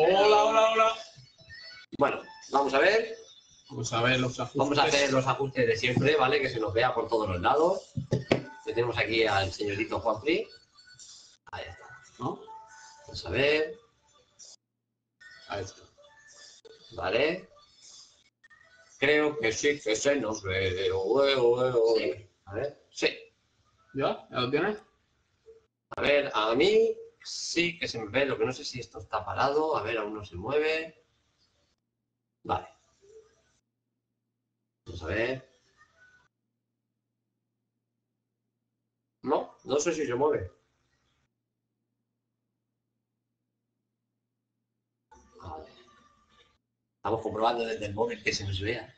Hola, hola, hola. Bueno, vamos a ver. Vamos a ver los ajustes. Vamos a hacer los ajustes de siempre, ¿vale? Que se nos vea por todos los lados. Tenemos aquí al señorito Juanfri. Ahí está, ¿No? Vamos a ver. Ahí está. Vale. Creo que sí que se nos ve. ¿Sí? A ver. Sí. ¿Ya? ¿Ya lo tienes? A ver, a mí sí que se me ve. Lo que no sé si esto está parado. A ver, aún no se mueve. Vale. Vamos a ver. No, no sé si se mueve. A ver. Estamos comprobando desde el móvil que se nos vea.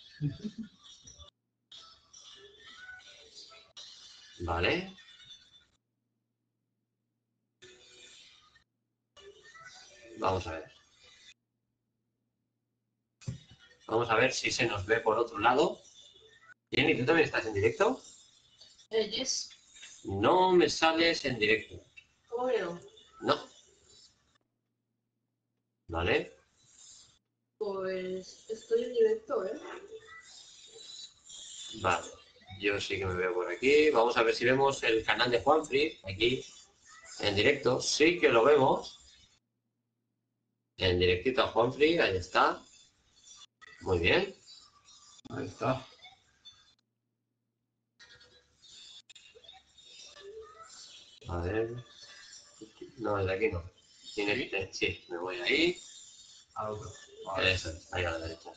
Vale. Vamos a ver. Vamos a ver si se nos ve por otro lado. Jenny, ¿tú también estás en directo? Yes. No me sales en directo. ¿Cómo que no? No. Vale. Pues estoy en directo, ¿eh? Vale. Yo sí que me veo por aquí. Vamos a ver si vemos el canal de Juanfri aquí en directo. Sí que lo vemos. En directito a Juanfri, ahí está. Muy bien. Ahí está. A ver. No, el de aquí no. Tiene, sí, me voy ahí. Al otro. Vale. Eso es, ahí a la derecha.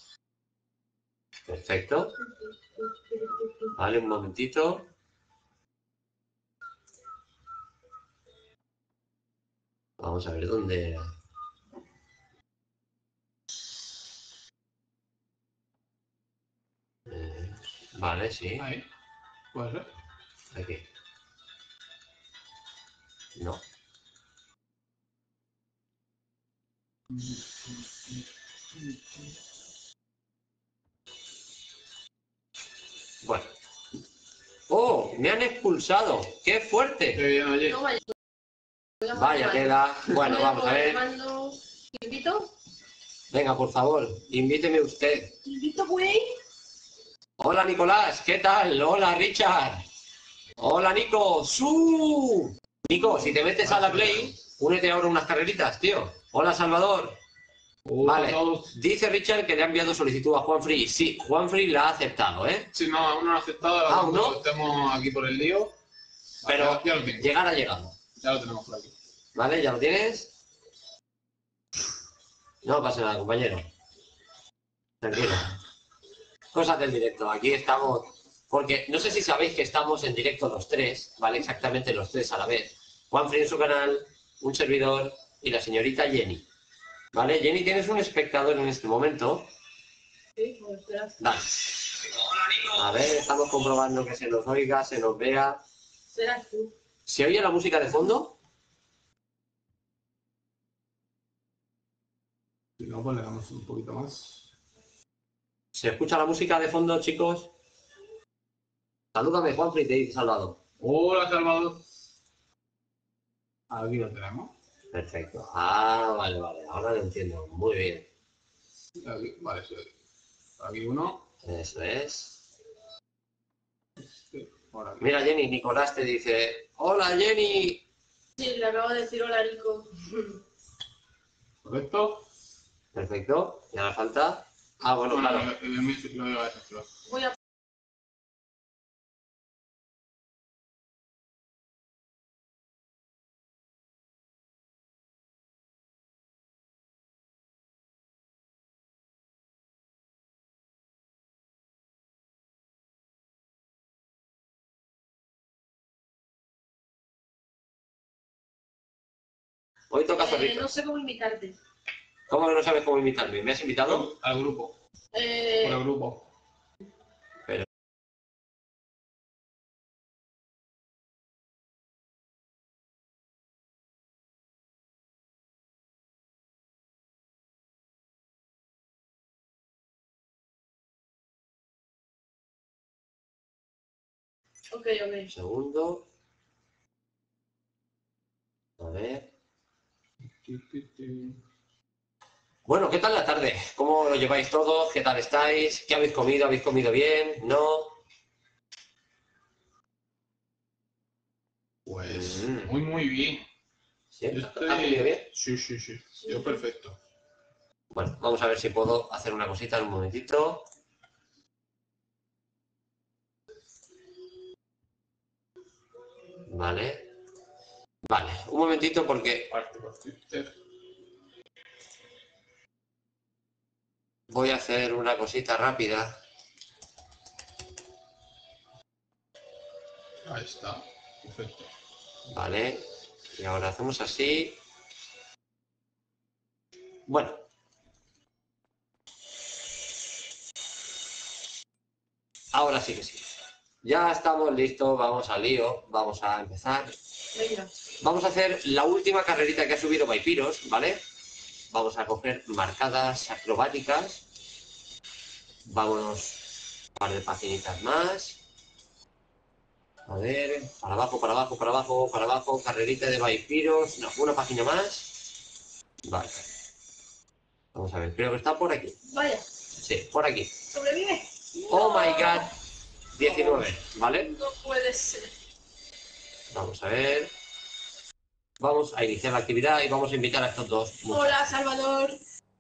Perfecto. Vale, un momentito. Vamos a ver dónde. Vale, sí. Ahí. Puede ser. Aquí. No. Bueno. ¡Oh! ¡Me han expulsado! ¡Qué fuerte! Qué bien, oye. No vaya. Vaya tela. Bueno, vamos a ver. ¿Te invito? Venga, por favor, invíteme usted. ¿Te invito, güey? Hola, Nicolás. ¿Qué tal? Hola, Richard. Hola, Nico. ¡Su! Nico, si te metes a la Play, únete ahora a unas carreritas, tío. Hola, Salvador. Hola Vale. a todos. Dice Richard que le ha enviado solicitud a Juanfri. Sí, Juanfri la ha aceptado, ¿eh? Sí, no, aún no lo he aceptado. ¿Aún no? Estemos aquí por el lío. Pero Ya lo tengo. llegar ha llegado. Ya lo tenemos por aquí. ¿Vale? ¿Ya lo tienes? No pasa nada, compañero. Tranquilo. Cosas del directo. Aquí estamos. Porque no sé si sabéis que estamos en directo los tres, ¿vale? Exactamente los tres a la vez. Juanfri en su canal, un servidor y la señorita Jenny. ¿Vale? Jenny, tienes un espectador en este momento. Sí, pues espera. Dale. A ver, estamos comprobando que se nos oiga, se nos vea. Serás tú. ¿Se oye la música de fondo? Si no, pues le damos un poquito más. ¿Se escucha la música de fondo, chicos? Salúdame, Juanfri, te he saludado. Hola, Salvador. Aquí lo tenemos. Perfecto. Ah, vale, vale. Ahora lo entiendo. Muy bien. Aquí, vale, sí. Aquí uno. Eso es. Sí, por aquí. Mira, Jenny, Nicolás te dice: ¡Hola, Jenny! Sí, le acabo de decir hola, Nico. ¿Correcto? Perfecto. ¿Y ahora falta? Ah, bueno, claro. Lo digo a eso, claro. Voy a... Hoy toca zorrito. no sé cómo invitarte. ¿Cómo que no sabes cómo invitarme? ¿Me has invitado? Al grupo. Por el grupo. Pero... Ok, ok. Un segundo. A ver. Bueno, ¿qué tal la tarde? ¿Cómo lo lleváis todos? ¿Qué tal estáis? ¿Qué habéis comido? ¿Habéis comido bien? ¿No? Pues Mm. muy bien. ¿Sí? Yo ¿Has comido bien? Sí. Yo perfecto. Bueno, vamos a ver si puedo hacer una cosita en un momentito. Vale. Vale, un momentito porque Parte por Twitter. voy a hacer una cosita rápida. Ahí está. Perfecto. Vale. Y ahora hacemos así. Bueno. Ahora sí que sí. Ya estamos listos, vamos al lío, vamos a empezar. Venga. Vamos a hacer la última carrerita que ha subido Vaipiros, ¿vale? Vamos a coger marcadas acrobáticas. Vámonos un par de paginitas más. A ver, para abajo, para abajo, para abajo, para abajo. Carrerita de Vaipiros. No, una página más. Vale. Vamos a ver, creo que está por aquí. Vaya. Sí, por aquí. ¿Sobrevive? Oh No. my god. 19, ¿vale? No puede ser. Vamos a ver. Vamos a iniciar la actividad y vamos a invitar a estos dos muchachos. Hola, Salvador.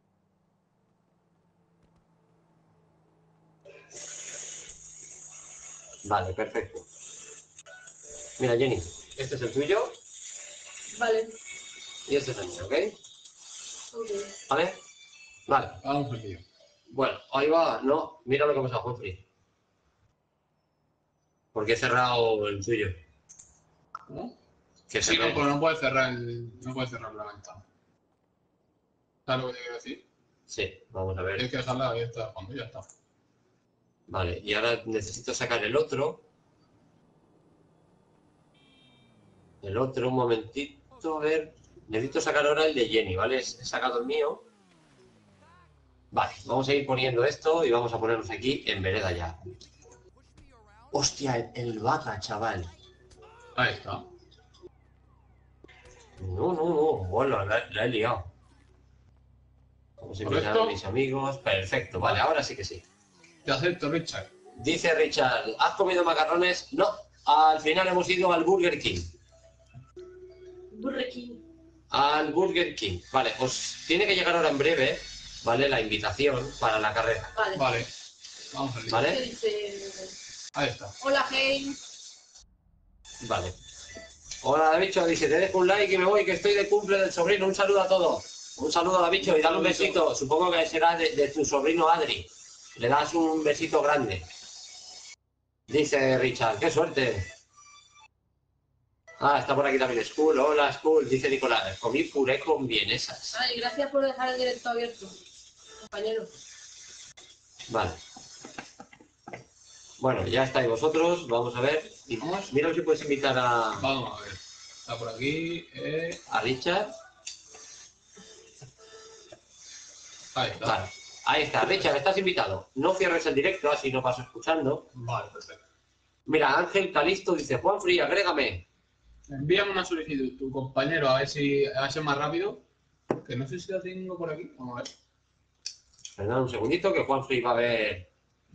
Vale, perfecto. Mira, Jenny, este es el tuyo Vale. y este es el mío, ¿ok? Ok. ¿Vale? Vale. Vamos al lío. Bueno, ahí va. No, mira lo que pasa, Juanfrey. Porque he cerrado el tuyo. ¿Cómo? Que Sí, no, cerré. pero no puedes cerrar la ventana. ¿Sabes lo que te quiero decir? Sí, vamos a ver. Tienes que dejarla abierta cuando ya está. Vale, y ahora necesito sacar el otro. El otro, un momentito, a ver. Necesito sacar ahora el de Jenny, ¿vale? He sacado el mío. Vale, vamos a ir poniendo esto y vamos a ponernos aquí en vereda ya. Hostia, el vaca, chaval. Ahí está. No. Bueno, la he liado. Vamos a invitar a ¿Correcto? mis amigos. Perfecto, vale, ahora sí que sí. Te acepto, Richard. Dice Richard, ¿has comido macarrones? No, al final hemos ido al Burger King. Burger King. Al Burger King. Vale, pues tiene que llegar ahora en breve, ¿vale? La invitación para la carrera, Vale. Vale. Vamos al lío. ¿Qué ¿vale? dice? Ahí está. Hola, Hey. Vale. Hola, Davicho, dice, te dejo un like y me voy, que estoy de cumple del sobrino. Un saludo a todos. Un saludo, Davicho, y dale un besito. Supongo que será de tu sobrino Adri. Le das un besito grande. Dice Richard, qué suerte. Ah, está por aquí también Skull. Hola, Skull. Dice Nicolás, comí puré con vienesas. Ay, gracias por dejar el directo abierto, compañero. Vale. Bueno, ya estáis vosotros. Vamos a ver. Y Vamos. mira si puedes invitar Vamos a ver. Está por aquí. a Richard. Ahí está. Vale. Ahí está. Richard, estás invitado. No cierres el directo, así no paso escuchando. Vale, perfecto. Mira, Ángel Calisto dice, Juanfrey, agrégame. Envíame una solicitud, tu compañero, a ver si es más rápido. Que no sé si la tengo por aquí. Vamos a ver. Perdón un segundito, que Juanfrey va a ver.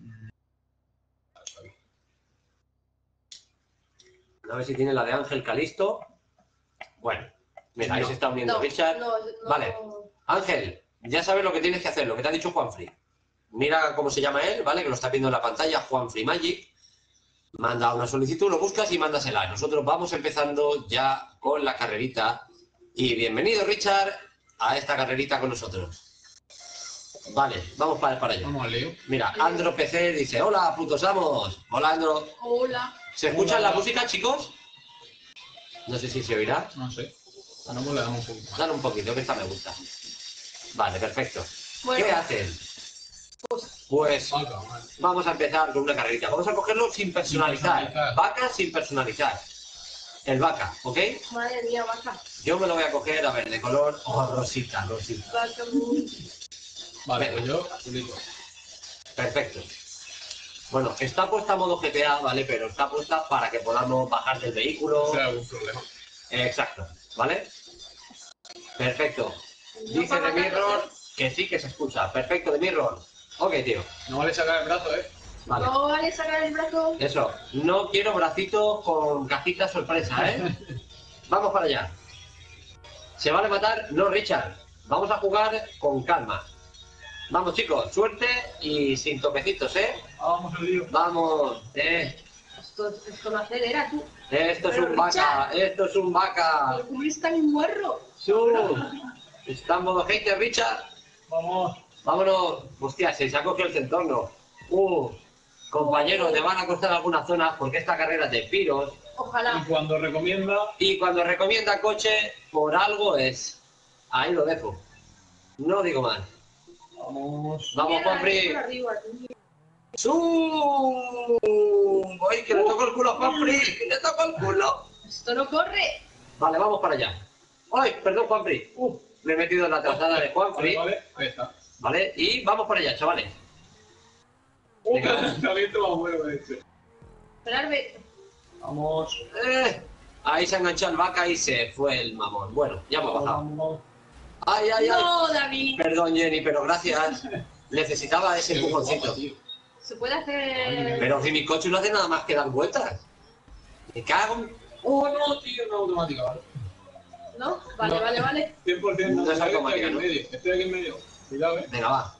A ver si tiene la de Ángel Calisto. Bueno, mira, ahí No. se está uniendo No, Richard. no. Vale. Ángel, ya sabes lo que tienes que hacer, lo que te ha dicho Juanfrey. Mira cómo se llama él, ¿vale? Que lo está viendo en la pantalla, Juanfrey Magic. Manda una solicitud, lo buscas y mándasela. Nosotros vamos empezando ya con la carrerita. Y bienvenido, Richard, a esta carrerita con nosotros. Vale, vamos para allá. Vamos al lío. Mira, Andro PC dice, hola, putos amos. Hola, Andro. Hola. ¿Se escucha Hola. la música, chicos? No sé si se oirá. No sé. A no le damos un poquito más. Dale un poquito, que esta me gusta. Vale, perfecto. Bueno, ¿Qué hacen? Pues Vaca, vale. vamos a empezar con una carrerita. Vamos a cogerlo sin personalizar. Sin personalizar. Vaca sin personalizar. El vaca, ¿ok? madre mía, vaca. Yo me lo voy a coger, a ver, de color rosita. Vaca muy... Vale, pues yo listo. Perfecto. Bueno, está puesta a modo GTA, ¿vale? Pero está puesta para que podamos bajar del vehículo. Si hay algún problema. Exacto, ¿vale? Perfecto. No Dice para The Mirror, matar, Que sí que se escucha. Perfecto, de mirror. Ok, tío. No vale sacar el brazo, Vale. No vale sacar el brazo. Eso. No quiero bracitos con cajita sorpresa, ¿eh? Vamos para allá. ¿Se vale matar? No, Richard. Vamos a jugar con calma. Vamos, chicos. Suerte y sin toquecitos, ¿eh? Vamos al lío. Vamos. Esto no acelera, tú. Esto es Pero, un vaca. Richard. Esto es un vaca. Pero cómo es tan guarro. Está en modo hater, Richard. Vamos. Vámonos. Hostia, se ha cogido el centorno. Compañero, te van a costar algunas zonas porque esta carrera es de piros. Y Ojalá. cuando recomienda... Y cuando recomienda coche, por algo es. Ahí lo dejo. No digo más. Vamos. Vamos, Mierda, Juanfri. por arriba, tío. ¡Ay, que le toco el culo a Juanfri! ¡Que le toco el culo! Esto no corre. Vale, vamos para allá. ¡Ay, perdón, Juanfri! Me he metido en la trazada de Juanfri. Vale, ahí está. Vale, y vamos para allá, chavales. ¡Qué Venga. lanzamiento más bueno este! Esperarme. Vamos. Ahí se ha enganchado el vaca y se fue el mamón. Bueno, ya hemos bajado. Vamos. ¡Ay, ay, ay! No, David. Perdón, Jenny, pero gracias. Necesitaba ese Qué guapa, empujoncito. tío. Se puede hacer. Pero si mi coche no hace nada más que dar vueltas. Me cago en... Oh, no, tío, no automática, ¿vale? ¿No? Vale, No. vale, vale. 100% No es estoy aquí automática, en ¿no? medio. Estoy aquí en medio. Cuidado, Venga, va.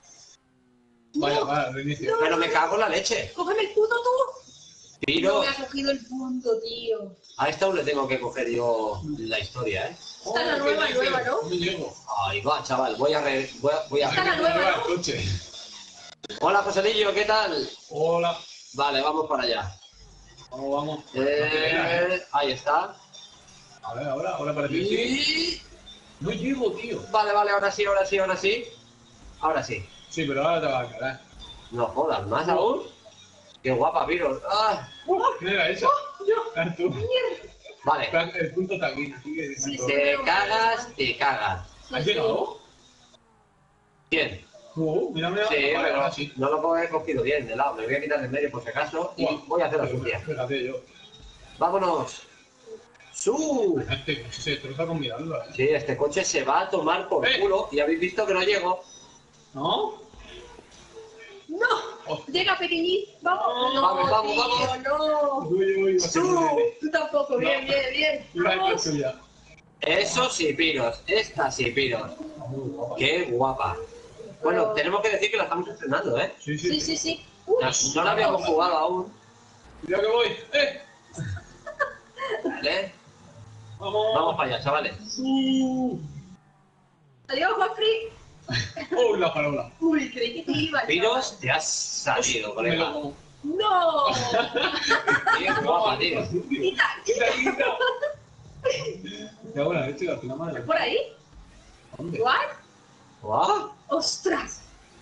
Vaya, No. vaya, reinicio. No. Pero me cago en la leche. Cógeme el puto tú. No Piro. me ha cogido el punto, tío. A esta aún le tengo que coger yo la historia, ¿eh? Esta es la ¿qué nueva, dices? nueva, ¿no? No llego. Ahí va, chaval. Voy a... Esta es la nueva, Nueva ¿no? el coche. Hola, Joselillo, ¿qué tal? Hola. Vale, vamos para allá. Vamos, vamos. Ahí está. A ver, ahora parece que sí. Y... No llego, tío. Vale, vale, ahora sí, ahora sí, ahora sí. Ahora sí. Sí, pero ahora te va a caer. No jodas, ¿más aún? Qué guapa, Piro. Ah, ¿Quién era esa? Eres tú. vale. El punto está aquí. Así que... Sí, Te cagas, te cagas. ¿Has llegado? ¿Quién? Mira, mira. Sí, Vale, pero ahora sí. no lo he cogido bien de lado. Me voy a quitar de en medio por si acaso y Guau. voy a hacer la sucia. Fíjate yo. ¡Vámonos! ¡Su! Este coche se destroza con mirarlo, ¿eh? Sí, este coche se va a tomar por culo y habéis visto que no llego. ¿No? ¡No! Oh. Llega pequeñito. Vamos. No, Vamos, vamos, tío, vamos. no. Uy, Tú tampoco. Bien, bien, bien. Iba a Vamos. ser suya. Eso sí, Piros. Esta sí, Piros. Muy guapa. ¡Qué guapa! Bueno, tenemos que decir que la estamos estrenando, ¿eh? Sí, Sí, sí. sí, sí. No la habíamos jugado aún. Mira que voy. ¿Vale? Vamos. Vamos para allá, chavales. Adiós, Juanfri. Oh, la farola. Uy, creí que te iba. Piros, te has salido, colega. No. Qué guapa, tío. Quita. Quita. Qué buena leche, la final madre. ¿Por ahí? ¿Dónde? ¿What? Guau. ¡Ostras!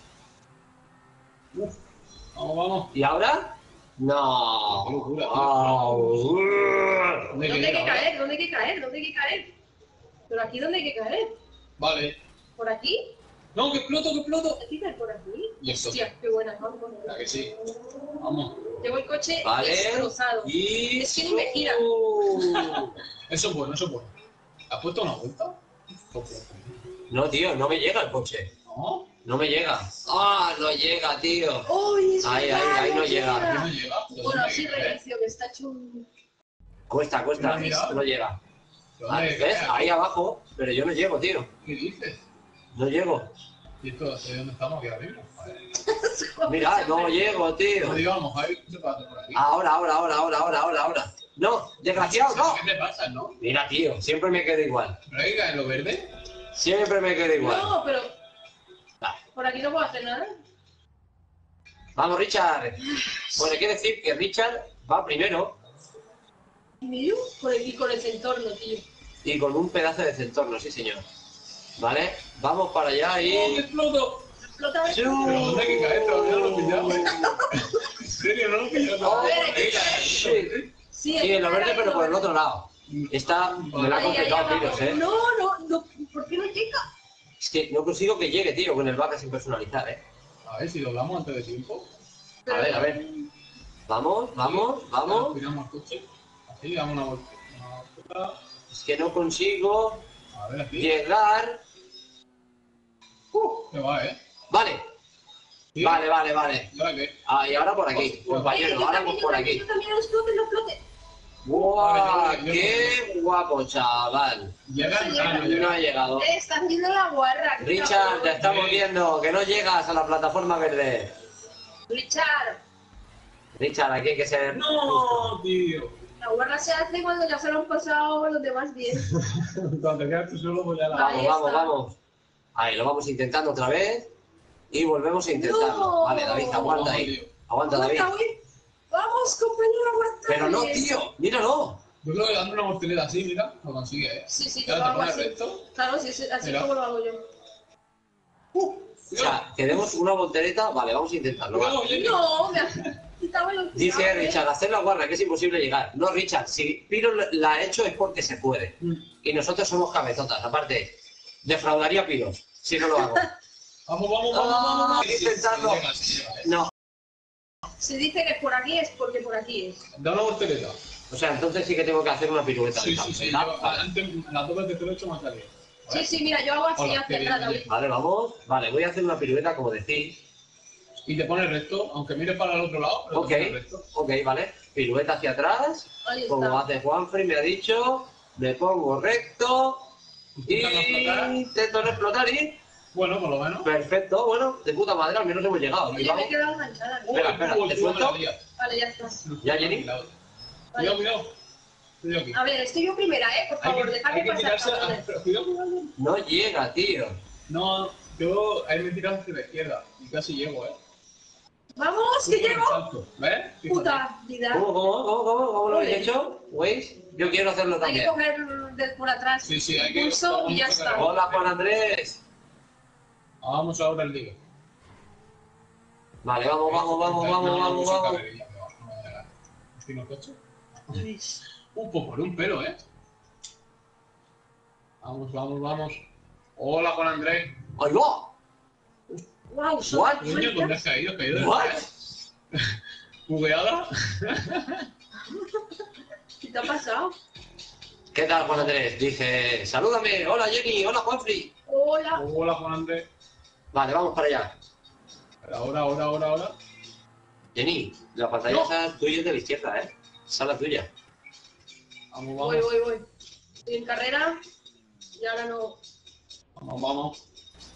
Uf. Vamos. ¿Y ahora? No. Qué locura, tío. ¿Dónde hay que caer? ¿Dónde hay que caer? ¿Dónde hay que caer? ¿Pero aquí dónde hay que caer? Vale. ¿Por aquí? No, que exploto, que exploto. ¿Hay que caer por aquí? Y esto. Hostia, qué buena, vamos. La que sí. Vamos. Llevo el coche Vale. destrozado. Y... Es que ni me gira. Eso es bueno, eso es bueno. ¿Has puesto una vuelta? No, tío, no me llega el coche. No. No me llega. ¡Ah, no llega, tío! ¡Uy, es Ahí, verdad, ahí no ¿Qué llega. no llega? Bueno, sí, reinicio, que está hecho un... Cuesta, Mira, mira. no llega. ¿Dónde? ¿Ves? Ahí abajo, pero yo no llego, tío. ¿Qué dices? No llego. ¿Y esto de dónde estamos? Aquí arriba. Vale. Mira, no llego, No tío. digamos, hay un zapato por aquí. Ahora. No, desgraciado, no. ¿Qué te pasa, no? Mira, tío, siempre me quedo igual. ¿Pero hay que caer en lo verde? Siempre me quedo igual. No, pero Va. por aquí no puedo hacer nada. Vamos, Richard. Bueno, hay que decir que Richard va primero ¿Y medio? Con el entorno, tío. y con un pedazo de centorno, sí, señor. ¿Vale? Vamos para allá ¡Oh, que y... exploto! Explota. ¡Siu! ¿Pero dónde hay que caer? Todavía no lo he pillado, ¿eh? ¿En serio? No lo he pillado. Oh, A ver, hay que sí. Sí, Sí, en lo verde, pero por el otro lado. Esta me la ha complicado Piros, ¿eh? No, ¿por qué no llega? Es que no consigo que llegue, tío, con el vaca sin personalizar, ¿eh? A ver si doblamos antes de tiempo. A ver. Vamos. Cuidamos el coche. Así, damos una vuelta. Es que no consigo A ver, aquí. llegar. Que va, ¿eh? Vale. ¿Sí? Vale, vale, vale. ¿Y ahora qué? Ah, y ahora por aquí, Hostia. compañero, Yo ahora también, por yo aquí. también, los flotes, los flotes. ¡Guau! Vale, yo- ¡Qué guapo, chaval! ¿Llegan? No se Ah, no No llegan. ha llegado. Está haciendo la guarra. qué Richard, cabrón. te estamos viendo, que no llegas a la plataforma verde. Richard, Richard, aquí hay que ser... No, tío. la guarra se hace cuando ya se lo han pasado los demás bien. Cuando te quedas tú solo, pues ya la... Vale. Ahí Vamos, está. vamos. Ahí, lo vamos intentando otra vez. Y volvemos a intentarlo. No. Vale, David, aguanta ahí. Aguanta, David. Vamos, compañero, aguanta. Pero no, tío, míralo. Yo creo que dando una voltereta así, mira, lo consigue, ¿eh? Sí, sí, Ya yo lo te hago pones así. recto. Claro, sí, sí, así Mira. como lo hago yo. O sea, que demos una voltereta. Vale, vamos a intentarlo. va. Cuidado, Jenny. No, me ha quitado el Dice Richard, hacer la guarra, que es imposible llegar. No, Richard, si Piro la ha hecho es porque se puede. Y nosotros somos cabezotas. Aparte, defraudaría a Piro si no lo hago. Vamos, vamos, vamos, vamos, vamos. Hay que intentarlo. Sí, llega, sí, llega, ¿eh? No. Si dice que es por aquí, es porque por aquí es. Da una voltereta. O sea, entonces sí que tengo que hacer una pirueta. Sí, de sí, sí. ¿verdad? Yo, Vale. antes, las dos veces que te lo he hecho me ha salido. Sí, sí, mira, yo hago así Hola, hacia qué bien, atrás, oye. David. Vale, vamos. Vale, voy a hacer una pirueta como decís. Y te pones recto, aunque mires para el otro lado, pero Ok, te pones recto. ok, vale. Pirueta hacia atrás. Ahí Como está. hace Juanfrey, me ha dicho. Me pongo recto. Y Intenta no explotar. intento no explotar y... Bueno, por lo menos. Perfecto, bueno, de puta madre, al menos hemos llegado. Y Oye, me vamos. he quedado enganchada. Espera, espera, ¿te tú suelto? me la lías. Vale, ya está. ¿Ya, Jenny? Cuidado, Vale. cuidado. Estoy aquí. A ver, estoy yo primera, por favor, Hay dejadme que pasar, tirarse a... cabrones. pero cuidado, cuidado. No llega, tío. No, yo ahí me he tirado hacia la izquierda y casi llego, ¿eh? ¡Vamos, que Justo en el llego! salto, ¿ves? Fíjate. ¡Puta vida! ¿Cómo lo habéis Ole. hecho? ¿Veis? Yo quiero hacerlo Hay que también. coger por atrás Sí, sí, hay que... pulso y ya está. Hola, Juan Andrés. Vamos ahora al ligue. Vale, vamos. ¿Tiene el coche? Pues por un pelo, ¿eh? Vamos. Hola, Juan Andrés. ¡Ahí va! ¡Wow! What? Coño, ¿dónde has caído? ¿Has caído de What? ¿Bugueada? ¿Qué te ha pasado? ¿Qué tal, Juan Andrés? Dice, salúdame. Hola, Jenny. Hola, Juanfrey. Hola. Hola, Juan Andrés. Vale, vamos para allá. Ahora. Jenny, la pantalla No. esa tuya es de la izquierda, ¿eh? Esa es la tuya. Vamos. Voy. Estoy en carrera y ahora no. Vamos.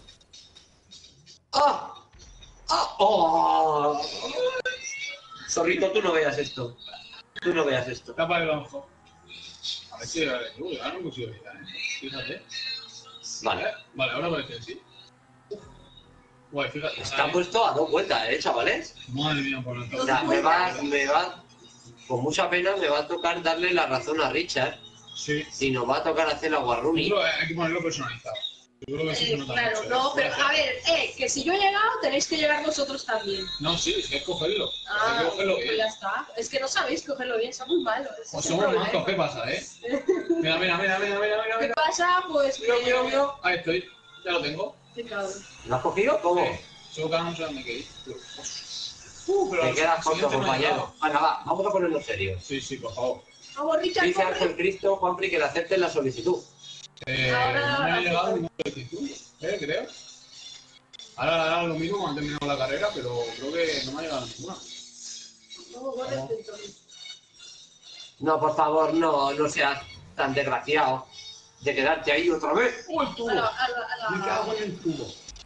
¡Ah! ¡Ah! ¡Oh! Zorrito, tú no veas esto. Tapa el ojo. A ver si ahora no consigo evitar, ¿eh? Fíjate. Vale. Vale, ahora parece que sí. Guay, fíjate. Está puesto a 2 vueltas, chavales. Madre mía, por O el sea, me va, con mucha pena me va a tocar darle la razón a Richard Sí. y nos va a tocar hacer la Yo guarruni. creo que hay que ponerlo personalizado. Yo creo que sí se nota Claro, mucho, ¿eh? no, pero a ver, que si yo he llegado, tenéis que llegar vosotros también. No, sí, es cogerlo. Hay Ah, que cogerlo pues bien. ya está. Es que no sabéis cogerlo bien, son muy malos. ese Pues es el somos problema. mancos, ¿qué pasa, eh? Mira. ¿Qué pasa? Pues Mira. Ahí estoy. Ya lo tengo. Qué cabrón. ¿Lo has cogido? ¿Cómo? Solo que ahora no sé dónde queréis. Pero Te al quedas corto, siguiente no he compañero. llegado. Venga, va, vamos a ponernos serios. Sí, por favor. Vamos, Richard, Dice corre. Ángel Cristo, Juanfrey, que le acepten la solicitud. Ahora- No me ha llegado ninguna solicitud, creo. Ahora lo mismo cuando terminamos la carrera, pero creo que no me ha llegado ninguna. Vamos, corre, entonces. No, por favor, no seas tan desgraciado de quedarte ahí otra vez. ¡Oh, el tubo! Me cago en el tubo.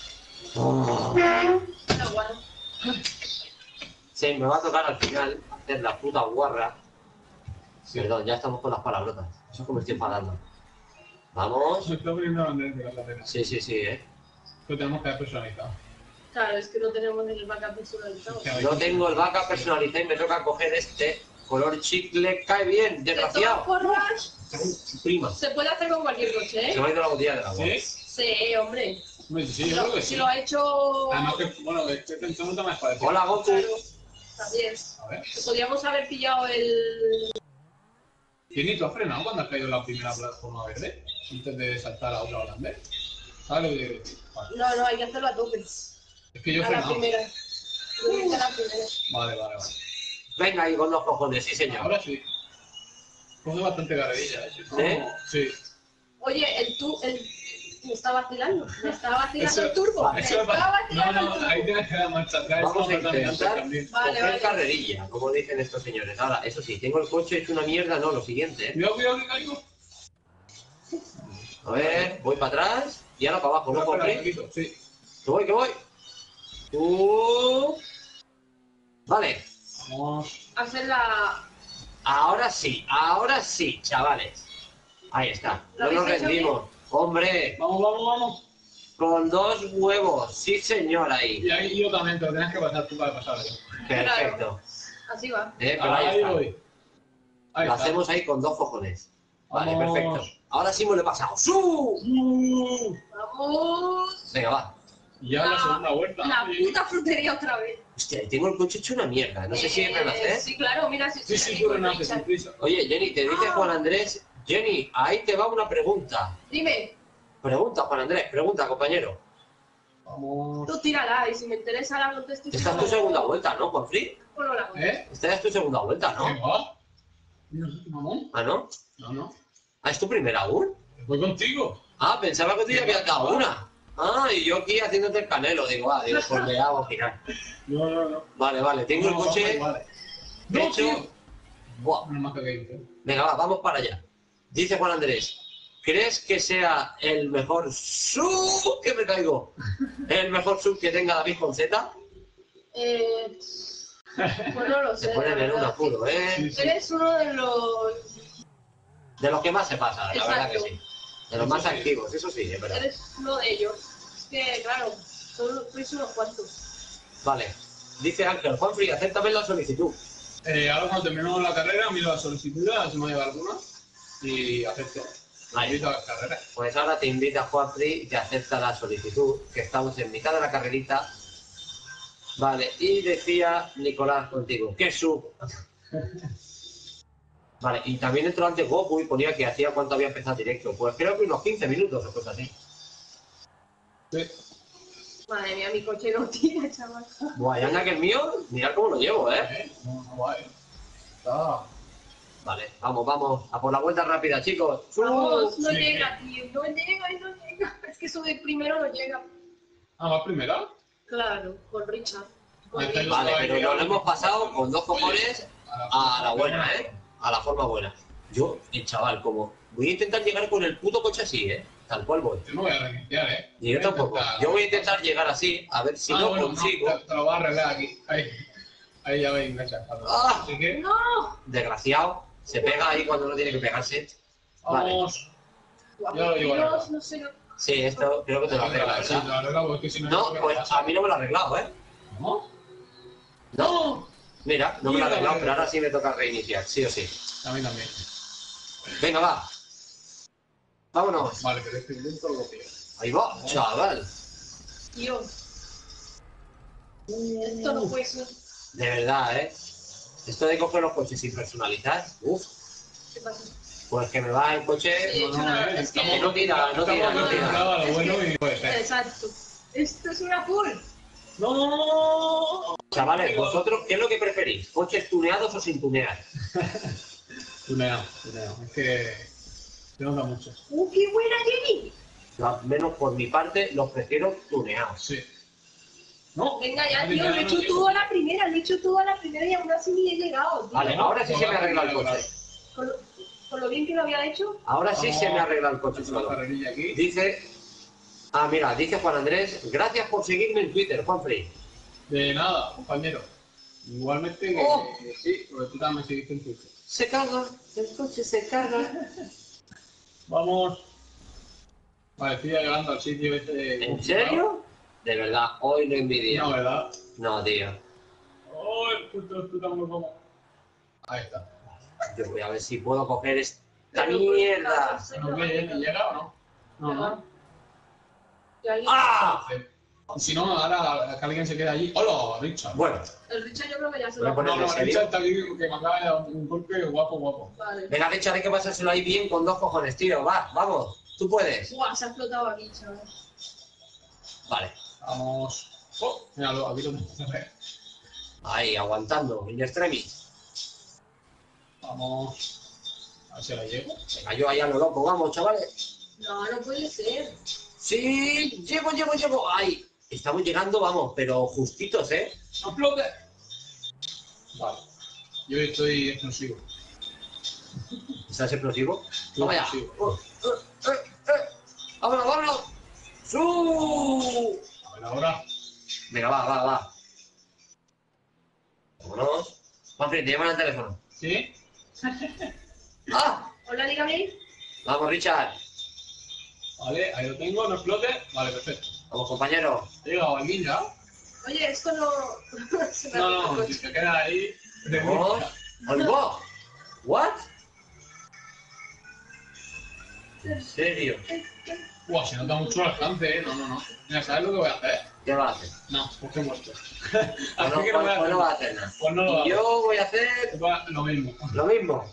Bueno. Sí, me va a tocar al final hacer la puta guarra. Sí. Perdón, ya estamos con las palabrotas. Eso es que me estoy enfadando. Vamos. Se está poniendo Andrés de la carrera. Sí, Lo tenemos que haber personalizado. Claro, es que no tenemos el backup personalizado. No tengo el backup personalizado y me toca coger este. Color chicle, cae bien, De todas desgraciado. formas, Prima. se puede hacer con cualquier coche, Se ¿eh? me ha ido la botella del agua. ¿Sí? Sí, hombre. Hombre, sí, yo creo que Si sí. lo ha hecho... Además que, bueno, este no te me parecido. Hola, Goku. Claro, también. A ver. Podríamos haber pillado el... ¿Quién tú has frenado cuando has caído en la primera plataforma verde? Antes de saltar a otra grande. ¿Sabes lo que quiero decir? Vale. No, hay que hacerlo a tope. Es que yo he A la frenado. primera. Yo hice la primera. Vale. Venga ahí con los cojones, sí señor. Ahora sí. Coge bastante carrerilla, ¿eh? ¿Sí? Sí. Oye, Me está vacilando el turbo. Me Eso está no, vacilando el no, turbo. ahí tienes que dar marcha atrás. Vamos a eso también, intentar también. Vale, coger vale. carrerilla, como dicen estos señores. Ahora, eso sí, tengo el coche hecho una mierda, no, lo siguiente, ¿eh? Cuidado, cuidado, que caigo. A ver, voy para atrás y ahora para abajo, ¿no, Espera, Juanfri? poquito, sí. Que voy, que voy. Vale, Vamos. Hacer la... ahora sí, chavales. Ahí está, ¿Lo no nos habéis hecho rendimos. Hombre, Vamos, vamos, vamos. con 2 huevos, sí señor, ahí. Y ahí yo también te lo tienes que pasar tú para pasar yo. Perfecto. Así va. Pero ahí está. voy. Ahí Lo está. hacemos ahí con 2 cojones. Vale, Vamos. perfecto. Ahora sí me lo he pasado. ¡Su! Vamos. Venga, va. Y ya la segunda vuelta. La Sí. puta frutería otra vez. Hostia, ahí tengo el coche hecho una mierda. No sé si es renacer. Sí, claro, mira si Sí, sí, tú renaces sin prisa. Oye, Jenny, te dice Juan Andrés. Jenny, ahí te va una pregunta. Dime, Pregunta, Juan Andrés, pregunta, compañero. Vamos. tú tírala y si me interesa la contesto. Esta es tu segunda vuelta, ¿no, Juanfri? Bueno, la contesto. ¿Eh? Esta es tu segunda vuelta, ¿Qué ¿no? va? ¿Mamón? ¿Ah, no? No, no. ¿Ah, es tu primera aún? Voy contigo. Ah, pensaba que tú ya habías dado una. Ah, y yo aquí haciéndote el canelo. Digo, pues le hago girar. No, no, no. Vale, vale, tengo el No, coche vale. hecho. No, tío. Buah. No más que caído. Venga, va, vamos para allá. Dice Juan Andrés, ¿crees que sea el mejor sub que me caigo? ¿El mejor sub que tenga David con Z? Pues no lo sé. Se pone la en un verdad. apuro, ¿eh? Sí, sí. Eres uno de los... De los que más se pasa, la verdad que Exacto. sí. De los más Eso sí. activos, eso sí, es verdad. Eres uno de ellos. Es que, claro, sois unos cuantos. Vale. Dice Ángel, Juanfri, acéptame la solicitud. Ahora cuando terminemos la carrera, miro la solicitud, a ver si me llega alguna. Y acepto. Ahí. Invito a las carreras. Pues ahora te invita Juanfri y te acepta la solicitud, que estamos en mitad de la carrerita. Vale, y decía Nicolás contigo, ¿qué sub? Vale, y también entró antes Goku y ponía que hacía cuánto había empezado directo. Pues creo que unos 15 minutos o cosas así. Sí. Madre mía, mi coche no tira, chaval. Buah, y anda que el mío, mirad cómo lo llevo, ¿eh? No, no va, Está. Vale, vamos, vamos, a por la vuelta rápida, chicos. Vamos, no sí. llega, tío. No llega. Es que eso de primero no llega. Ah, ¿vas primera? Claro, con Richard. Ahí está. Vale, pero nos lo hemos pasado con 2 cojones a la buena, ¿eh? A la forma buena. Yo, el chaval, como voy a intentar llegar con el puto coche así, ¿eh? Tal cual voy. Yo no voy a reiniciar, Y yo tampoco. Yo voy a intentar llegar así, a ver si lo bueno, consigo. No, te lo voy a arreglar aquí. Ahí ya veis, enganchar. Ah. Así que, ¡No! Desgraciado, se pega ahí cuando no tiene que pegarse. Vale. vamos. Guau, Ya lo digo, Dios, ¿verdad? no sé. Sí, esto creo que te lo arregla, Sí, te lo ¿verdad? arreglo porque si no. No, pues a mí no me lo ha arreglado, ¿eh? ¿No? No. Mira, no me lo ha arreglado, pero ahora sí me toca reiniciar, sí o sí. A mí también. Venga, va. Vámonos. Vale, pero este intento lo que. Ahí va, chaval. Tío. Esto no puede ser. De verdad, ¿eh? Esto de coger los coches sin personalizar, uff, ¿Qué pasa? pues que me va el coche. Sí. Es que Que no tira, no tira, no tira. Estamos a lo bueno y puede ser. Exacto. Esto es una full. ¡No! Chavales, vosotros, ¿qué es lo que preferís? ¿Coches tuneados o sin tunear? Tuneado, tuneado. Es que. Se nota mucho. ¡Qué buena, Jenny! Yo, al menos por mi parte, los prefiero tuneados. Sí. No. Venga ya, Vale, tío, ya lo he no hecho llego. todo a la primera, y aún así ni he llegado, tío. Vale, ahora sí se me arregla el coche. Con lo bien que lo había hecho. Ahora sí se me arregla el coche Una solo. carrerilla aquí. Dice. Ah, mira, dice Juan Andrés, gracias por seguirme en Twitter, Juanfri. De nada, compañero. Igualmente que, Oh. que sí, porque tú también seguiste en Twitter. Se carga, el coche se carga. Vamos. Vale, estoy ya llegando al sitio este. ¿En serio? De verdad, hoy no envidia. No, ¿verdad? No, tío. Oh, el puto muy como. Ahí está. Yo voy a ver si puedo coger esta Pero, mierda. pues, ¿No llega o no? No, no. Y alguien- ¡Ah! Si no, ahora que alguien se queda allí. ¡Hola, Richard! Bueno, El Richard yo creo que ya se Voy a lo poner- No, no, ¿en serio? Richard está aquí que me acaba de dar un golpe guapo, guapo. Vale. venga, Richard, hay que pasárselo ahí bien con 2 cojones, tío. Va, vamos, tú puedes. Buah, se ha explotado aquí, chaval. Vale, Vamos. Oh, míralo, aquí lo tengo. ahí, aguantando, in extremis. Vamos. A ver si la llego. Venga, yo ahí a lo loco, vamos, chavales. No, no puede ser. Sí, llego. Ay, estamos llegando, vamos, pero justitos, ¿eh? ¡No explote! Vale. Yo estoy explosivo. ¿Estás explosivo? Toma ya. Explosivo. ¡Vámonos! ¡Su! A ver ahora. Venga, va. Vámonos. Juanfrey, te llaman al teléfono. ¿Sí? ¡Ah! Hola, dígame. Vamos, Richard. Vale, ahí lo tengo, no explote. Vale, perfecto. Vamos, compañero. ¿Ha llegado alguien ya? Oye, esto no... se me ha roto No, el si coche. se queda ahí. Vamos. ¡Oigo! ¿What? ¿En serio? Buah, se nota mucho el alcance, No. Mira, ¿sabes lo que voy a hacer? ¿Qué vas a hacer? No, porque he muerto. Pues Así no, que no voy a pues hacer no nada. vas a hacer nada. Pues no lo hago. Yo voy a hacer Lo mismo. lo mismo.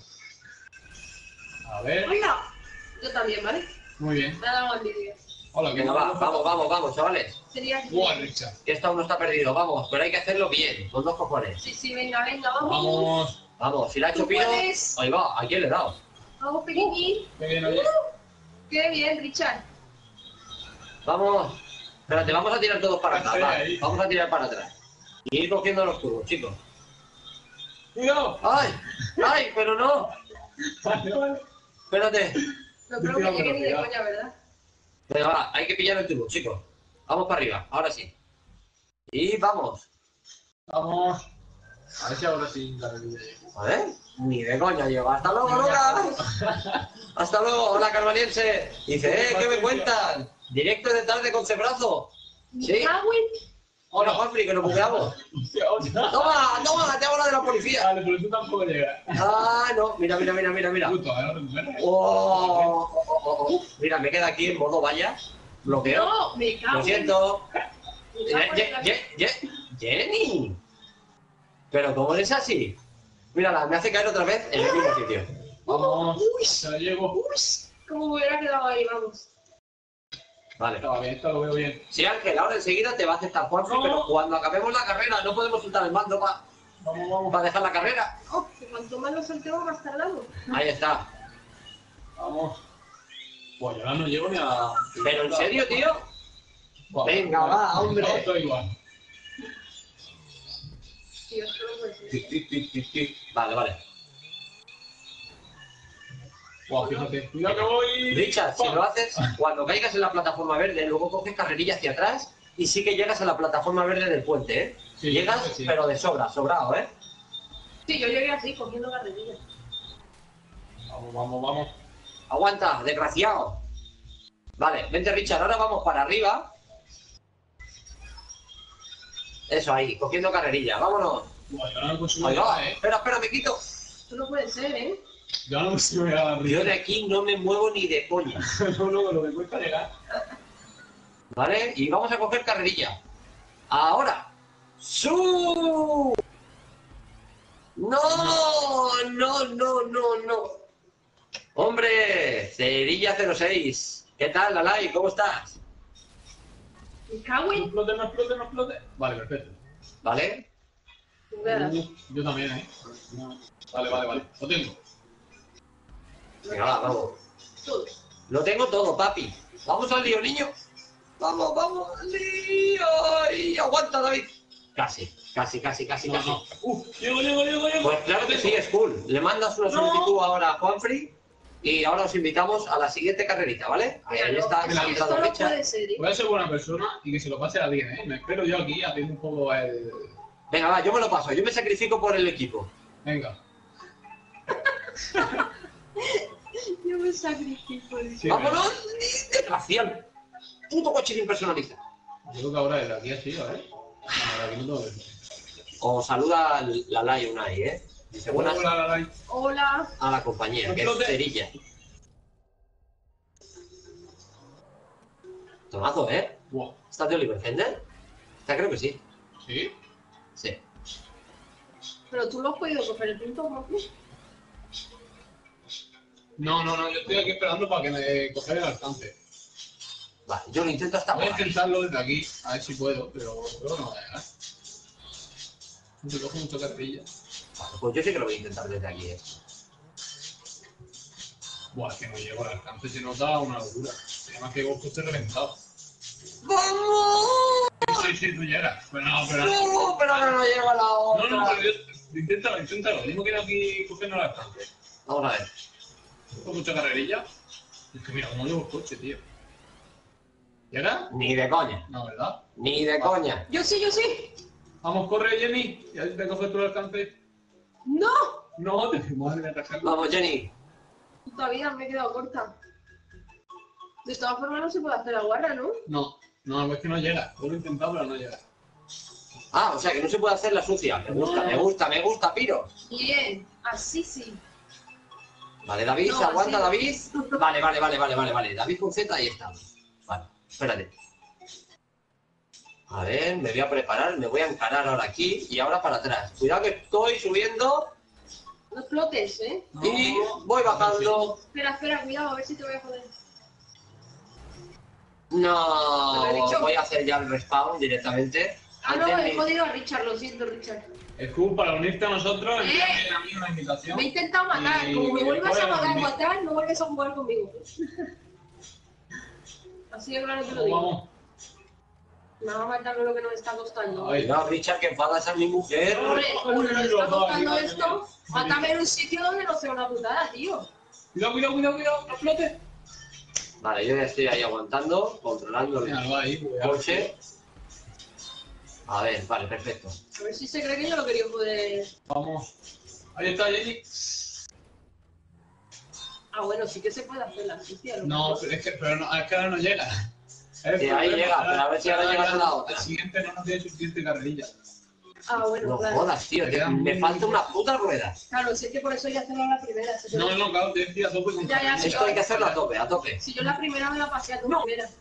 A ver. Hola. Yo también, ¿vale? Muy bien. Me ha dado envidia. Hola, Venga, vamos, chavales. Sería... Buah, Richard. Que esto aún no está perdido, vamos, pero hay que hacerlo bien, con 2 cojones. Sí, venga, vamos. Vamos. Vamos, si la ha hecho Tú Pino, puedes. ahí va, ¿a quién le he dado? Vamos, pequeñín. Qué bien, oye. Qué bien, Richard. Vamos. Espérate, vamos a tirar todos para atrás, Estoy va. ahí. Vamos a tirar para atrás. Y ir cogiendo los tubos, chicos. ¡Cuidado! ¡Ay, pero no! Vale. Espérate. No creo que llegue ni de coña, ¿verdad? Venga, va, hay que pillar el tubo, chicos. Vamos para arriba, ahora sí. Y vamos. Vamos. A ver si ahora sí la bebida llega. A ver, ni de coña llego. ¡Hasta luego, Lucas! ¡Hasta luego! Hola, carvaliense. Dice, ¿qué me cuentan? Directo de tarde con Cebrazo. Sí. Hola, Juanfrey, que nos bugueamos. Hostia. Toma, te hago la de la policía. Vale, pero tú tampoco llegas. Ah, no, mira. Puto, a ver, recupera. Oh. Mira, me queda aquí en modo valla. Bloqueo. No, me cago. Lo siento. Me cago en la- Jenny. Pero ¿cómo eres así? Mírala, me hace caer otra vez en el mismo sitio. Vamos. Ya llego. ¿Cómo me hubiera quedado ahí? Vamos. Vale. Estaba bien, esto lo veo bien. Sí, Ángel, ahora enseguida te va a aceptar Juanfrey, No. pero cuando acabemos la carrera no podemos soltar el mando Vamos. para dejar la carrera. Oh, que cuanto más lo soltemos, más tardamos. Ahí está. Vamos. Pues yo ahora no llego ni a... ¿Pero en serio, tío? Buah, Venga, va, hombre. No, estoy igual. Tío, esto no puede ser. Vale. Buah, fíjate. Cuidado que voy. Richard, si lo haces, cuando caigas en la plataforma verde, luego coges carrerilla hacia atrás y sí que llegas a la plataforma verde del puente, ¿eh? Sí, Llegas, sí. pero de sobrado, ¿eh? Sí, yo llegué así, cogiendo carrerilla. Vamos. Aguanta, desgraciado. Vale, vente, Richard, ahora vamos para arriba. Eso ahí, cogiendo carrerilla, vámonos. Buah, yo ahora no consigo Ahí va, llegar, espera, me quito. Esto no puede ser, ¿eh? Yo ahora no consigo llegar Yo arriba. de aquí no me muevo ni de coña. No, lo que cuesta llegar. ¿Vale? Y vamos a coger carrerilla. Ahora. ¡Su! ¡No! Hombre, Cerilla 06. ¿Qué tal, Lalai? ¿Cómo estás? Me cago en... No explote. Vale, perfecto. ¿Vale? Yo también, Vale. Lo tengo. Venga, vamos. Todo. Lo tengo todo, papi. Vamos al lío, niño. Vamos al lío. Y aguanta, David. Casi. No. Llego. Pues claro que sí, es cool. Le mandas una solicitud ahora a Juanfrey y ahora os invitamos a la siguiente carrerita, ¿vale? Ahí está, Mira, ha entrado Esto no Richard. puede ser, ¿eh? Voy a ser buena persona y que se lo pase a alguien, Me espero yo aquí haciendo un poco el... Venga, va, yo me lo paso. Yo me sacrifico por el equipo. Venga. Yo me sacrifico. Sí, ¡Vámonos! ¡Desgraciado! Puto coche personalizado. Yo creo que ahora desde aquí así, a ver. Ahora aquí no tengo que decir. Os saluda la Lai Unai, ¿eh? Dice buenas Hola. Hola. a la compañía, que es Cerilla. Tomazo, ¿eh? Buah. ¿Estás de Oliver Fender? Esta creo que sí. ¿Sí? Sí. Pero tú no has podido coger el punto, ¿no? No, yo estoy aquí esperando para que me coger el alcance. Vale, yo lo intento hasta Voy a por ahí. intentarlo desde aquí, a ver si puedo, pero creo que no va a llegar. No se coge mucho carrilla. Vale, pues yo sí que lo voy a intentar desde aquí, ¿eh? Buah, es que no llego al alcance, se nota una locura. Además que vos estoy reventado. ¡Vamos! Sí, sí, tú llegas. Pero no, pero no. ¡No! Pero ahora no llega la otra. No, pero inténtalo, inténtalo. Tengo que ir aquí cogiendo la estancia. Vamos a ver. Con mucha carrerilla. Es que mira, cómo llevo el coche, tío. ¿Llega? Ni de coña. No, ¿verdad? Ni de coña. Yo sí, yo sí. Vamos, corre, Jenny. Ya te coges tú el alcance. ¡No! No, te madre mía, atacarlo. Vamos, Jenny. Todavía me he quedado corta. De todas formas no se puede hacer la guarra, ¿no? No, no, es que no llega. Lo he intentado, pero no llega. Ah, o sea que no se puede hacer la sucia. Me gusta, me gusta, me gusta, Piro. Bien, así sí. Vale, David, No, ¿se aguanta así. David? Vale. David con Z, ahí está. Vale, espérate. A ver, me voy a preparar, me voy a encarar ahora aquí y ahora para atrás. Cuidado que estoy subiendo No explotes, ¿eh? y voy bajando. Espera, espera, cuidado, a ver si te voy a joder. No, ¿Te lo he dicho? voy a hacer ya el respawn directamente. Ah, no, Antes he ni- jodido a Richard, lo siento, Richard. Scoop, para unirte a nosotros, envíame a mí una invitación. Me he intentado matar. Y Como me vuelvas a después, matar, no vuelves a jugar conmigo. Así de claro te lo digo. Vamos. Me va a matar lo que nos está costando. Ay, Cuidado, Richard, que enfadas a mi mujer. Hombre, con lo que nos está costando Ay, esto, mátame en un sitio donde no sea una putada, tío. Cuidado, no explote. Vale, yo ya estoy ahí aguantando, controlando el Míralo ahí, cuidado. coche. A ver, vale, perfecto. A ver si se cree que yo lo quería joder. Vamos. Ahí está, Jenny. Ah, bueno, sí que se puede hacer la sucia. lo No, mejor. pero no, es que ahora no llega. Sí, ahí llega, pero a ver si ahora llega a la otra. El siguiente no nos tiene suficiente carrerilla. Ah, bueno, No claro. jodas, tío, me falta una puta rueda. Claro, si es que por eso hay que hacerlo a la primera. Si yo, No, claro, tienes que ir a tope con Ya, ya, sí. Esto hay que hacerlo a tope, a tope. si yo la primera me la pasé a tu primera.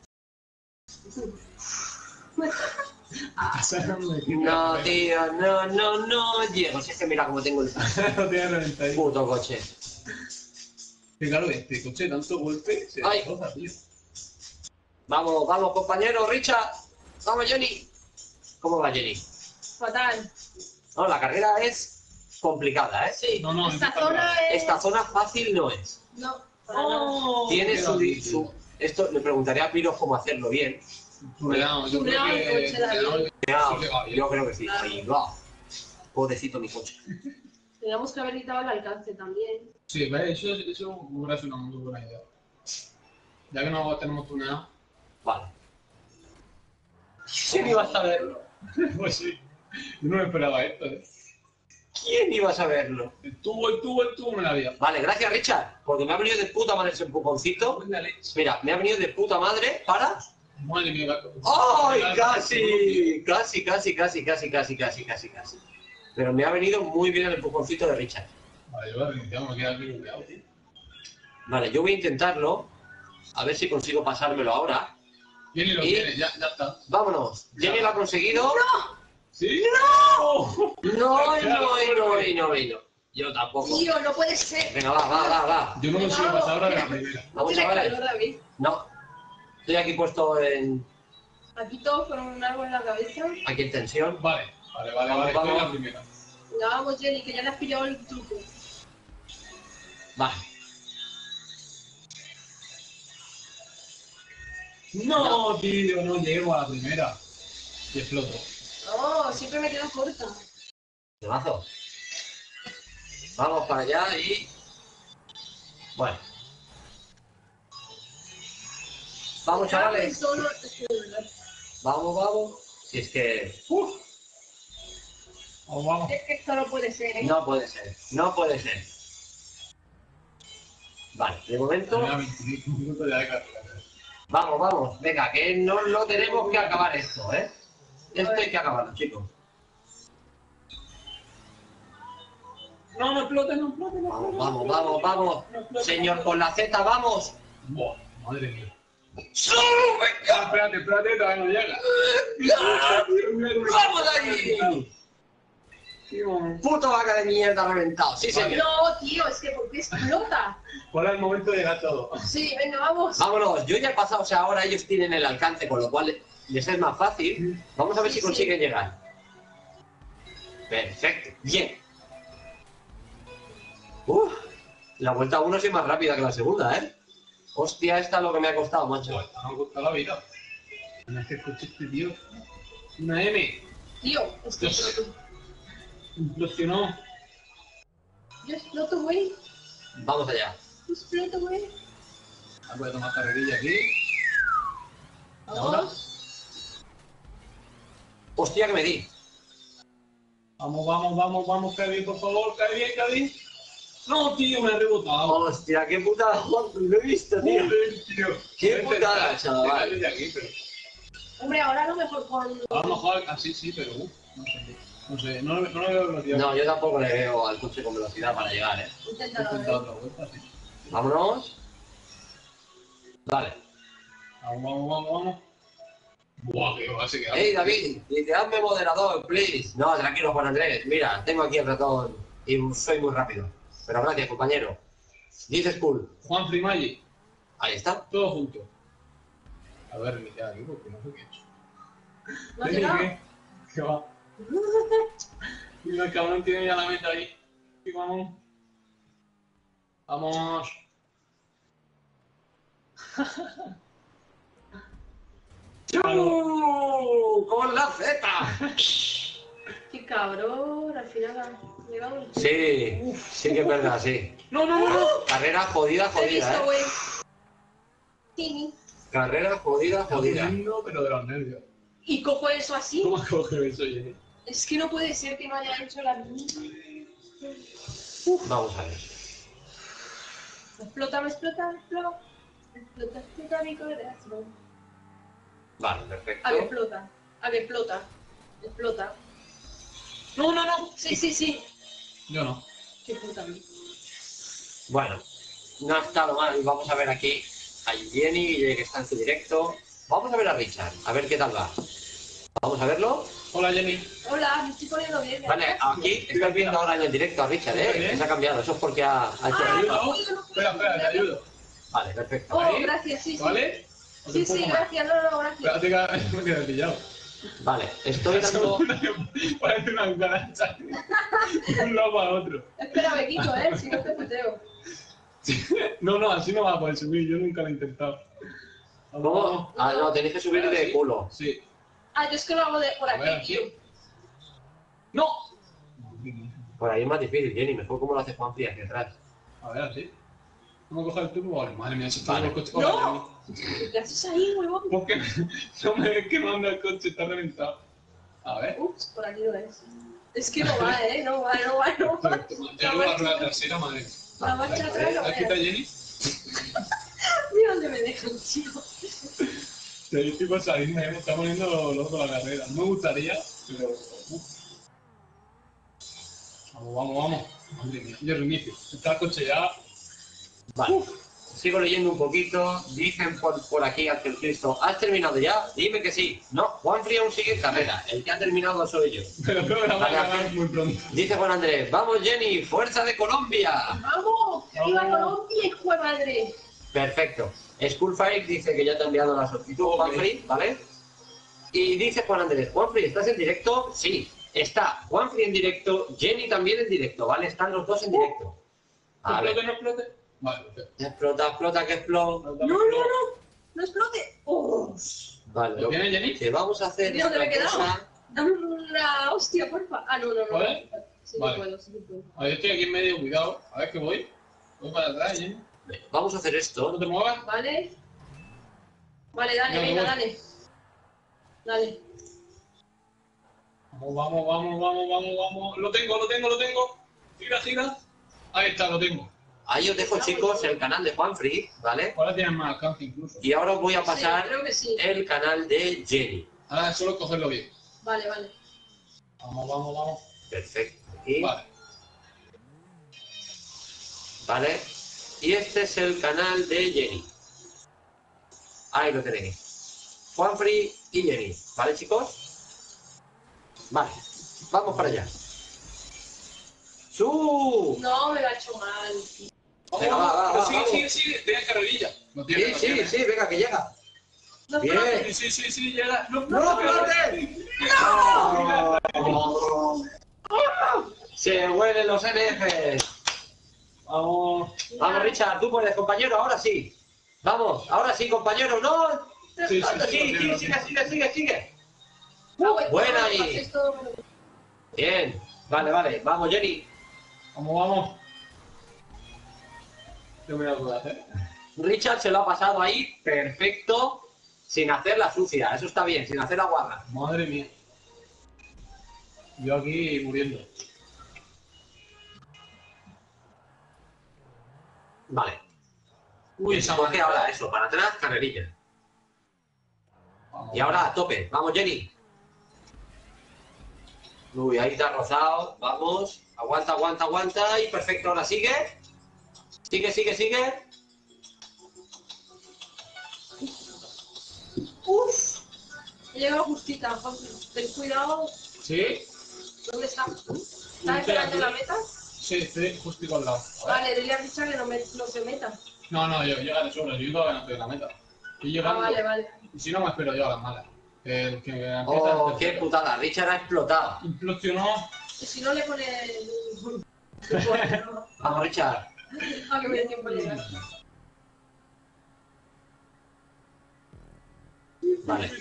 No, tío, no llego. Si es que mira cómo tengo el No tiene reventadilla. puto coche. Que claro, este coche de tanto golpe se Ay. destroza, tío. Vamos, vamos, compañero, Richard. Vamos, Jenny. ¿Cómo va, Jenny? Fatal. No, la carrera es complicada, ¿eh? Sí, No, esta está zona claro. es... Esta zona fácil no es. No, para nada. Tiene su... Esto le preguntaría a Piro cómo hacerlo bien. Tuneado, yo creo Tuneado el que... coche, David. tuneado, sí que va bien. Yo creo que sí. Ahí va. Pobrecito mi coche. Teníamos que haber quitado el alcance también. Sí, ¿ves? Eso hubiera sido una muy buena idea. Ya que no tenemos tuneado. Vale. ¿Quién iba a saberlo? Pues sí. Yo no me esperaba esto, ¿eh? ¿Quién iba a saberlo? El tubo me la había. Vale, gracias, Richard. Porque me ha venido de puta madre ese empujoncito. Mira, me ha venido de puta madre para... Madre mía, gato. ¡Ay, casi! Casi. Pero me ha venido muy bien el empujoncito de Richard. Vale, yo voy a reiniciar, me queda aquí bloqueado, tío. Vale, yo voy a intentarlo. A ver si consigo pasármelo ahora. Jenny lo Y- tiene, ya está. Vámonos. Jenny lo ha conseguido. ¿Sí? No. Yo tampoco. Tío, no puede ser. Venga, va. Yo no consigo pasar ahora de la primera. No Vamos, tiene chavales. calor, David. No. Estoy aquí puesto en... Aquí todos con un árbol en la cabeza. Aquí en tensión. Vale, Vamos. estoy en la primera. Venga, vamos, Jenny, que ya le has pillado el truco. Vale. No, tío, no llego a la primera. Y exploto. No, siempre me quedo corta. Temazo. Vamos para allá y... Bueno. Vamos, chavales. Solo... es que de verdad. Vamos. Si es que... Vamos. Es que esto no puede ser, ¿eh? No puede ser. Vale, de momento... Tenía 25 minutos ya de carrera. Vamos. Venga, que no lo tenemos que acabar esto, ¿eh? Esto hay que acabarlo, chicos. No explote. Vamos. Señor con la Z, vamos. Buah, madre mía. ¡Sube! Espérate, todavía no llega. ¡Vamos ahí! Puto vaca de mierda reventado, sí señor. No, tío, es que ¿por qué explota? ¿Cuál es el momento de llegar todo? Sí, venga, vamos. Vámonos, yo ya he pasado, o sea, ahora ellos tienen el alcance, con lo cual les es más fácil. Vamos a ver si Sí. consiguen llegar. Perfecto, bien. La vuelta 1 es más rápida que la segunda, ¿eh? Hostia, esta es lo que me ha costado, macho. Pues, me ha costado la vida. No es que escuché este tío. Una M. Tío, es que Dios. exploto. Implosionó. Yo exploto, güey. Vamos allá. Yo exploto, güey. Voy a tomar carrerilla aquí. Ahora. Vamos. Hostia, que me di. Vamos, Kevin, por favor, Kevin. No, tío, me he rebotado. Hostia, qué putada, lo he visto, tío. Joder, tío. Qué putada, chaval. Desde aquí, pero... Hombre, ahora a lo mejor con... A lo mejor así sí, pero no sé, no lo veo velocidad. No, yo tampoco le veo al coche con velocidad para llegar, ¿eh? Inténtalo, Intenta otra vuelta, sí. Vámonos. Vale. Vamos. Buah, que va a seguir. Hey, David, dice, hazme moderador, please. No, tranquilo, Juan Andrés. Mira, tengo aquí el ratón y soy muy rápido. Pero gracias, compañero. Dices cool. Juan Frimalle, Ahí está. todo junto. A ver, ni aquí porque no sé qué he hecho. ¿No has llegado? ¿Qué va? Mira, el cabrón tiene ya la meta ahí. Y vamos. Vamos. ¡Con la Z! Qué cabrón, al final ha llegado. Sí, sí que es verdad, sí. No. Carrera jodida, Te he visto, jodida, ¿eh? güey. Tini. Carrera jodida, jodida. Corriendo, pero de los nervios. Y cojo eso así. ¿Cómo coge eso, Jenny? Es que no puede ser que no haya hecho la misma. Vamos a ver. Me explota mi corazón. Vale, perfecto. A que explota. Explota. No. Sí. Yo no. Qué puta mía. Bueno, no ha estado mal. Vamos a ver aquí a Jenny, que está en su directo. Vamos a ver a Richard, a ver qué tal va. Vamos a verlo. Hola, Jenny. Hola, me estoy poniendo bien. Vale, aquí estoy viendo ahora en el directo a Richard, que se ha cambiado. Eso es porque ha hecho... Ah, ¿Ayudo? Espera, te ayudo. Vale, perfecto. Oh, Ahí. gracias, sí. ¿Vale? ¿O te Sí, pongo más? gracias, no, gracias. Espérate que me quedé pillado. Vale, estoy dando... Parece una cucaracha. De un lado a otro. Espera, me quito, si no te puteo. No, así no va a poder subir. Yo nunca lo he intentado. ¿Cómo? Ah, no, tenéis que subir de culo. Sí. Ah, yo es que lo hago de por A ver, aquí, tío. ¡No! Por ahí es más difícil, Jenny. Mejor como lo hace Juanpi hacia atrás. A ver, así. ¿Cómo coger el turbo? Vale, madre mía, si está Vale. el coche. ¡No! ¿Qué haces ahí, huevón? ¿Por qué no me ves que manda el coche? Está reventado. A ver. Ups, por aquí no es. Es que no va, no va. Ya no la rueda trasera, madre. La marcha atrás no ¿Has quitado veas. Jenny? Mira dónde me dejan, chico. Te estoy por salir, me está poniendo loco la carrera. No me gustaría, pero... Vamos. Madre mía, yo reinicio. Está el coche ya. Vale. Sigo leyendo un poquito. Dicen por aquí, Ángel Cristo, ¿has terminado ya? Dime que sí. No, Juanfri aún sigue en carrera. El que ha terminado soy yo. Pero creo que la Vale, va a ganar muy pronto. Dice Juan Andrés, vamos Jenny, fuerza de Colombia. ¡Vamos! ¡Viva Colombia, hijo de madre! Perfecto. Schoolfire dice que ya te ha enviado la solicitud, Juanfri, ¿vale? Y dice Juan Andrés, Juanfri, ¿estás en directo? Sí. Está Juanfri en directo, Jenny también en directo, ¿vale? Están los dos en directo. A ver. ¿No explote? Vale, perfecto. Explota, que explota. ¡No explote! ¡Oh! Vale, ¿Lo tiene Jenny? que vamos a hacer Mira dónde me he esta quedado. cosa. Dame una hostia, porfa. Ah, no. ¿Vale? Sí, Vale. sí que puedo. A ver, estoy aquí en medio, cuidado. A ver que voy. Voy para atrás, Jenny. Vamos a hacer No esto. te muevas. Vale, dale, Ya, venga, voy. dale. Vamos. Lo tengo. Gira. Ahí está, lo tengo. Ahí os dejo, chicos, el canal de Juanfri, ¿vale? Ahora tienes más alcance incluso. Y ahora os voy a Sí, pasar creo que sí. el canal de Jenny. Ahora es solo cogerlo bien. Vale. Vamos. Perfecto. Aquí, Vale. ¿vale? Y este es el canal de Jenny. Ahí lo tenéis. Juanfri y Jenny, ¿vale, chicos? Vale, vamos para allá. ¡Su! No, me lo ha hecho mal. Venga, va, Sigue. Tiene carrerilla. No tiene, Sí, venga, que llega. No Bien. explote. Sí, llega. ¡No, explote! ¡No! Se huelen los NFs. Vamos. Vamos, Richard, tú puedes, compañero, ahora sí. Vamos, ahora sí, compañero, no. Sí, Sigue. Buena ahí. Bien, vale, vamos, Jenny. Vamos. Yo me lo puedo hacer. Richard se lo ha pasado ahí, perfecto, sin hacer la sucia, eso está bien, sin hacer la guarra. Madre mía. Yo aquí muriendo. Vale. Uy, Esa coge ahora eso, para atrás, carrerilla. Vamos. Y ahora a tope, vamos, Jenny. Uy, ahí te ha rozado, vamos, aguanta, y perfecto, ahora sigue. Sigue. Uf. He llegado justita, Juanpi. Ten cuidado. ¿Sí? ¿Dónde está? ¿Estás esperando en la meta? Sí, estoy justo al lado. Vale, dile a Richard que no se meta. No, yo llegaré solo, yo todavía no estoy en la meta. Estoy llegando. Vale. Y si no, me espero yo a las malas. El que empieza Oh, qué putada, Richard ha explotado. implosionó. Y si no le pone... Vamos, Richard. Ah, que me dé tiempo a llegar. Vale.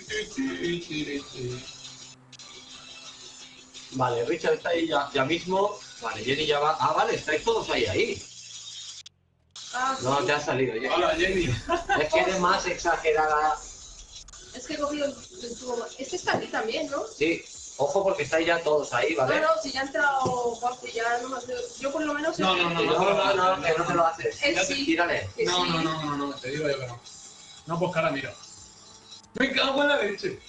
Vale, Richard está ahí ya mismo. Vale, Jenny ya va. Ah, vale, estáis todos ahí. Ah, No, sí. te has salido, Jenny. Hola, Jenny. Es que eres más exagerada. Es que he cogido el tubo. Este está aquí también, ¿no? Sí, ojo porque estáis ya todos ahí, ¿vale? No, si ya ha entrado Juanpi, ya no me hace... Yo por lo menos... No, No, que no te lo haces. Él sí. Tírale. Que sí. No, te digo yo que no. No, pues cara, mira. Me cago en la leche.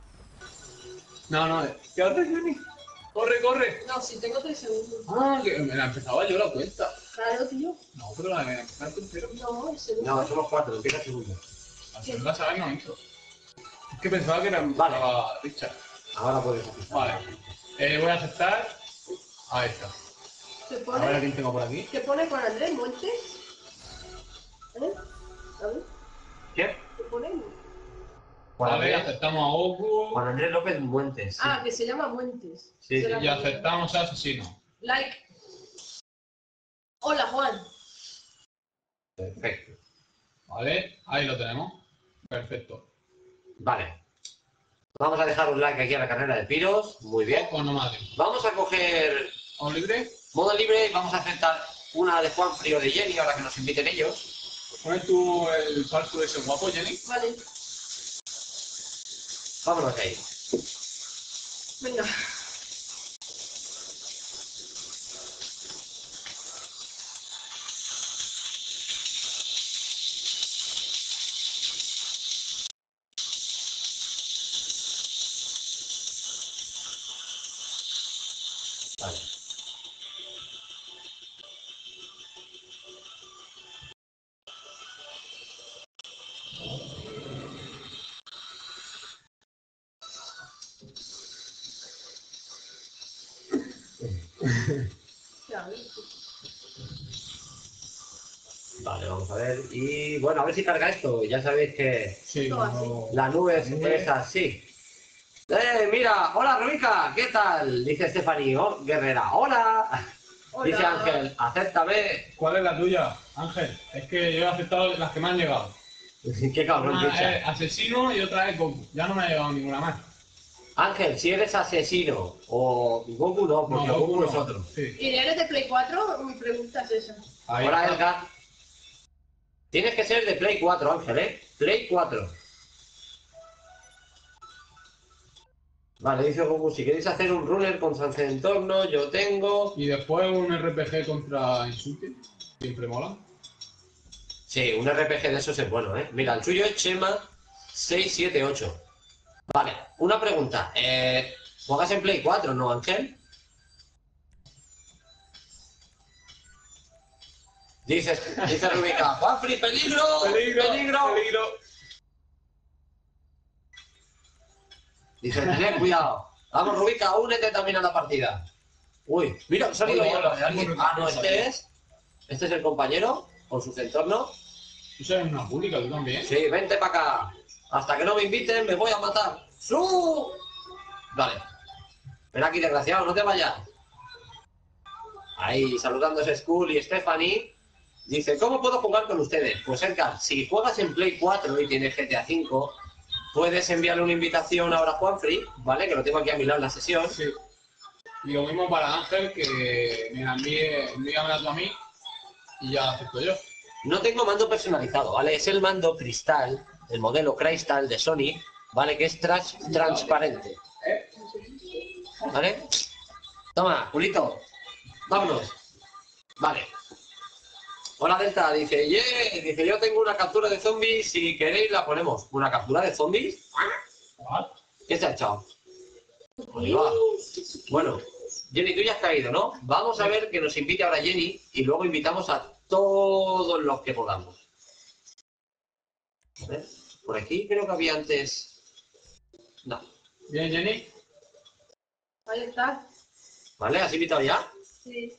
No, ¿qué haces, Jenny? Corre. No, si tengo 3 segundos. Ah, que me la empezaba yo la cuenta. Claro, tío. No, pero la de empezar tercero. No, el segundo. No, somos 4, empieza el segundo. La segunda saga no hizo. Es que pensaba que era Vale. Richard. Ahora puedes empezar. Vale. Voy a aceptar. Ahí está. ¿Te A ver a pone? quién tengo por aquí. ¿Te pone con Andrés Montes? ¿Eh? A ver, ¿Qué? ¿te pone? Vale, aceptamos a Goku. Juan Andrés López Muentes. Sí. Ah, que se llama Muentes. Sí, Se sí, la Y cambié. aceptamos a Asesino. Like. Hola, Juan. Perfecto. Vale, ahí lo tenemos. Perfecto. Vale. Vamos a dejar un like aquí a la carrera de Piros. Muy bien. O no más. Vamos a coger ¿O libre? modo libre y vamos a aceptar una de Juan Frío de Jenny ahora que nos inviten ellos. ¿Pones tú el falso de ese guapo, Jenny? Vale, Vámonos ahí. venga. Vale. Ya, Vale, vamos a ver. Y bueno, a ver si carga esto. Ya sabéis que Sí, No, la nube Nube. es así. Mira, hola Rubica, ¿qué tal? Dice Stephanie Guerrera, hola. Hola. Dice Ángel, acéptame. ¿Cuál es la tuya, Ángel? Es que yo he aceptado las que me han llegado. Qué cabrón, Una Richard. es Asesino y otra es Goku. Ya no me ha llegado ninguna más. Ángel, si eres asesino o Goku no, porque Goku es otro. Sí. ¿Y eres de Play 4? Mi pregunta es esa. Ahí Hola está. Edgar. Tienes que ser de Play 4, Ángel, ¿eh? Play 4. Vale, dice Goku, si queréis hacer un runner contra el entorno, yo tengo... Y después un RPG contra Insulti. Siempre mola. Sí, un RPG de esos es bueno, ¿eh? Mira, el suyo es Chema 678. Vale, una pregunta. ¿Juegas en Play 4, no, Ángel? Dice Rubica, Juanfri, peligro, peligro. Dice, tened cuidado. Vamos, Rubica, únete también a la partida. Uy, mira, ha salido ya Hola, de alguien. Ah, no, este es el compañero con su entorno. Tú eres una pública, tú también. Sí, vente para acá. Hasta que no me inviten, me voy a matar. ¡Su! Vale. Ven aquí, desgraciado, no te vayas. Ahí, saludándose Skull y Stephanie. Dice, ¿cómo puedo jugar con ustedes? Pues Edgar, si juegas en Play 4 y tienes GTA 5, puedes enviarle una invitación ahora a Juanfrey, ¿vale? Que lo tengo aquí a mi lado en la sesión. Sí. Y lo mismo para Ángel, que me la envíamela tú a mí y ya la acepto yo. No tengo mando personalizado, ¿vale? Es el mando Cristal, el modelo Crystal de Sony, ¿vale? Que es transparente. ¿Vale? Toma, Julito, vámonos. Vale. Hola Delta, dice, dice, yo tengo una captura de zombies, si queréis la ponemos. ¿Una captura de zombies? ¿Qué se ha echado? Ahí va. Bueno, Jenny, tú ya has caído, ¿no? Vamos a ver que nos invite ahora Jenny y luego invitamos a todos los que podamos. A ver, por aquí creo que había antes... No. Bien, Jenny. Ahí está. ¿Vale? ¿Has invitado ya? Sí.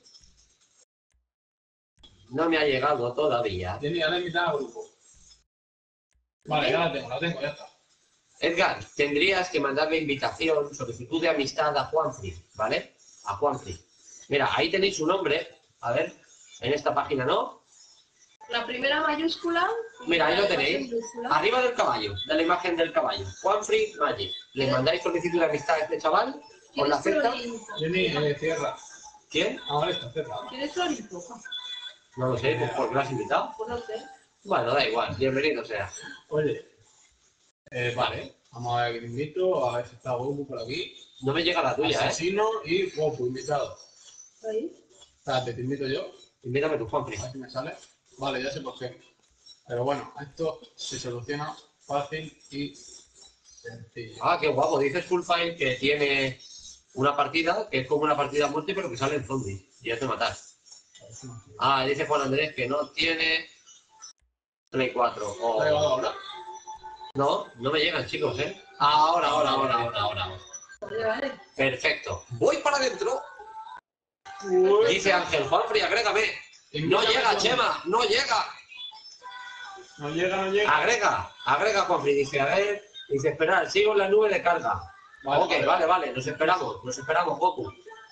No me ha llegado todavía. Jenny, ahora invitado al grupo. Vale, ya la tengo, ya está. Edgar, tendrías que mandarle invitación, solicitud de amistad a Juanfrey, ¿vale? A Juanfrey. Mira, ahí tenéis su nombre. A ver, en esta página, ¿no? La primera mayúscula. Mira, ahí lo tenéis. Arriba del caballo, de la imagen del caballo. Juanfrey Magic. Le mandáis solicitud de amistad a este chaval. ¿Os la acepta? Jenny, cierra. ¿Quién? Ahora está, cierra. ¿Quién es Florito? No lo sé, pues ¿por qué lo has invitado? Pues no sé. Bueno, da igual, bienvenido sea. Oye. Vale, vamos a ver que te invito, a ver si está Goku por aquí. No me llega la tuya, ¿eh? Asesino y Goku, invitado. Ahí. Espérate, te invito yo. Invítame tu Juanfrey. A ver si me sale. Vale, ya sé por qué. Pero bueno, esto se soluciona fácil y sencillo. Ah, qué guapo. Dices Full File que tiene una partida que es como una partida multi, pero que sale en zombies y hace matar. Ah, dice Juan Andrés que no tiene Play 4. Oh. ¿Te ha llegado ahora? No, no me llegan, chicos, ¿eh? Ahora. Vale, vale. Perfecto. Voy para adentro. Dice Ángel, Juanfrey, agrégame. No llega, Chema, no llega. No llega. Agrega, Juanfrey. Dice, a ver, dice, esperar, sigo en la nube de carga. Vale, Ok, vale, nos esperamos, Goku.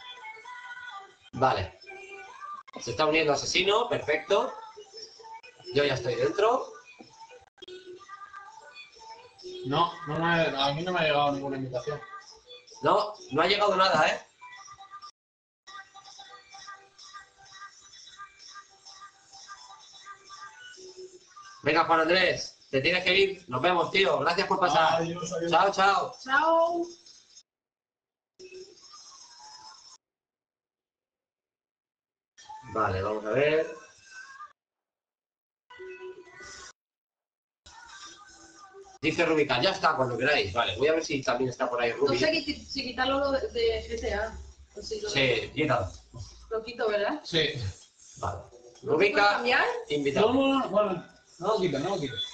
Vale. Se está uniendo asesino, perfecto. Yo ya estoy dentro. No, a mí no me ha llegado ninguna invitación. No ha llegado nada, ¿eh? Venga, Juan Andrés, te tienes que ir. Nos vemos, tío. Gracias por pasar. Adiós. Chao. Chao. Vale, vamos a ver. Dice Rubica, ya está, cuando queráis. Vale, voy a ver si también está por ahí No Rubi. sé si quitarlo de GTA. O si Sí, quítalo. lo quito, ¿verdad? Sí. Vale. ¿No Rubica, puedes cambiar? invitado. Bueno, no lo quites.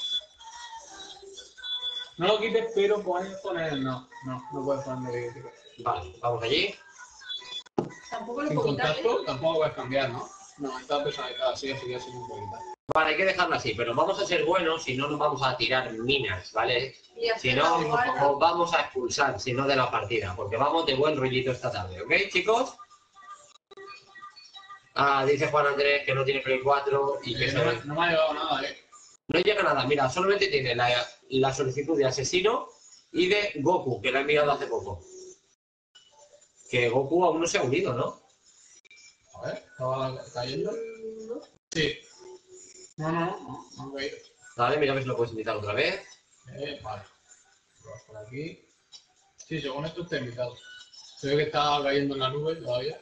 No lo quites, pero puedes poner... No puedes poner... Vale, vamos allí. Tampoco lo Sin puedo quitar, ¿eh? contacto tampoco puedes cambiar, ¿no? No, está personalizada, así no puedo quitar. Vale, hay que dejarlo así, pero vamos a ser buenos y no nos vamos a tirar minas, ¿vale? Y Si hacerlo no, igual. os vamos a expulsar, si no de la partida, porque vamos de buen rollito esta tarde, ¿ok, chicos? Ah, dice Juan Andrés que no tiene Play 4 y que No me ha llegado nada, no llega nada. Mira, solamente tiene la solicitud de asesino y de Goku, que la he enviado hace poco. Que Goku aún no se ha unido, ¿no? A ver, ¿estaba cayendo? No. Sí. No ha caído. Vale, mira a ver si lo puedes invitar otra vez. Vale. Vamos por aquí. Sí, según esto está invitado. Se ve que está cayendo en la nube todavía.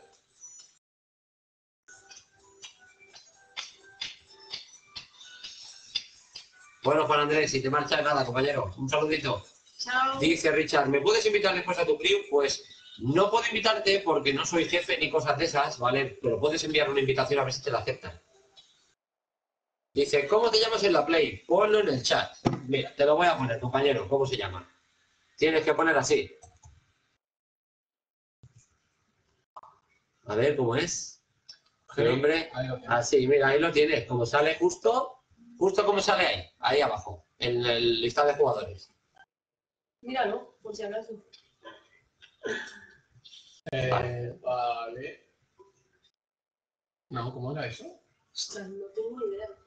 Bueno, Juan Andrés, si te marchas nada, compañero. Un saludito. Chao. Dice Richard, ¿me puedes invitar después a tu crew? Pues no puedo invitarte porque no soy jefe ni cosas de esas, ¿vale? Pero puedes enviar una invitación a ver si te la aceptan. Dice, ¿cómo te llamas en la Play? Ponlo en el chat. Mira, te lo voy a poner, compañero. ¿Cómo se llama? Tienes que poner así. A ver, ¿cómo es? ¿Qué nombre? Así, mira, ahí lo tienes. Como sale justo como sale ahí abajo, en el listado de jugadores. Míralo, por si acaso. Vale. No, ¿cómo era eso? Ostras, no tengo ni idea.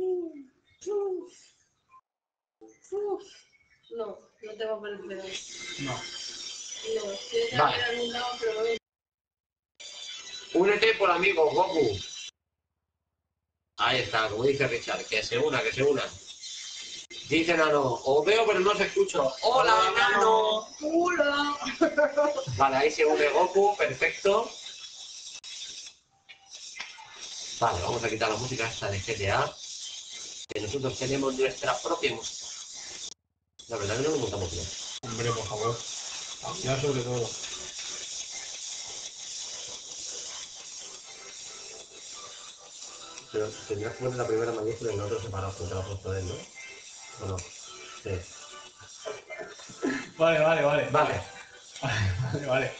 No, no tengo por el pedo. No. No, estoy de Vale. algún lado, pero no veo. Únete por amigos, Goku. Ahí está, como dice Richard, que se una, que se una. Dice Nano, os veo pero no os escucho. ¡Hola, Nano! ¡Hola! Vale, ahí se une Goku, perfecto. Vale, vamos a quitar la música esta de GTA. Que nosotros tenemos nuestra propia música. La verdad que no nos gusta mucho. Hombre, por favor. Ya sobre todo. Pero tendrás que poner la primera mayúscula y nosotros separados porque la ha puesto él, ¿no? ¿O no? Sí. Vale. Vale. Vale.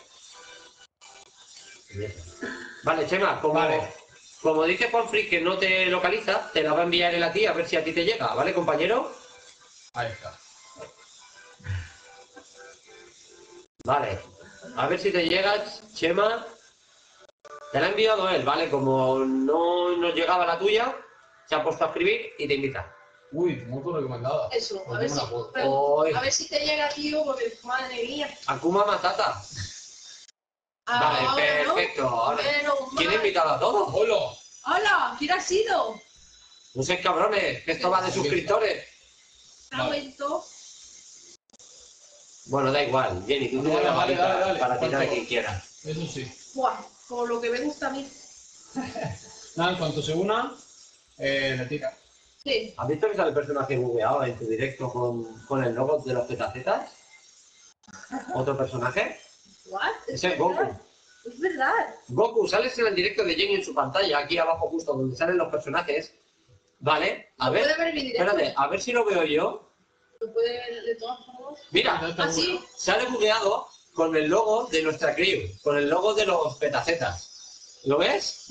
Vale, Chema, como dice Juanfrey que no te localiza, te la va a enviar él a ti a ver si a ti te llega, ¿vale, compañero? Ahí está. Vale. A ver si te llega, Chema. Te la ha enviado él, ¿vale? Como no nos llegaba la tuya, se ha puesto a escribir y te invita. Uy, moto recomendada. Eso, Pues a ver, yo me la puedo. Hoy. a ver si te llega, tío, porque madre mía. Akuma Matata. Vale, Ahora perfecto. no. Ahora. Menos ¿Quién ha mal. invitado a todos? ¡Hola! ¡Hola! ¿Quién ha sido? No sé, cabrones, que esto va de suscriptores. Aguento. Bueno, da igual, Jenny, tú Vale, tienes la dale, varita dale. para tirar a ¿Cuánto? quien quieras. Eso sí. Buah, como lo que me gusta a mí. Nada, en cuanto se una, le tira. Sí. ¿Has visto que sale el personaje bugueado en tu directo con el logo de los petacetas? ¿Otro personaje? ¿What? Ese es Goku. Es verdad. Goku, sales en el directo de Jenny en su pantalla, aquí abajo justo donde salen los personajes. Vale, a ¿Lo ver. puede ver mi directo? Espérate, a ver si lo veo yo. ¿Lo puede ver de todas formas? Mira, ¿Ah, sí? sale bugueado con el logo de nuestra crew, con el logo de los petacetas. ¿Lo ves?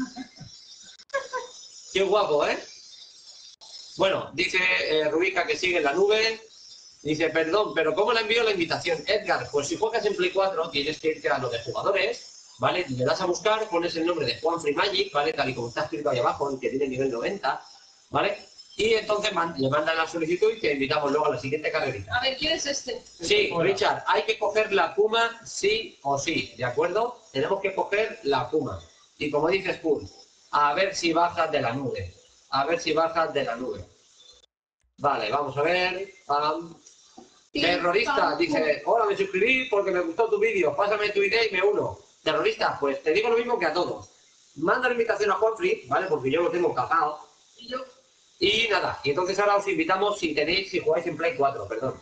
Qué guapo, ¿eh? Bueno, dice Rubica que sigue en la nube. Dice, perdón, pero ¿cómo le envío la invitación? Edgar, pues si juegas en Play 4 tienes que irte a lo de jugadores, ¿vale? Le das a buscar, pones el nombre de Juanfrey Magic, ¿vale? Tal y como está escrito ahí abajo, el que tiene nivel 90, ¿vale? Y entonces le mandan la solicitud y te invitamos luego a la siguiente carrerita. A ver, ¿quién es este? Sí, Richard, hay que coger la Puma sí o sí, ¿de acuerdo? Tenemos que coger la Puma. Y como dices, Pool, a ver si bajas de la nube. A ver si bajas de la nube. Vale, vamos a ver. Pam. Terrorista, dice, hola, me suscribí porque me gustó tu vídeo, pásame tu ID y me uno. Terrorista, pues te digo lo mismo que a todos. Manda la invitación a Juanfrey, ¿vale? Porque yo lo tengo capado. Y yo. Y nada, y entonces ahora os invitamos si jugáis en Play 4, perdón.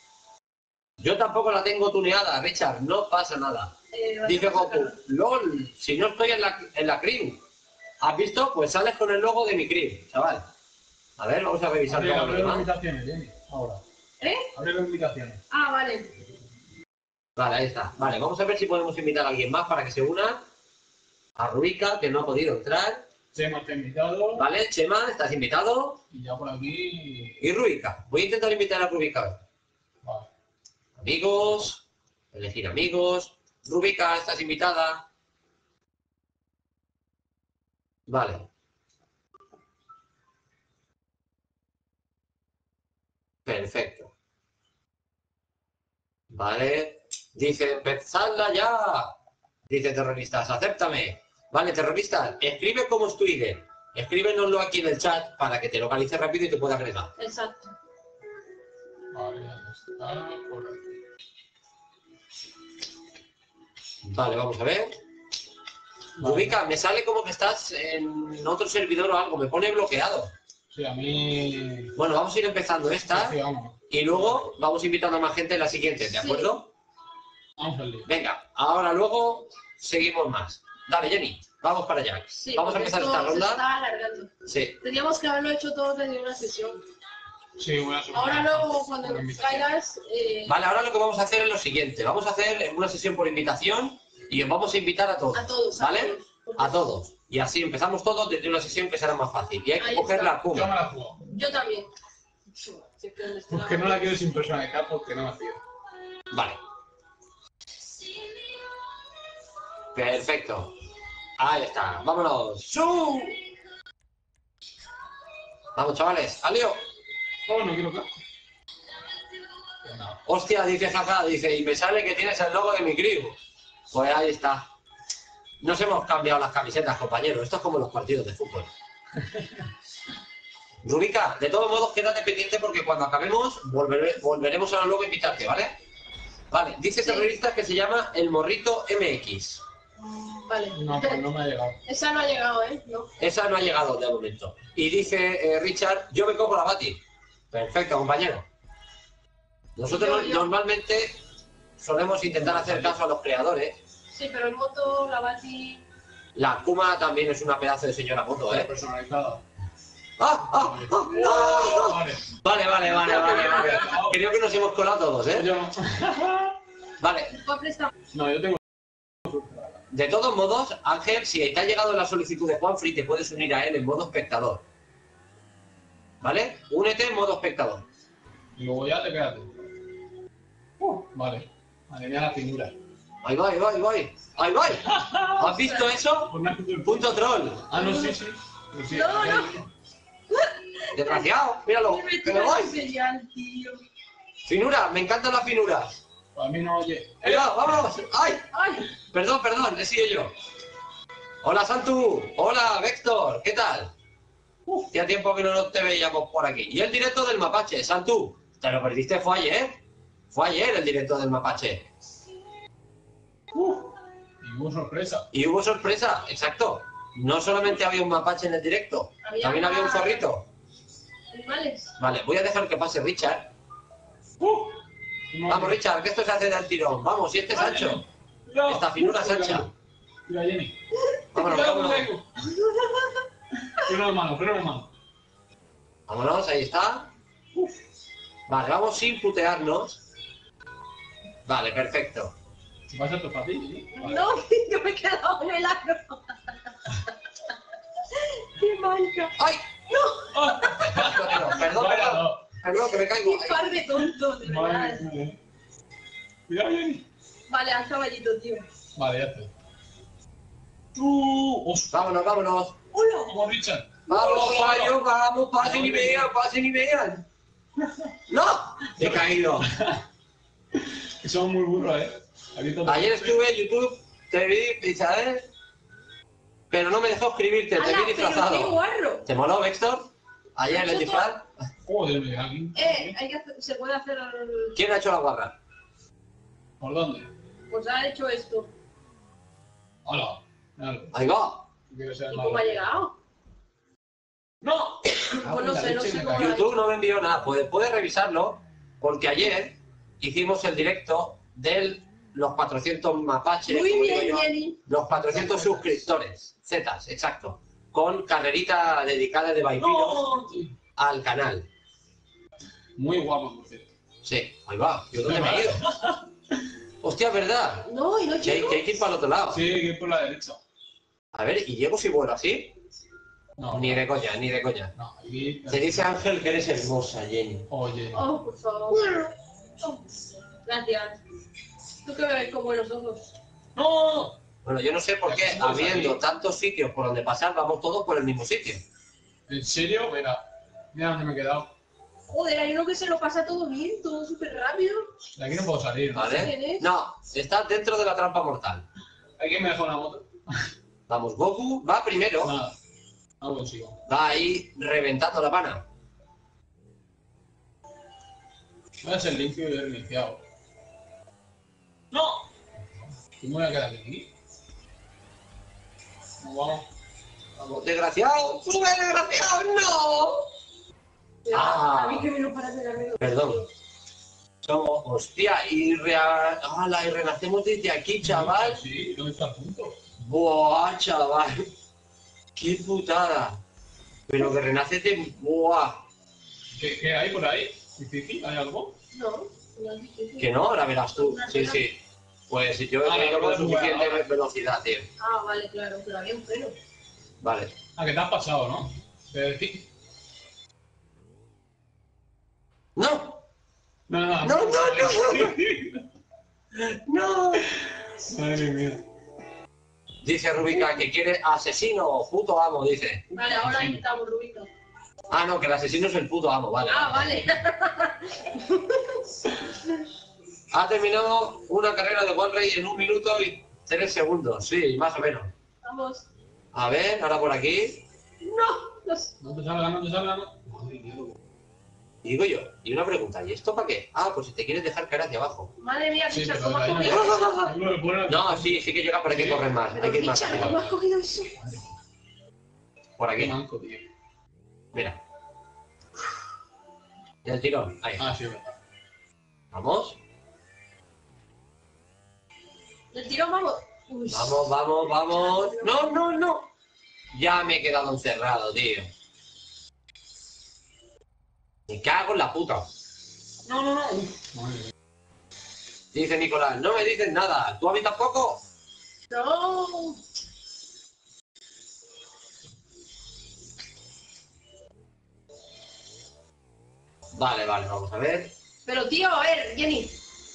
Yo tampoco la tengo tuneada, Richard, no pasa nada. Dice Goku, LOL, si no estoy en la crew. ¿Has visto? Pues sales con el logo de mi crew, chaval. A ver, vamos a revisar todo lo Abre las demás. invitaciones, Jenny. Ahora. ¿Eh? Abre las invitaciones. Ah, vale. Vale, ahí está. Vale, vamos a ver si podemos invitar a alguien más para que se una. A Rubica, que no ha podido entrar. Chema está invitado. Vale, Chema, estás invitado. Y ya por aquí. Y Rubica. Voy a intentar invitar a Rubica. Vale. Amigos. Elegir amigos. Rubica, estás invitada. Vale. Perfecto. Vale. Dice, empezadla ya. Dice terroristas, acéptame. Vale, terroristas, escribe cómo es tu ID. Escríbenoslo aquí en el chat para que te localice rápido y te pueda agregar. Exacto. Vale, ya está. Por aquí. Vale, vamos a ver. Vale. Rubica, me sale como que estás en otro servidor o algo, me pone bloqueado. Sí, a mí. Bueno, vamos a ir empezando esta Sí, vamos. y luego vamos invitando a más gente en la siguiente, ¿de acuerdo? Vamos al lío. Venga, ahora luego seguimos más. Dale, Jenny, vamos para allá. Sí, Vamos a porque empezar esto esta se ronda. está alargando. Sí. Teníamos que haberlo hecho todo desde una sesión. Sí, voy a subir. Ahora luego, cuando Una invitación. caigas, Vale, ahora lo que vamos a hacer es lo siguiente. Vamos a hacer una sesión por invitación y os vamos a invitar a todos. a todos. ¿Vale? Porque A todos. Y así empezamos todos desde una sesión que será más fácil. Y hay que Ahí coger está. la Yo me Puma. la juego. Yo también. Sí, que donde esté Porque no la quiero sin personalizar porque no me fío. Vale. Perfecto. Ahí está. Vámonos. ¡Su! Vamos, chavales, al lío. Oh, no quiero casco. Hostia, dice Jaja, dice, y me sale que tienes el logo de mi crew. Pues ahí está. Nos hemos cambiado las camisetas, compañeros. Esto es como los partidos de fútbol. Rubica, de todos modos, quédate pendiente porque cuando acabemos volveremos a luego invitarte, ¿vale? Vale, dice Sí. terrorista que se llama El Morrito MX. Vale. No, pues no me ha llegado. Esa no ha llegado, ¿eh? No. Esa no ha llegado de momento. Y dice Richard, yo me compro la Bati. Perfecto, compañero. Nosotros Yo. normalmente solemos intentar hacer caso a los creadores. Sí, pero en moto, la Bati... La Kuma también es una pedazo de señora moto, ¿eh? Personalizada. ¡Ah! ¡Ah! ¡Ah! Vale. Vale. Creo que nos hemos colado todos, ¿eh? Yo no. Vale. ¿Puedo prestar? No, yo tengo. De todos modos, Ángel, si te ha llegado la solicitud de Juanfrey, te puedes unir a él en modo espectador. ¿Vale? Únete en modo espectador. Y luego ya te quedas. Vale. Madre mía, la finura. Ahí va. Ahí va. ¿Has visto eso? Punto troll. Ah, no, sí. Pues sí. No. Desgraciado, míralo. Me Que me voy. enseñar, tío. Finura, me encantan las finuras. A mí no oye. Venga, vámonos. ¡Ay! Ay, Perdón, he sido yo. Hola, Santu. Hola, Vector. ¿Qué tal? Hacía tiempo que no te veíamos por aquí. Y el directo del Mapache, Santu. Te lo perdiste, fue ayer. Fue ayer el directo del Mapache. Y hubo sorpresa. Y hubo sorpresa, exacto. No solamente había un Mapache en el directo, también había un zorrito. animales. Vale, voy a dejar que pase Richard. Vamos, Richard, que esto se hace del tirón. Vamos, y este es ancho. Esta finura es ancha. Mira, Jenny. Vámonos, vámonos. Freno de mano. Vámonos, ahí está. Vale, vamos sin putearnos. Vale, perfecto. Si va a ser tu fácil, ¿sí? Vale. No, yo me he quedado en el agro. ¡Qué manca! ¡Ay! ¡Ah! Perdón, Vaya, no. perdón, que me caigo. ¡Qué par de tontos, de verdad! Madre mía. Cuidado, Jenny. Vale, haz caballito, tío. Vale, ya está. ¡Ostras! Vámonos. ¡Hola! Vamos, Richard. Vamos, Payo, vamos, pasen y vean. ¡No! He caído. Que somos muy burros, Aquí todo- Ayer estuve en YouTube, te vi, ¿sabes? Pero no me dejó escribirte, te ¡Hala, vi pero qué disfrazado. guarro! ¿Te moló, Vector? Ayer el disfraz. Joder, mira, aquí. Hay que hacer, se puede hacer... ¿Quién ha hecho la guarra? ¿Por dónde? Pues ha hecho esto. Hola. Míralo. Ahí va. Quiero ser ¿Y malo. cómo ha llegado? ¡No! Pues no sé cómo lo ha YouTube hecho. no me envió nada, puedes revisarlo, porque ayer hicimos el directo de los 400 mapaches, Muy como bien, digo yo, Jenny. los 400 suscriptores, Zetas, exacto, con carrerita dedicada de vampiros ¡No! al canal. Muy guapo, por cierto. Sí, ahí va, ¿yo dónde me he ido? Hostia, ¿verdad? No, y no Que hay chico. que ir para el otro lado. Sí, que ir por la derecha. A ver, ¿y llego si vuelo así? No. Ni de coña. No, aquí. Te dice Ángel que eres hermosa, Jenny. Oye. Oh, por favor. Oh, gracias. Tú que me ves con buenos ojos. ¡No! Bueno, yo no sé por qué, habiendo tantos sitios por donde pasar, vamos todos por el mismo sitio. ¿En serio? Mira dónde me he quedado. Joder, hay uno que se lo pasa todo bien, todo súper rápido. De aquí no puedo salir, ¿no? ¿Vale? ¿Quién es? No, está dentro de la trampa mortal. ¿Aquí me dejó una moto? Vamos, Goku va primero, Nada. No consigo. va ahí reventando la pana. Voy a ser limpio y reiniciado. ¡No! ¿Cómo me voy a quedar aquí? Vamos. Vamos, desgraciado, sube, desgraciado, no. Ah. A mí que me lo para pegarme. Perdón. Somos, hostia, y renacemos desde aquí, chaval. Sí, ¿dónde está el punto? Buah, chaval. Qué putada. Pero que renaces de... Buah. ¿Qué hay por ahí? ¿Difícil? ¿Hay algo? No, no es difícil. Que no, ahora verás tú. Sí. Pues yo he tenido con suficiente velocidad, tío. Ah, vale, claro, pero había un freno. Vale. Ah, que te has pasado, ¿no? ¡No! No. ¡No! ¡No! Madre mía. Dice Rubica que quiere asesino, puto amo, dice. Vale, ahora intentamos Rubito. Ah, no, que el asesino es el puto amo, vale. Ah, vale. Ha terminado una carrera de One Race en 1 minuto y 3 segundos. Sí, más o menos. Vamos. A ver, ahora por aquí. No. No te salga, no te salga, no. Madre mía. Digo yo, y una pregunta, ¿y esto para qué? Ah, pues si te quieres dejar caer hacia abajo. Madre mía, Sí, Richard, pero ¿cómo has ahí no cogido hay- eso? No, sí, sí que llega, pero hay que correr más. Hay que ir más Richard, rápido. ¿cómo has cogido eso? Por Qué aquí, manco, tío. mira. Y el tirón, ahí. Ah, sí, es verdad. Vamos, El tirón, vamos. Uy. vamos, vamos, vamos. No, no, no. Ya me he quedado encerrado, tío. Me cago en la puta. No, no, no. Madre mía. Dice Nicolás, no me dices nada. ¿Tú a mí tampoco? No. Vale, vale, vamos a ver. Pero tío, a ver, Jenny.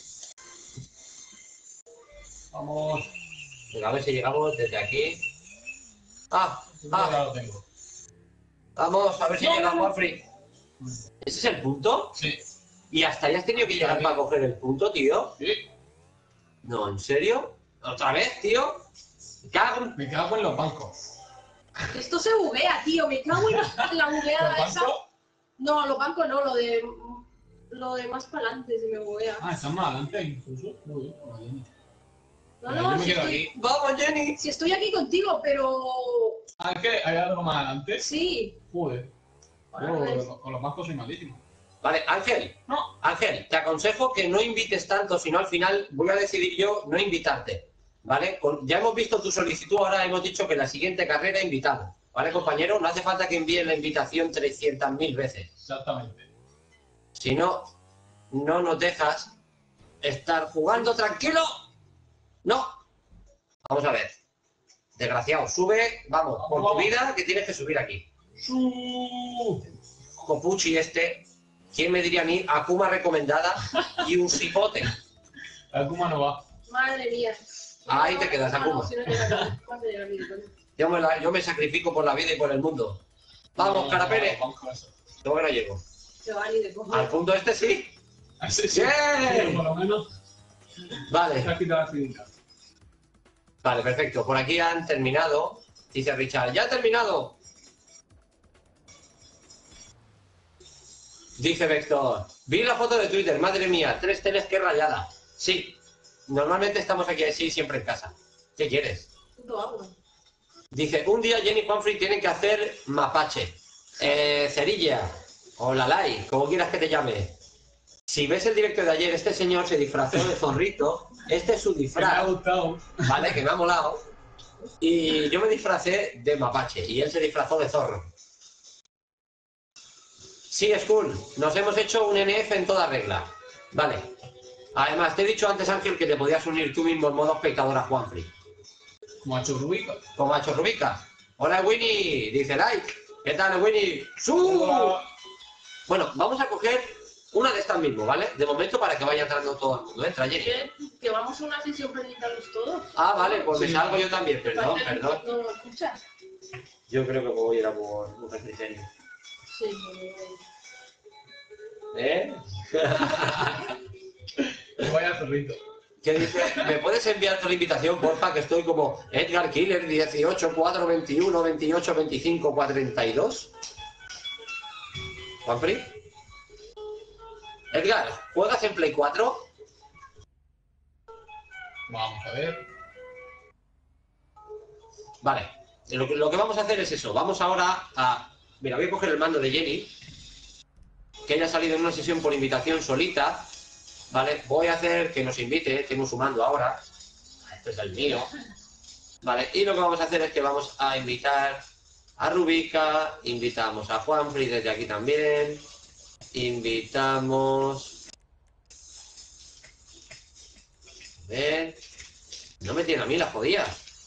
Vamos. Venga, a ver si llegamos desde aquí. Ah, Ya lo tengo. vamos, a ver si No, llegamos, no. Alfred. ¿Ese es el punto? Sí. ¿Y hasta ahí has tenido que llegar para coger el punto, tío? Sí. No, ¿en serio? ¿Otra vez, tío? Me cago en... Me cago en los bancos. Esto se buguea, tío. Me cago en la bugueada ¿Los esa. bancos? No, los bancos no, lo de más para adelante se me buguea. Ah, están más adelante incluso. Muy bien, muy bien. No, Mira, no, yo me si quedo estoy, aquí. ¡Vamos, Jenny! si estoy aquí contigo, pero... Ah, es que hay algo más adelante. Sí. Joder. Bueno, Yo pues. con los bancos soy malísimo. Vale, Ángel. No. Ángel, te aconsejo que no invites tanto, sino al final voy a decidir yo no invitarte. ¿Vale? Ya hemos visto tu solicitud, ahora hemos dicho que la siguiente carrera invitamos. ¿Vale, compañero? No hace falta que envíes la invitación 300.000 veces. Exactamente. Si no, no nos dejas estar jugando tranquilo. No. Vamos a ver. Desgraciado, sube, vamos, por tu Vamos. vida que tienes que subir aquí. Copuchi este, ¿quién me diría a mí? Akuma recomendada y un cipote. La Kuma no va. Madre mía. Ahí te quedas, No, Akuma. si no llega, ¿cuándo llega mi coño? Yo me sacrifico por la vida y por el mundo. Vamos, Carapere. Los bancos eso. Yo que no llego. Se va ni de cojo. Al punto este sí. Así sí. ¡Bien! Sí, por lo menos se Vale, ha quitado la finita. vale, perfecto. Por aquí han terminado. Dice Richard, ¡ya ha terminado! Dice Vector, vi la foto de Twitter, madre mía, 3 teles que rayada. Sí, normalmente estamos aquí así, siempre en casa. ¿Qué quieres? Puto agua. Dice, un día Jenny y Juanfrey tienen que hacer mapache, cerilla, o lalai, como quieras que te llame. Si ves el directo de ayer, este señor se disfrazó de zorrito, este es su Me ha disfraz, gustado. ¿vale? Que me ha molado. Y yo me disfracé de mapache, y él se disfrazó de zorro. Sí, Skull, nos hemos hecho un NF en toda regla. Vale. Además, te he dicho antes, Ángel, que te podías unir tú mismo en modo espectador a Juanfrey. Como ha hecho Rubica. Como ha hecho Rubica. Hola, Winnie, dice like. ¿Qué tal, Winnie? ¡Su! Hola. Bueno, vamos a coger una de estas mismo, ¿vale? De momento para que vaya entrando todo el mundo. Entra, Jenny. Que vamos a una sesión para invitarlos todos. Ah, vale, pues me Sí. salgo yo también. Perdón, Parece que perdón. No lo escuchas. Yo creo que me voy a ir a por un refrigerio. Sí. ¿Eh? Vaya zorrito. ¿Qué dice? ¿Me puedes enviar tu invitación, porfa? Que estoy como Edgar Killer 18 4 21 28 25 42. ¿Juanfrey? Edgar, ¿juegas en Play 4? Vamos a ver. Vale. Lo que vamos a hacer es eso. Vamos ahora a... Mira, voy a coger el mando de Jenny, que ella ha salido en una sesión por invitación solita. Vale, voy a hacer que nos invite. Tengo su mando ahora. Este es el mío. Vale, y lo que vamos a hacer es que vamos a invitar a Rubica, invitamos a Juanfrey desde aquí también, invitamos... A ver... No me tiene a mí la jodida.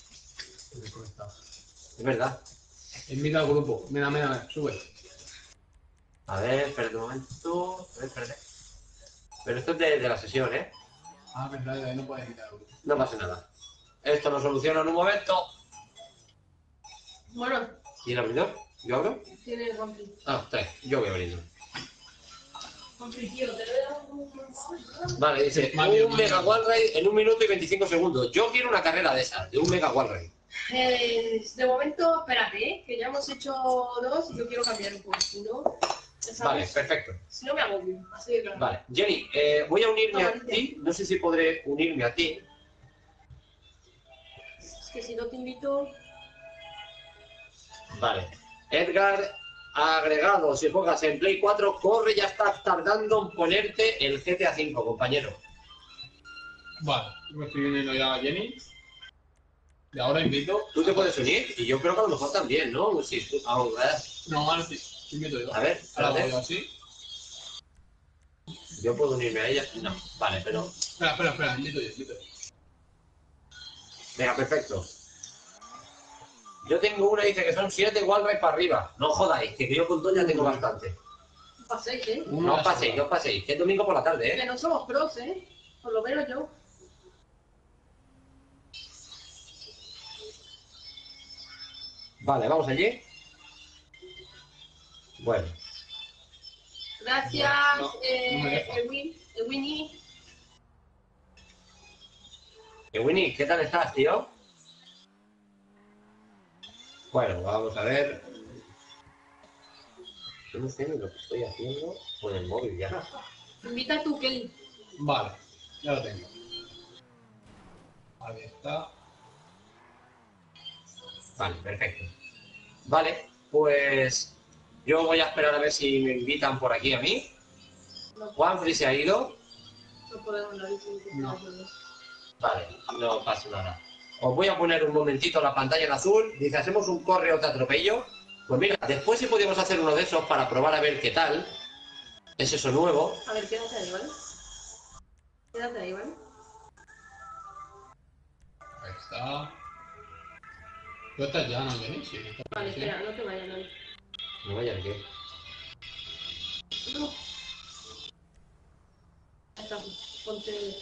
Es verdad. Invita al grupo. Mira, mira, mira. Sube. A ver, espérate un momento. A ver, espérate. Pero esto es de la sesión, ¿eh? Ah, verdad, de ahí no puedes invitar al grupo. No pasa nada. Esto lo soluciono en un momento. Bueno, ¿Y el abridor? ¿Yo abro? Tiene el Juanfri. Ah, trae. Yo voy abriendo. Juanfri, tío, te lo he dado un... Vale, dice, Mario, un Mega Wall Ride en 1 minuto y 25 segundos. Yo quiero una carrera de esas, de un Mega Wall Ride. De momento, espérate, que ya hemos hecho 2 y yo quiero cambiar un poco, si no... Vale, perfecto. Si no me agobio, así de claro. Vale, Jenny, voy a unirme a ti. No sé si podré unirme a ti. Es que si no te invito... Vale. Edgar ha agregado, si juegas en Play 4, corre, ya estás tardando en ponerte el GTA V, compañero. Vale, me estoy uniendo ya a Jenny. Y ahora invito. Tú te puedes unir y yo creo que a lo mejor también, ¿no? Si tú, a ver, No, ahora sí. Invito yo. a ver, Ahora espérate. voy así. ¿Yo puedo unirme a ella? No, vale, pero... Espera, invito yo. Venga, perfecto. Yo tengo una, dice que son 7 Wall Ride para arriba. No jodáis, que yo con dos ya tengo bastante. Paséis, ¿eh? No os paséis, no os paséis. Que es domingo por la tarde, Que ¿eh? no somos pros, ¿eh? Por lo menos yo. Vale, vamos allí. Bueno, Gracias, No me deja. Winnie. Winnie, ¿qué tal estás, tío? Bueno, vamos a ver. Yo no sé ni lo que estoy haciendo con el móvil ya. Invita a tu Kelly. Vale, ya lo tengo. Ahí está. Vale, perfecto. Vale, pues yo voy a esperar a ver si me invitan por aquí a mí. No, Juanfrey se ha ido. no podemos dar No. Vale, no pasa nada. Os voy a poner un momentito la pantalla en azul. Dice, ¿hacemos un corre o te atropello? Pues mira, después si podíamos hacer uno de esos para probar a ver qué tal. Es eso nuevo. A ver, quédate ahí, ¿vale? Quédate ahí, ¿vale? Ahí está. ¿Tú estás ya, no, Jenny? Sí. estás Vale, sí. espera, no te vayas, no. No vaya de qué. No. Ahí está, ponte...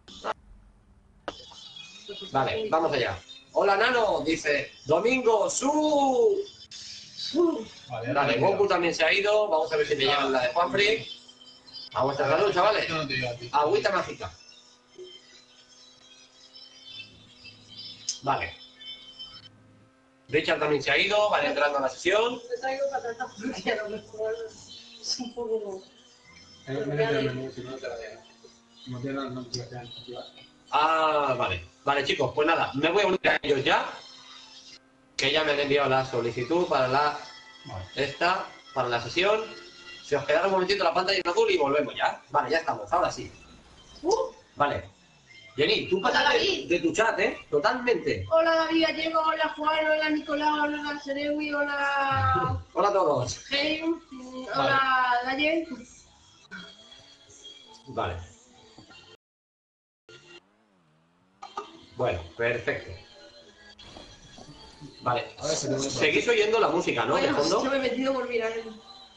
Vale, vamos allá. Hola, Nano, dice, Domingo, ¡su! Vale, Vale, Goku también se ha ido. Vamos a ver si me llegan la de Juanfrey. A vuestra salud, chavales. Yo no te digo a ti. Agüita mágica. Vale. Richard también se ha ido, van entrando a la sesión. Te traigo patatas porque a lo mejor es un poco... Métete en el menú, si no te la dejo. No tiene las notificaciones activadas. Ah, vale. Vale, chicos, pues nada, me voy a unir a ellos ya. Que ya me han enviado la solicitud para la Vale. para la sesión. Si os quedara un momentito la pantalla en azul y volvemos ya. Vale, ya estamos, ahora sí. Vale. Jenny, tú Hola, pasas David. de tu chat, ¿eh? Totalmente. Hola David Gallego, hola Juan, hola Nicolás, hola Serewi, hola Hola a todos. Jaime, hola Daye. Vale. Bueno, perfecto. Vale. A ver si tenemos- Seguís oyendo la música, ¿no? De Bueno, fondo. yo me he metido por mirar el...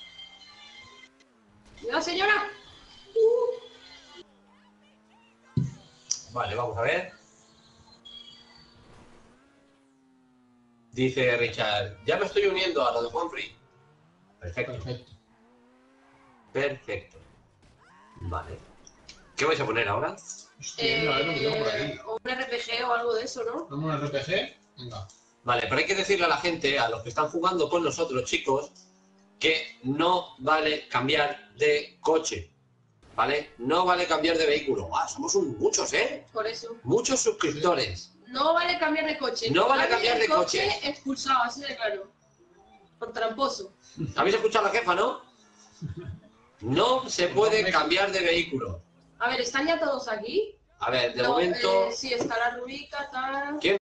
¡La señora! Vale, vamos a ver. Dice Richard, ya me estoy uniendo a lo de Juanfrey. Perfecto. Perfecto. Perfecto. Vale. ¿Qué vais a poner ahora? Hostia, mira, a ver lo que tengo por aquí. O un RPG o algo de eso, ¿no? Dame un RPG. Venga. Vale, pero hay que decirle a la gente, a los que están jugando con nosotros, chicos, que no vale cambiar de coche. ¿Vale? No vale cambiar de vehículo. Ah, somos muchos, ¿eh? Por eso. Muchos suscriptores. No vale cambiar de coche. No vale Cambia cambiar el de coche. Expulsado, así de claro. Por tramposo. ¿Habéis escuchado a la jefa, no? No se puede cambiar de vehículo. A ver, ¿están ya todos aquí? A ver, de No, momento... sí, está la Rubica, tal... ¿Quién?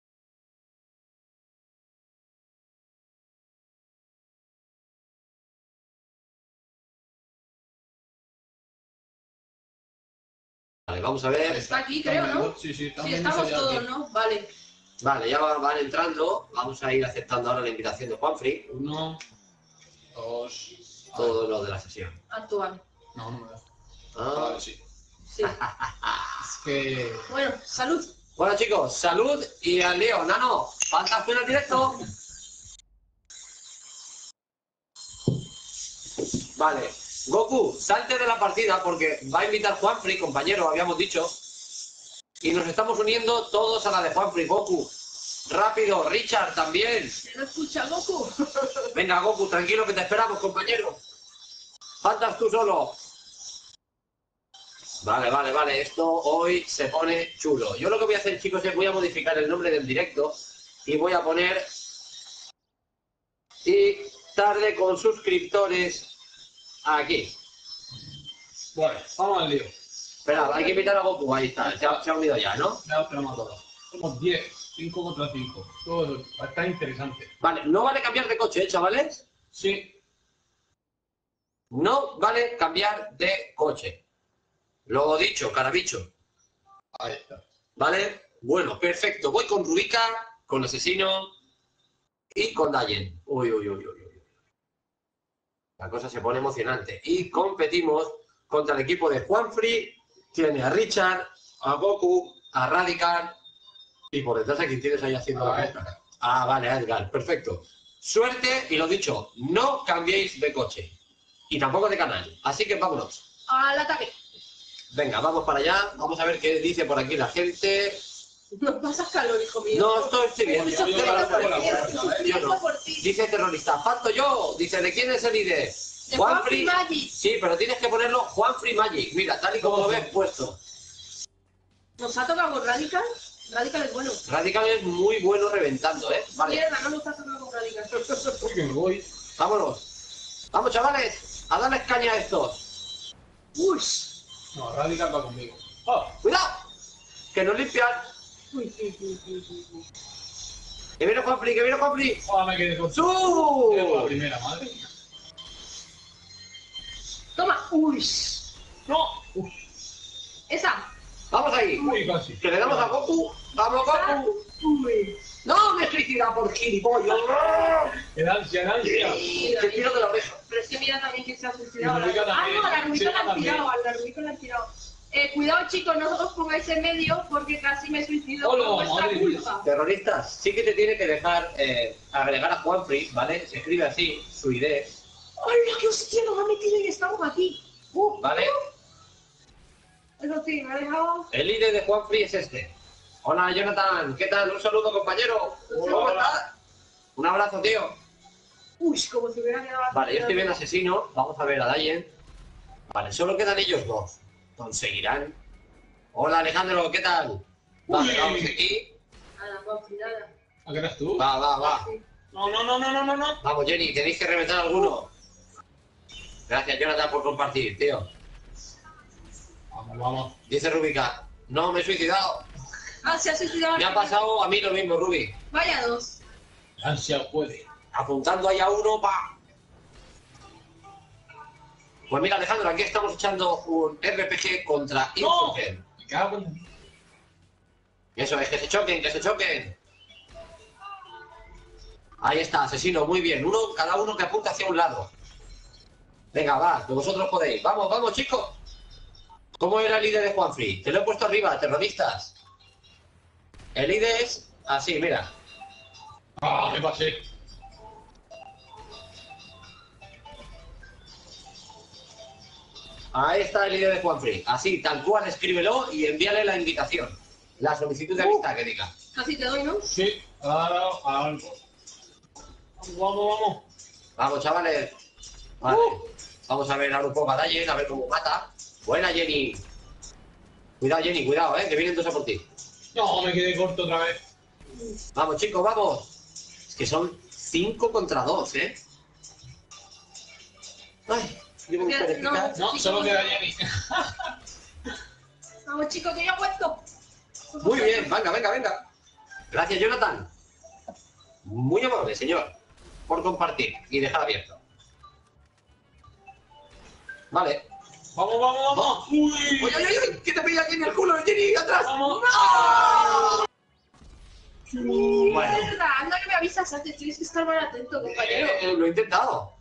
Vale, vamos a ver. Está aquí, creo, ¿no? Sí, sí, Sí, estamos todos, ¿no? Vale. Vale, ya van entrando. Vamos a ir aceptando ahora la invitación de Juanfrey. 1, 2... Todo lo de la sesión. Actual. No, no me da. Ah. Vale, sí. Sí. Es que... Bueno, salud. Bueno, chicos, salud y al lío. Nano, ¿cuántas suena el directo? Vale. Goku, salte de la partida porque va a invitar Juanfrey, compañero, habíamos dicho. Y nos estamos uniendo todos a la de Juanfrey. Goku, rápido. Richard, también. ¿No escucha Goku? Venga, Goku, tranquilo que te esperamos, compañero. Faltas tú solo. Vale. Esto hoy se pone chulo. Yo lo que voy a hacer, chicos, es voy a modificar el nombre del directo y voy a poner y tarde con suscriptores aquí. Bueno, vamos al lío. Espera, hay que invitar a Goku. Ahí está, se ha unido ya, ¿no? Ya os tenemos a todos. Somos 10, 5 contra 5. Todo está interesante. Vale, no vale cambiar de coche, chavales. Sí. No vale cambiar de coche. Lo dicho, carabicho. Ahí está. ¿Vale? Bueno, perfecto. Voy con Rubica, con Asesino y con Dayen. Uy. La cosa se pone emocionante. Y competimos contra el equipo de Juanfrey. Tiene a Richard, a Goku, a Radical. Y por detrás a quien tienes ahí haciendo la fiesta. Ah, vale, a Edgar. Perfecto. Suerte y lo dicho, no cambiéis de coche. Y tampoco de canal. Así que vámonos. Al ataque. Venga, vamos para allá. Vamos a ver qué dice por aquí la gente. No pasas calor, hijo mío. No, estoy bien. Yo no. Por ti. Dice terrorista, falto yo. Dice, ¿de quién es el ID? De Juanfrey Magic. Sí, pero tienes que ponerlo Juanfrey Magic. Mira, tal y como lo ves puesto. Nos ha tocado con Radical. Radical es bueno. Radical es muy bueno reventando, ¿eh? Vale, Mierda, no nos ha tocado con Radical. Uy, que me voy. vámonos. Vamos, chavales, a darles caña a estos. Uy. No, Radical va conmigo. ¡Oh! ¡Cuidado! Que nos limpian. Uy. Que viene Juanfrey, que viene Juanfrey. ¡Oh, me quedé con la ¡Su! primera, madre mía! Toma. Uy. ¡No! ¡Uf! Esa. Vamos ahí. Uy, casi. Que le damos a Goku. ¡Vamos, Goku! Uy. ¡No me suicida por gilipollas! ¡En ansia, en ansia! ¡Te tiro de la oreja! Pero es que mira también que se ha suicidado. Y Rubica también. Ah, no, a la Rubica Sí, la han también. tirado. A la Rubica la han tirado. Cuidado, chicos, no os pongáis en medio porque casi me suicido por Hola, vuestra madre culpa. Terroristas, sí que te tiene que dejar agregar a Juanfrey, ¿vale? Se escribe así, su ID, ¡Hola, qué hostia! Nos ha metido y estamos aquí. ¿vale? Eso sí, me ha dejado. El ID de Juanfrey es este. Hola, Jonathan, ¿qué tal? Un saludo, compañero. ¿Cómo estás? Un abrazo, tío. Uy, como si hubiera quedado. Vale, yo estoy bien asesino. Vamos a ver a Dayen. Vale, solo quedan ellos dos. ¿Conseguirán? Hola, Alejandro, ¿qué tal? Vale, Uy. vamos aquí. Nada, nada. ¿A qué eres tú? Va. No. Vamos, Jenny, tenéis que reventar alguno. Gracias, Jonathan, por compartir, tío. Vamos. Dice Rubica, no, me he suicidado. Ah, se ha suicidado. Me ha pasado a mí lo mismo, Rubi. Vaya dos. Ansia puede. Apuntando ahí a uno, pa. Pues mira, Alejandro, aquí estamos echando un RPG contra ¡No! Insurgent. Me cago en... Eso es, que se choquen. Ahí está, asesino, muy bien. Cada uno que apunta hacia un lado. Venga, va, que vosotros podéis. Vamos, chicos. ¿Cómo era el ID de Juanfrey? Te lo he puesto arriba, terroristas. El ID es así, mira. ¡Ah, me pasé! Ahí está el ID de Juanfrey. Así, tal cual, escríbelo y envíale la invitación. La solicitud de amistad que diga. Casi te doy, ¿no? Sí, ahora algo. Vamos. Vamos, chavales. Vale. Vamos a ver ahora un poco a Dayen, a ver cómo mata. Buena, Jenny. Cuidado, Jenny, cuidado, que vienen dos a por ti. No, me quedé corto otra vez. Vamos, chicos, vamos. Es que son 5 contra 2, Ay, llevo un perecita. No, solo queda Jenny. Vamos, chicos, que ya he puesto. Muy bien, venga. Gracias, Jonathan. Muy amable, señor, por compartir y dejar abierto. Vale. Vamos. Uy. ¡Uy! ¡Que te pilla aquí en el culo, Jenny! ¡Atrás! Vamos. Bueno. Mierda, anda que me avisas antes, tienes que estar más atento, compañero. Lo he intentado.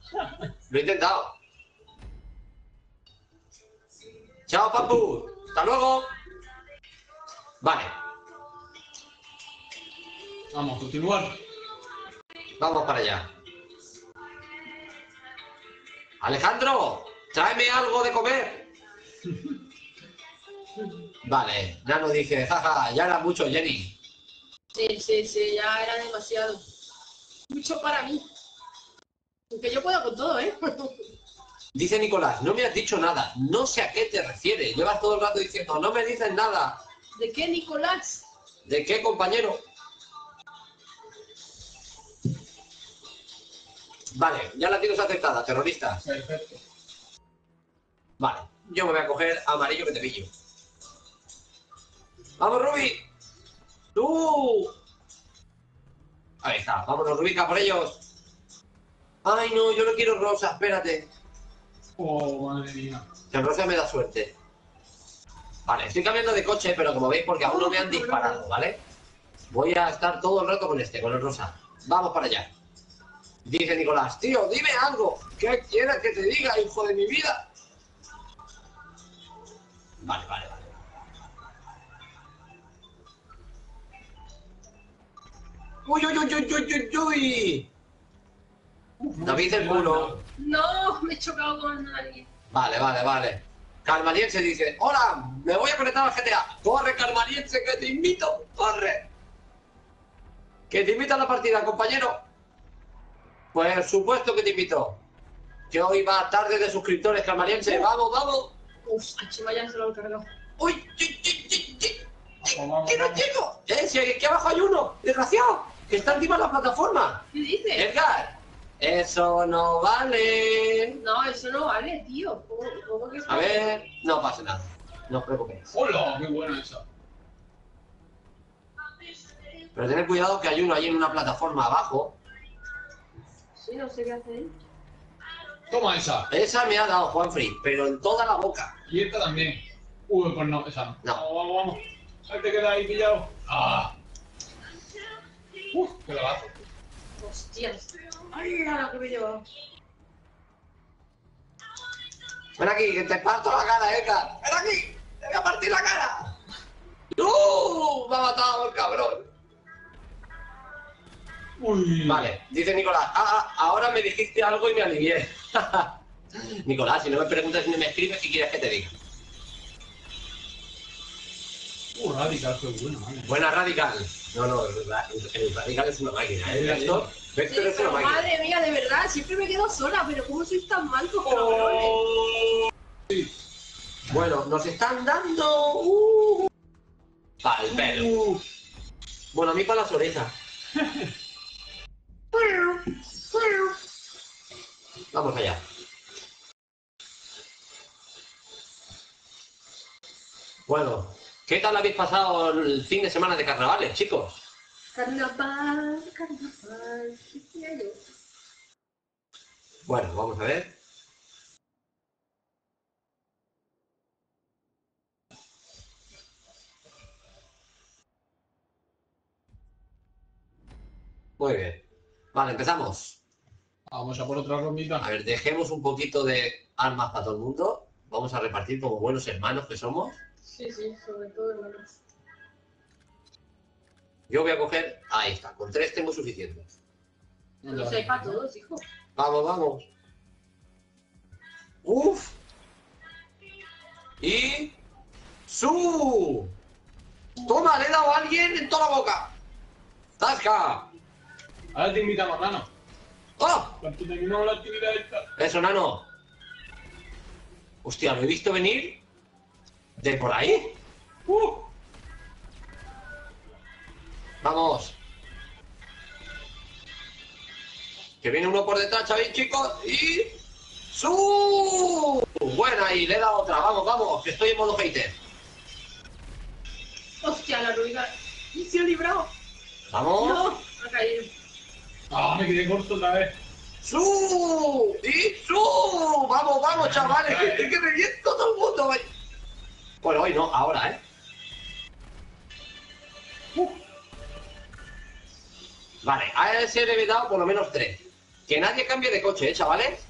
Chao, papu. Hasta luego. Vale. Vamos, continuar. Vamos para allá. Alejandro, tráeme algo de comer. Vale, Nano dice, jaja, ya era mucho, Jenny. Sí, ya era demasiado. Mucho para mí. Aunque yo puedo con todo, ¿eh? Dice Nicolás, no me has dicho nada. No sé a qué te refieres. Llevas todo el rato diciendo, no me dices nada. ¿De qué, Nicolás? ¿De qué, compañero? Vale, ya la tienes aceptada, terrorista. Perfecto. Vale, yo me voy a coger amarillo que te pillo. ¡Vamos, Ruby! ¡Tú! Ahí está, vámonos, Rubica, por ellos. Ay, no, yo no quiero rosa, espérate. Oh, madre mía. Que el rosa me da suerte. Vale, estoy cambiando de coche, pero como veis, porque aún no me han disparado, ¿vale? Voy a estar todo el rato con este, con el rosa. Vamos para allá. Dice Nicolás, tío, dime algo. ¿Qué quieres que te diga, hijo de mi vida? Vale. ¡Uy! David el culo. No, me he chocado con alguien. Vale. Carmaliense dice, hola, me voy a conectar al GTA. Corre, Carmaliense, que te invito. Corre. Que te invito a la partida, compañero. Pues supuesto que te invito. Que hoy va tarde de suscriptores, Carmaliense. Vamos. Uf, a Chima ya se lo he cargado. ¡Uy! Vamos. ¡Que no llego! Si aquí abajo hay uno, desgraciado, que está encima de la plataforma. ¿Qué dices? Edgar, eso no vale. No, eso no vale, tío. ¿Cómo que A ver, no pasa nada. No os preocupéis. ¡Hola! ¡Qué buena esa! Pero tened cuidado que hay uno ahí en una plataforma abajo. Sí, no sé qué hacer. Toma esa. Esa me ha dado Juanfrey, pero en toda la boca. Y esta también. Uy, pues no, esa no. No. Vamos. Ahí te quedas ahí pillado. ¡Ah! ¡Qué lagazo! Hostias. ¡Ay, la que me he llevado! Ven aquí, que te parto la cara, Edgar. Ven aquí, te voy a partir la cara. ¡No! Me ha matado el cabrón. Uy. Vale, dice Nicolás, ahora me dijiste algo y me alivié. Nicolás, si no me preguntas ni me escribes, ¿qué quieres que te diga? Radical, qué bueno, madre. Buena, Radical. No, el Radical es una máquina, ¿eh? Vector es una máquina. Madre mía, de verdad, siempre me quedo sola, pero ¿cómo sois tan malos, cabrones? Bueno, nos están dando... Pa'l pelo. Bueno, a mí para las orejas. Vamos allá. Bueno, ¿qué tal habéis pasado el fin de semana de carnavales, chicos? Carnaval. ¿Qué quiero? Bueno, vamos a ver. Muy bien. Vale, empezamos. Vamos a por otra rondita. A ver, dejemos un poquito de armas para todo el mundo. Vamos a repartir como buenos hermanos que somos. Sí, sobre todo, hermanos. Yo voy a coger... Ahí está, con 3 tengo suficiente. No sé, para todos, hijo. Vamos. ¡Uf! Y... ¡Su! ¡Toma! Le he dado a alguien en toda la boca. ¡Tasca! Ahora te invitamos, Nano. ¡Oh! Cuando terminamos la actividad esta. Eso, Nano. Hostia, lo he visto venir de por ahí. Vamos. Que viene uno por detrás, Chavín, chicos. Y... ¡Su! Buena, y le he dado otra. Vamos, que estoy en modo hater. Hostia, la ruina. ¡Y se ha librado! Vamos. No, ha caído. ¡Ah, me quedé corto otra vez! ¡Su! ¡Y su! Vamos, chavales, que reviento todo el mundo. Bueno, hoy no, ahora, ¿eh? Vale, a ese le he dado por lo menos 3. Que nadie cambie de coche, chavales.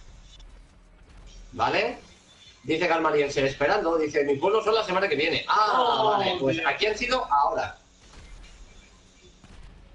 ¿Vale? Dice Carmaliense, esperando, dice, mis vuelos son la semana que viene. Vale, pues aquí han sido ahora.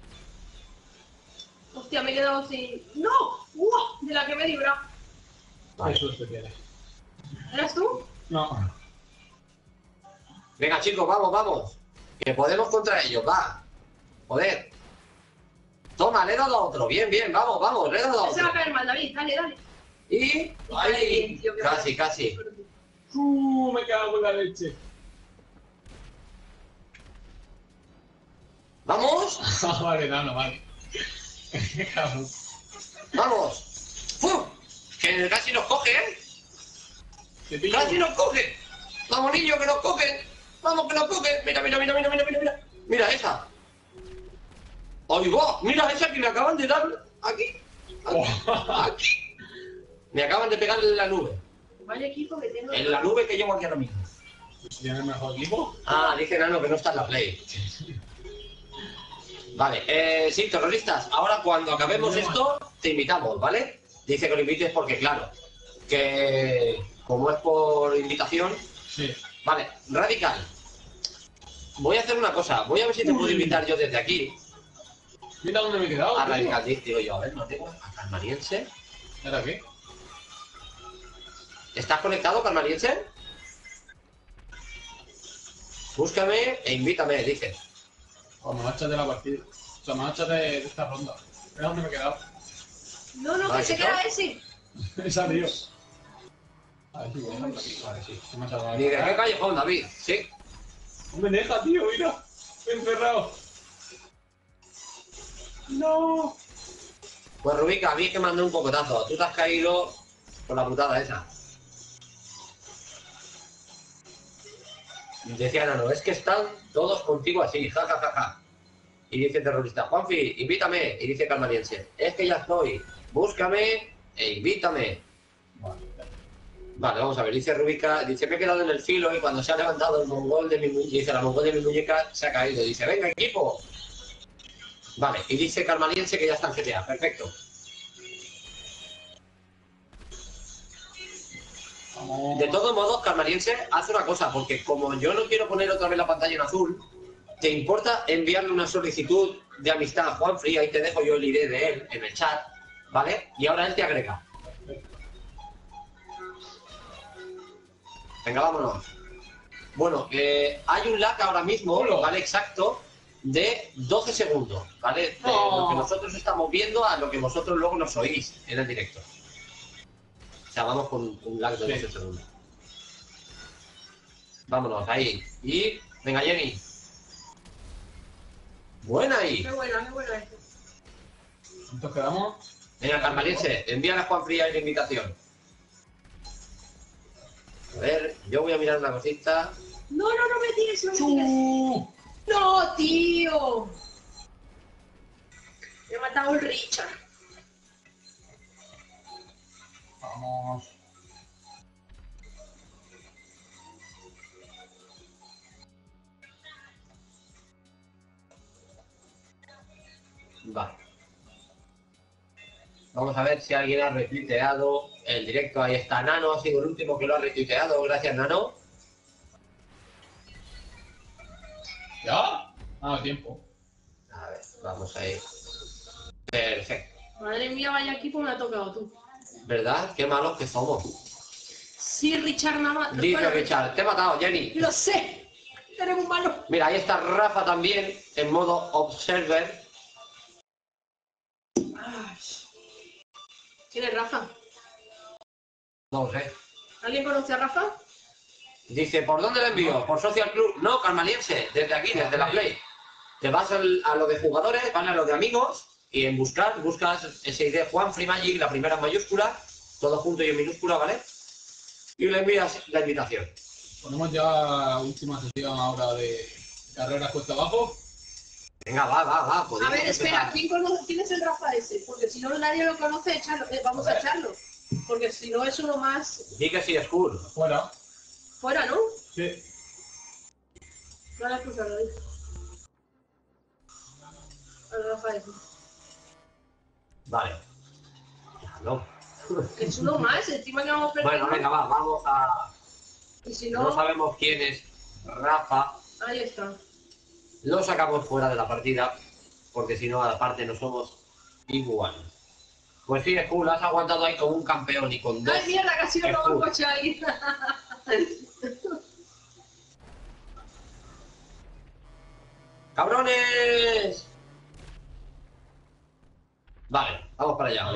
Hostia, me he quedado sin... ¡No! ¡Uah! De la que me he librado. Vale. Qué suerte tienes. ¿Eras tú? No. Venga, chicos, vamos, vamos. Que podemos contra ellos, va. Joder. Toma, le he dado a otro. Bien, bien, vamos, vamos, le he dado a Se va a otro. caer mal, David. Dale, dale. Y... ¡Ay! Tío, qué Casi, mal. casi. Me cago en la leche. ¡Vamos! Ah, vale, no, vale. Qué cabrón. ¡Vamos! ¡Fu! Que casi nos coge, ¿eh? Te pillo. ¡Casi nos coge! ¡Vamos, niño, que nos coge! ¡Vamos, que nos coge! Mira, mira, mira, mira, mira, mira, mira. Mira esa. ¡Ay, va! Mira esa que me acaban de dar aquí. Aquí. Me acaban de pegar en la nube. Vaya equipo que tengo. En la nube que llevo aquí ahora mismo. ¿Tienes el mejor equipo? Ah, dice Nano que no está en la Play. Vale, sí, terroristas, ahora cuando acabemos esto, te invitamos, ¿vale? Dice que lo invites porque, claro, que como es por invitación... Sí. Vale, Radical, voy a hacer una cosa, voy a ver si te puedo invitar yo desde aquí Mira dónde me he quedado. a tío. Radical, digo yo, a ver, no tengo a Carmariense. ¿Ahora qué? ¿Estás conectado, Carmariense? Búscame e invítame, dice. Pues me marchas de la partida. O sea, me marchas de esta ronda. Mira dónde me he quedado. No, no, Vale, que se ¿no? queda ese. Esa, tío. A ver si voy a dejarlo aquí. Vale, sí. Se me ha salvado. Ni de qué callejón, David, sí. No me deja, tío, mira. Estoy encerrado. No. Pues Rubica, a mí es que me mandé un pocotazo. Tú te has caído por la putada esa. Decía Nano, es que están todos contigo así, ja, ja, ja, ja. Y dice terrorista, Juanfi, invítame. Y dice Carmaniense, es que ya estoy. Búscame e invítame. Vale. Vale, vamos a ver, dice Rubica, dice, me he quedado en el filo y cuando se ha levantado el mongol de mi muñeca, dice, la mongol de mi muñeca se ha caído. Dice, venga, equipo. Vale, y dice Carmaniense que ya está en GTA, perfecto. Vamos. De todos modos, Carmariense, haz una cosa, porque como yo no quiero poner otra vez la pantalla en azul, ¿te importa enviarle una solicitud de amistad a Juanfree? Ahí te dejo yo el ID de él en el chat, ¿vale? Y ahora él te agrega. Venga, vámonos. Bueno, hay un lag ahora mismo, ¿vale? Exacto, de 12 segundos, ¿vale? De lo que nosotros estamos viendo a lo que vosotros luego nos oís en el directo. O sea, vamos con un lag de 12 segundos. Vámonos, ahí. Y, venga, Jenny. Buena ahí. Qué bueno esto. ¿Cuántos quedamos? Venga, Carmaliense, envíale a Juanfree ahí la invitación. A ver, yo voy a mirar una cosita. No, no, no me tires, no me tires. No, tío. Me ha matado el Richard. Vamos. Vale. Vamos a ver si alguien ha retuiteado el directo. Ahí está Nano, ha sido el último que lo ha retuiteado. Gracias, Nano. ¿Ya? Ah, tiempo. A ver, vamos a ir. Perfecto. Madre mía, vaya equipo me ha tocado tú. ¿Verdad? Qué malos que somos. Sí, Richard nada más. Dice Bueno, Richard, te he matado, Jenny. lo sé. Eres un malo. Mira, ahí está Rafa también, en modo Observer. ¿Quién es Rafa? No lo sé. ¿Alguien conoce a Rafa? Dice, ¿por dónde le envío? ¿Por Social Club? No, Carmaliense, desde aquí, desde la Play. Te vas a lo de jugadores, van a lo de amigos, y en buscar, buscas ese ID Juanfree Magic, la primera en mayúscula, todo junto y en minúscula, ¿vale? Y le envías la invitación. Ponemos ya última sesión ahora de carreras cuesta abajo. Venga, va, A podemos ver, espera, empezar. ¿quién es el Rafa ese? Porque si no nadie lo conoce, vamos a echarlo. Porque si no es uno más Di que sí, Skull. Fuera. fuera, ¿no? Sí. No la he escuchado ahí. El Rafa ese. Vale. Déjalo. Es uno más, encima que vamos perdiendo. Bueno, venga, vamos a... Y si No no, sabemos quién es Rafa. ahí está. Lo sacamos fuera de la partida, porque si no, aparte no somos igual. Pues sí, es cool, has aguantado ahí como un campeón y con dos. ¡Ay, mierda! Casi me Es robo el cool. coche ahí. ¡Cabrones! Vale, vamos para allá.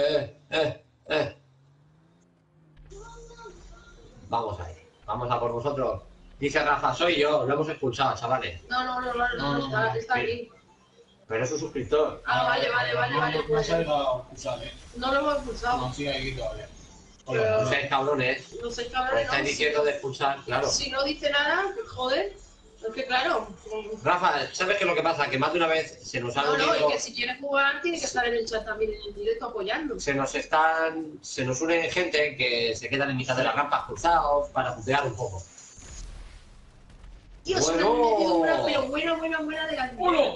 Vamos ahí, vamos a por vosotros. Dice Rafa, soy yo, lo hemos expulsado, chavales. No, está aquí. Pero es un suscriptor. Ah, vale. No se ha dejado expulsar, ¿eh? No lo hemos expulsado. No, sigue aquí todavía. Pero- No seáis cabrones. No sé, Os cabrón. estáis diciendo de expulsar, claro. Si no dice nada, pues, joder. Es que claro. Rafa, ¿sabes qué es lo que pasa? Que más de una vez se nos han No, unido... y que si quiere jugar tiene que estar en el chat también en el directo apoyando. Se nos une gente que se quedan en mitad de las rampas cruzados para putear un poco. Dios, Bueno. me han metido una, pero buena de las ¡Uno!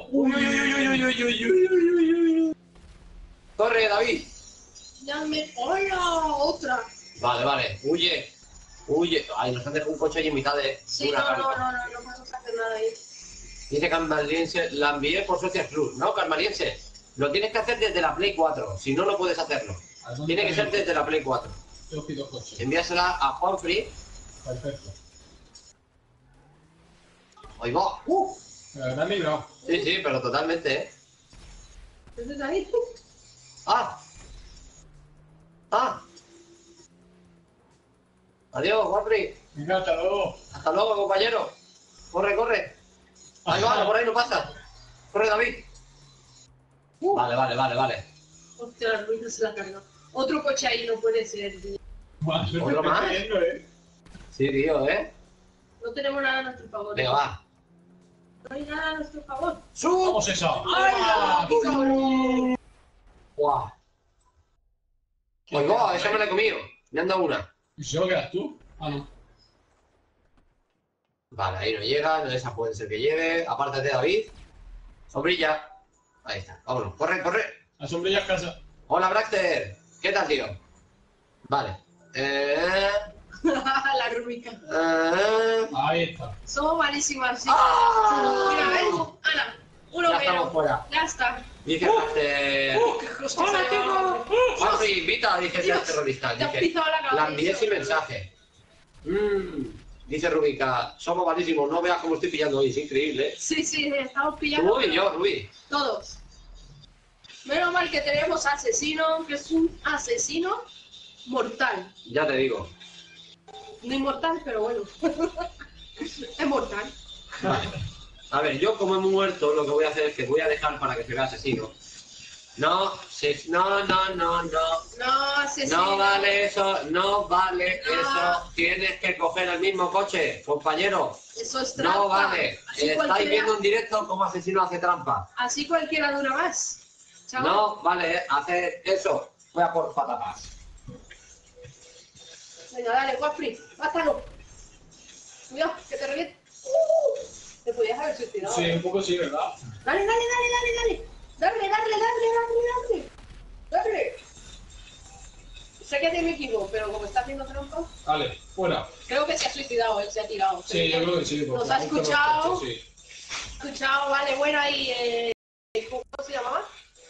¡Corre, David! Ya me... ¡Hola! Otra. Vale, huye. Ay, nos han dejado un coche ahí en mitad de Sí, una no rampa. podemos hacer nada ahí. Dice Carmaliense, la envié por Socias Plus. No, Carmaliense, lo tienes que hacer desde la Play 4, si no, no puedes hacerlo. Tiene que ser desde la Play 4. Yo pido coche. Envíasela a Juanfree. Perfecto. Ahí va. De verdad, librado. Sí, pero totalmente, ¿eh? ¿Estás ahí? ¡Ah! Adiós, Juanfree. Venga, hasta luego. Hasta luego, compañero. Corre. Ahí va, por ahí no pasa. Corre, David. Vale. Hostia, la ruina se la carga. Otro coche ahí no puede ser, tío. Buah, suerte ¿Otro que más? estoy viendo, ¿eh? Sí, tío, ¿eh? No tenemos nada a nuestro favor. Venga, va. No hay nada a nuestro favor. ¡Sub! Vamos eso. ¡Ay, no! ¡Qué cabrón! ¡Guau! Pues va, esa me la he comido. Me han dado una. ¿Y si solo quedas tú? Ah, no. Vale, ahí no llega, no, esa puede ser que lleve. Apártate, David. Sombrilla. Ahí está, vámonos. Corre. La sombrilla es casa. Hola, Braxter. ¿Qué tal, tío? Vale. La rúbrica. Ahí está. Somos malísimas, sí. ¡Ah! Mira, ¿ves? Ana, uno Ya estamos menos. fuera. Ya está. Dice Braxter. ¡Qué cosa se ha llevado! Juanfree, invita, dice Dios, el terrorista. te has Dice, pisado la cabeza. la envié sin mensaje. Dice Rubica, somos malísimos, no veas cómo estoy pillando hoy, es increíble. Sí, estamos pillando. Tú y yo, Rubí. Todos. Menos mal que tenemos asesino, que es un asesino mortal. Ya te digo. No inmortal, pero bueno. Es mortal. Vale. A ver, yo como he muerto, lo que voy a hacer es que voy a dejar para que se vea asesino. No, no. No, asesino. No vale eso, no vale No. eso. Tienes que coger el mismo coche, compañero. Eso es trampa. No vale. Así Estáis cualquiera- viendo en directo cómo asesino hace trampa. Así cualquiera dura más. Chaval. No vale hacer eso. Voy a por patatas. Venga, dale, Guapri, mátalo. Cuidado, que te reviente. Te podías haber suicidado. Sí, un poco sí, ¿verdad? Dale. Dale. Sé que te me equivoco, pero como está haciendo trampa, Vale, fuera. creo que se ha suicidado, él se ha tirado. Sí, yo creo que sí. porque ¿Nos ha me gustan los escuchado? coches, sí. Escuchado, vale, bueno, ahí, ¿cómo se llamaba?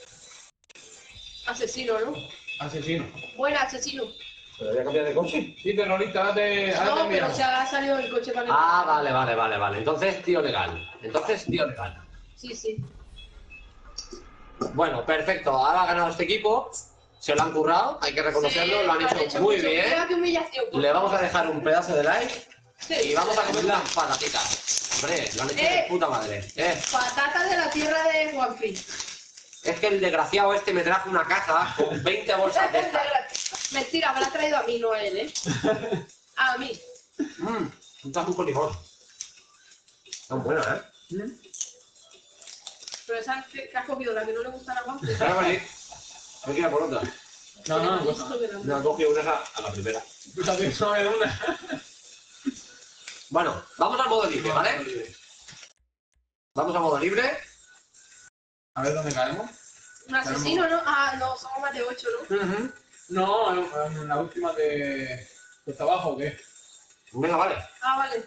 Asesino, ¿no? Asesino. Buena, asesino. ¿Pero voy a cambiar de coche? Sí, terrorista, ahora te No, pero enviamos. se ha salido el coche para el... Ah, vale. Entonces, tío legal. Sí. Bueno, perfecto. Ahora ha ganado este equipo. Se lo han currado, hay que reconocerlo. Sí, lo han hecho muy mucho. bien. Mira qué humillación. Le vamos a dejar un pedazo de like Sí. y vamos a comer las patatitas. Hombre, lo han hecho de puta madre. Patatas de la tierra de Juanfrey. Es que el desgraciado este me trajo una caja con 20 bolsas de estas. Mentira, me la ha traído a mí, no a él, ¿eh? A mí. Un tajo con limón. Tan buena, ¿eh? Pero esa que has comido, la que no le gusta a Juanfrey. Claro que sí. Hay que ir a por otra. No, pues Me he cogido una a la primera. tú también sabes una. Bueno, vamos al modo libre, ¿vale? Vamos a modo libre. A ver dónde caemos. Un asesino, ¿no? Ah, no, somos más de 8, ¿no? No, en la última de cuesta abajo, ¿o qué? Venga, vale. Ah, vale.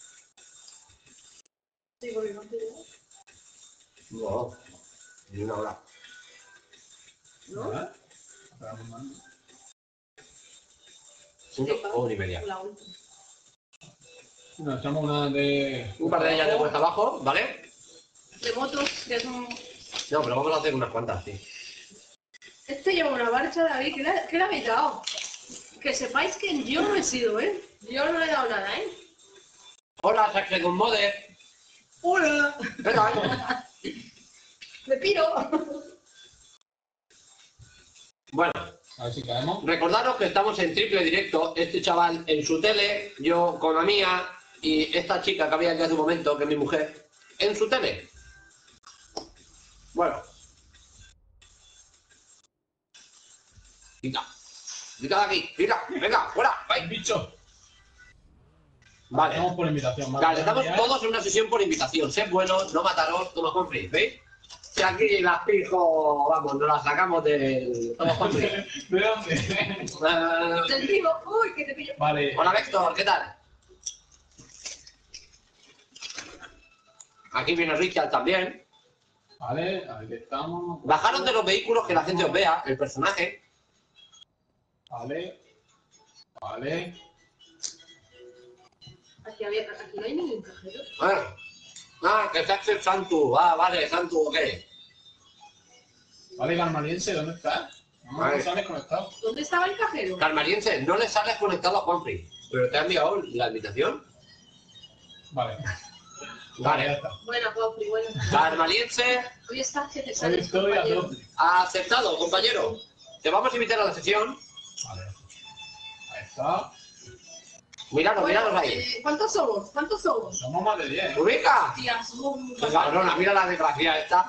Sí, porque no te digo. No, ni una hora. ¿No? ¿Ah? Una y media. La última. Nos echamos una de... Un par de ellas de vuelta abajo, ¿vale? De motos, que es un... No, pero vamos a hacer unas cuantas, sí. Este lleva una marcha, David, ¿qué le habéis dado? Que sepáis que yo no he sido, ¿eh? Yo no le he dado nada, ¿eh? Hola, Saxe con Mother. ¡Hola! ¿Qué tal? ¡Me piro! Bueno, A ver si caemos. recordaros que estamos en triple directo. Este chaval en su tele, yo con la mía y esta chica que había aquí hace un momento, que es mi mujer, en su tele. Bueno. Quita. Quita de aquí. Quita. Venga, fuera. ¡Ay, Bye. bicho! Vale. Estamos por invitación. ¿Vale? Vale, estamos todos en una sesión por invitación. Sed buenos, no mataros, toma Humphrey, ¿veis? Si aquí las pijo, vamos, nos las sacamos del... Toma Humphrey. ¿De dónde? Del vivo. ¡Uy, que te pillo! Vale. Hola, Vector, ¿qué tal? Aquí viene Richard también. Vale, aquí estamos. Bajaros de los vehículos que la gente os vea, el personaje. Vale. Vale. Aquí no hay ningún cajero. Que Saxe Santu. Ah, vale, Santu, ok. Vale, Garmaliense, ¿dónde estás? No, Vale. no sales conectado. ¿Dónde estaba el cajero? Carmariense, no le sales conectado a Humphrey, pero te ha enviado la invitación. Vale. Vale. Ya está. Buena, Popri, buena. Carmaliense, Hoy estás que te Hoy sales, estoy a compañero. tope. aceptado, compañero. Te vamos a invitar a la sesión. Vale. Ahí está. Miraros, Bueno, miraros ahí. ¿cuántos somos? ¿Cuántos somos? Somos más de 10. ¡Ubica! Tía, somos un... Qué cabrona, mira la desgracia esta.